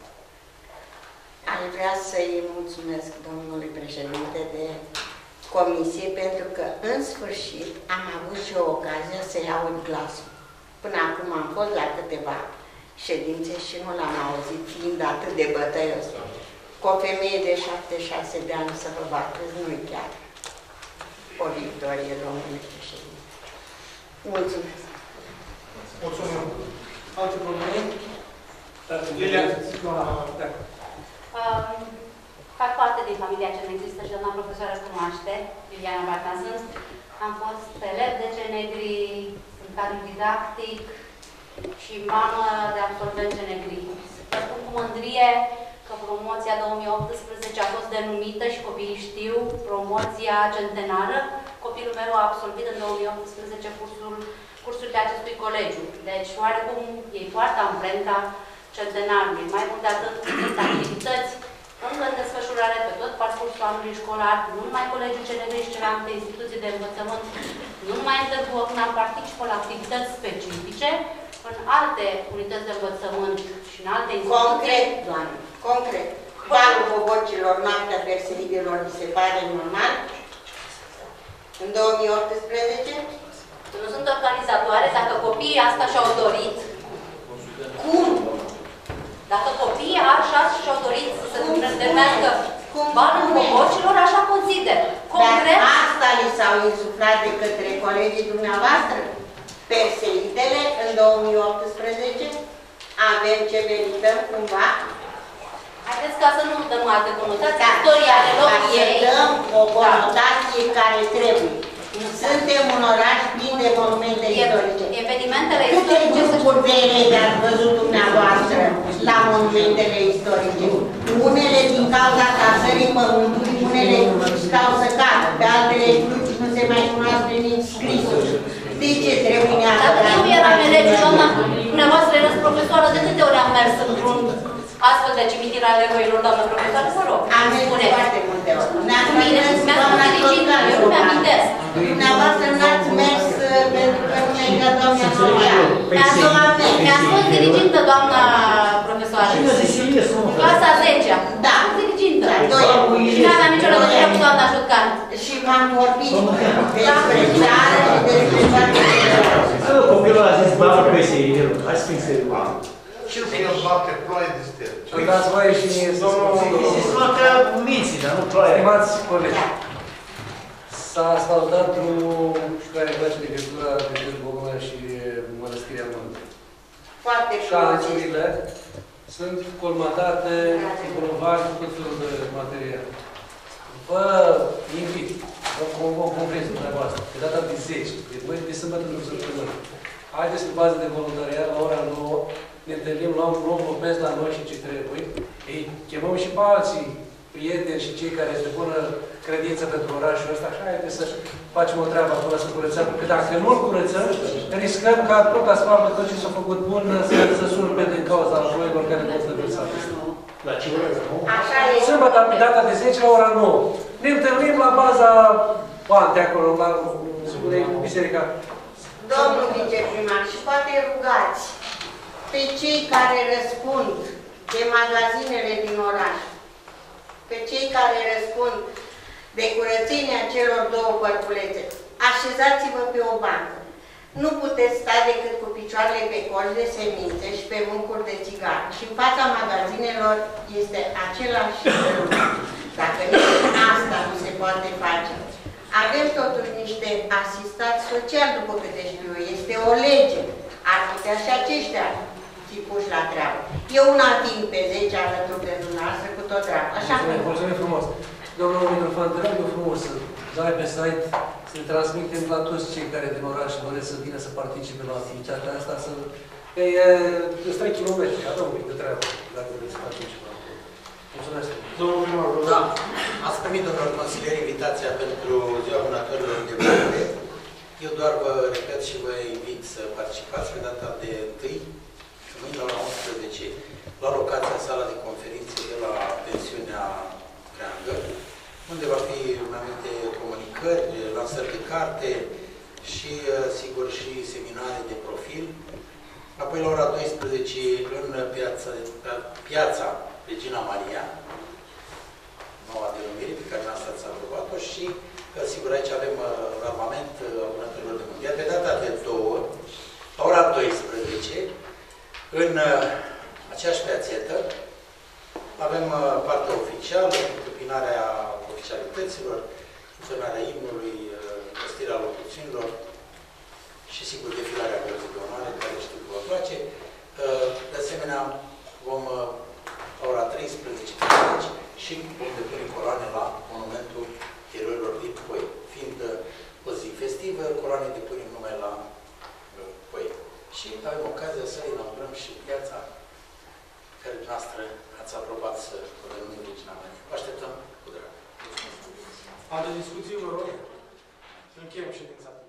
aș vrea să-i mulțumesc domnului președinte de comisie, pentru că în sfârșit am avut și o ocazie să-i aud glasul. Până acum am fost la câteva ședințe și nu l-am auzit fiind atât de bătăios. cu o femeie de șaptezeci și șase de ani să vă bateți, nu-i chiar o victorie românește și mulțumesc. Mulțumim. Alte probleme? Lilia. Fac parte din familia ce există și doamna profesoară cunoaște, Liliana Barna sunt. Am fost elev de Cenegri, sunt cadru didactic și mamă de absolvent Cenegri. Vă spun cu mândrie că promoția două mii optsprezece a fost denumită și copiii știu promoția centenară. Copilul meu a absolvit în două mii optsprezece cursul, cursurile acestui colegiu. Deci, oarecum, ei poartă amprenta centenarului. Mai mult de atât, sunt activități încă în desfășurare pe tot parcursul anului școlar, nu numai Colegiul Cenegri și celelalte instituții de învățământ, nu numai în Târgu Ocna, participă la activități specifice, în alte unități de învățământ și în alte instituții. Concret, doamne, concret. Balul bobocilor, noaptea perseidilor, mi se pare normal? În două mii optsprezece? Nu sunt organizatoare, dacă copiii asta și-au dorit. Cum? Dacă copiii așa și-au dorit să se denumească balul bobocilor, așa consider. Concret. Dar asta li s-au insuflat de către colegii dumneavoastră? Perseidele în două mii optsprezece? Avem ce merităm cumva? Haideți ca să nu dăm alte conotații. Da, istoria are loc ei. Să dăm o conotație da. care trebuie. Suntem un oraș plin de monumente e, istorice. Evenimentele Câte grupuri de elevi ați văzut dumneavoastră la monumentele istorice? Unele din cauza casării pământului, unele din cauza cadă, pe altele nu se mai cunoaște nici scrisul. De ce trebuie neapărat? Dacă eu eram elevi, doamna, dumneavoastră erați profesoară, de câte ori am mers într-un astfel de cimitir al eroilor, doamnă profesoară, vă rog. Am mers foarte multe ori. Bine, mi-a spus dirigintă, eu nu mi-amintesc. Dumneavoastră n-ați mers pentru că nu mi-a dat doamna Noia. Mi-a spus dirigintă, doamna profesoară. Clasa a zecea. Da. Dirigintă. Și n-aveam nicio legătură cu doamna Șutcan. Și v-am vorbit despre țară și despre toate cele. Copilul a zis, bă, pe seierul. Hai să fim serios. Și nu fie noapte, ploaie de stel. Îmi dați voie și să mă că minții, dar nu ploaie. Stimați colegi, s-a asfaltat drumul care face legătura între Târgu Ocna și Mănăstirea Mântă. Foarte Șanțurile sunt colmatate, promovate cu tot felul de material. Vă invit, vă convoc concret dumneavoastră, pe data de zece, de mâine, de sâmbătă într-o săptămână. Haideți pe bază de voluntariat la ora nouă, ne întâlnim, luăm un om, vorbesc la noi și ce trebuie. Ei, chemăm și pe alții, prieteni și cei care se pună credință pentru orașul ăsta, așa, haideți să facem o treabă acolo, să curățăm. Că dacă nu-l curățăm, riscăm ca tot asfaltul, tot ce s-a făcut bun, să, să surpe din cauza ploilor care pot să versate. La ce oră? Sâmbătă, pe data de zece, la ora nouă. Ne întâlnim la baza Pante, acolo, la biserica. Domnul viceprimar, și poate rugați pe cei care răspund de magazinele din oraș, pe cei care răspund de curățenia celor două părculețe, așezați-vă pe o bancă. Nu puteți sta decât cu picioarele pe colț de semințe și pe mâncuri de țigară. Și în fața magazinelor este același lucru. Dacă nici asta nu se poate face. Avem totuși niște asistați sociali, după câte știu eu. Este o lege. Ar putea și aceștia fi puși la treabă. Eu una timp pe zece alături de dumneavoastră cu tot treabă. Așa cum... Mulțumim frumos. Domnul Mitrofan, te rog eu frumos să dai pe site, să transmitem la toți cei care din oraș doresc să vină să participe la activitatea asta, să... Că e trei kilometri, avem un pic de treabă, dacă vreți să facem ceva. Mulțumesc. Domnul primar, da. Ați primit, domnul consilier, invitația pentru Ziua Vânătorilor de Bucurie. Eu doar vă repet și vă invit să participați pe data de întâi, mâine la ora unsprezece, la locația sala de conferințe de la pensiunea Creangă, unde va fi mai multe comunicări, lansări de carte și, sigur, și seminare de profil. Apoi, la ora douăsprezece, în piața, piața Regina Maria, noua denumire pe care noastră ați aprobat-o și, sigur, aici avem armament al vânătorilor de munte. Iar pe data de două, la ora douăsprezece, în aceeași piațetă, Avem uh, partea oficială, întâmpinarea oficialităților, întonarea imnului, vestirea locuțiunilor și, sigur, defilarea cărții de onoare, care știu că vă place. De asemenea, vom, la ora treisprezece treizeci, și vom depune coloane la monumentul eroilor din Poi. Fiind o zi festivă, coloane depunem numai la Poi. Și avem ocazia să inaugurăm și piața care dumneavoastră ați aprobat să o denumim Regina Maria. Vă așteptăm cu drag. Alte discuții, vă rog? Încheiem ședința.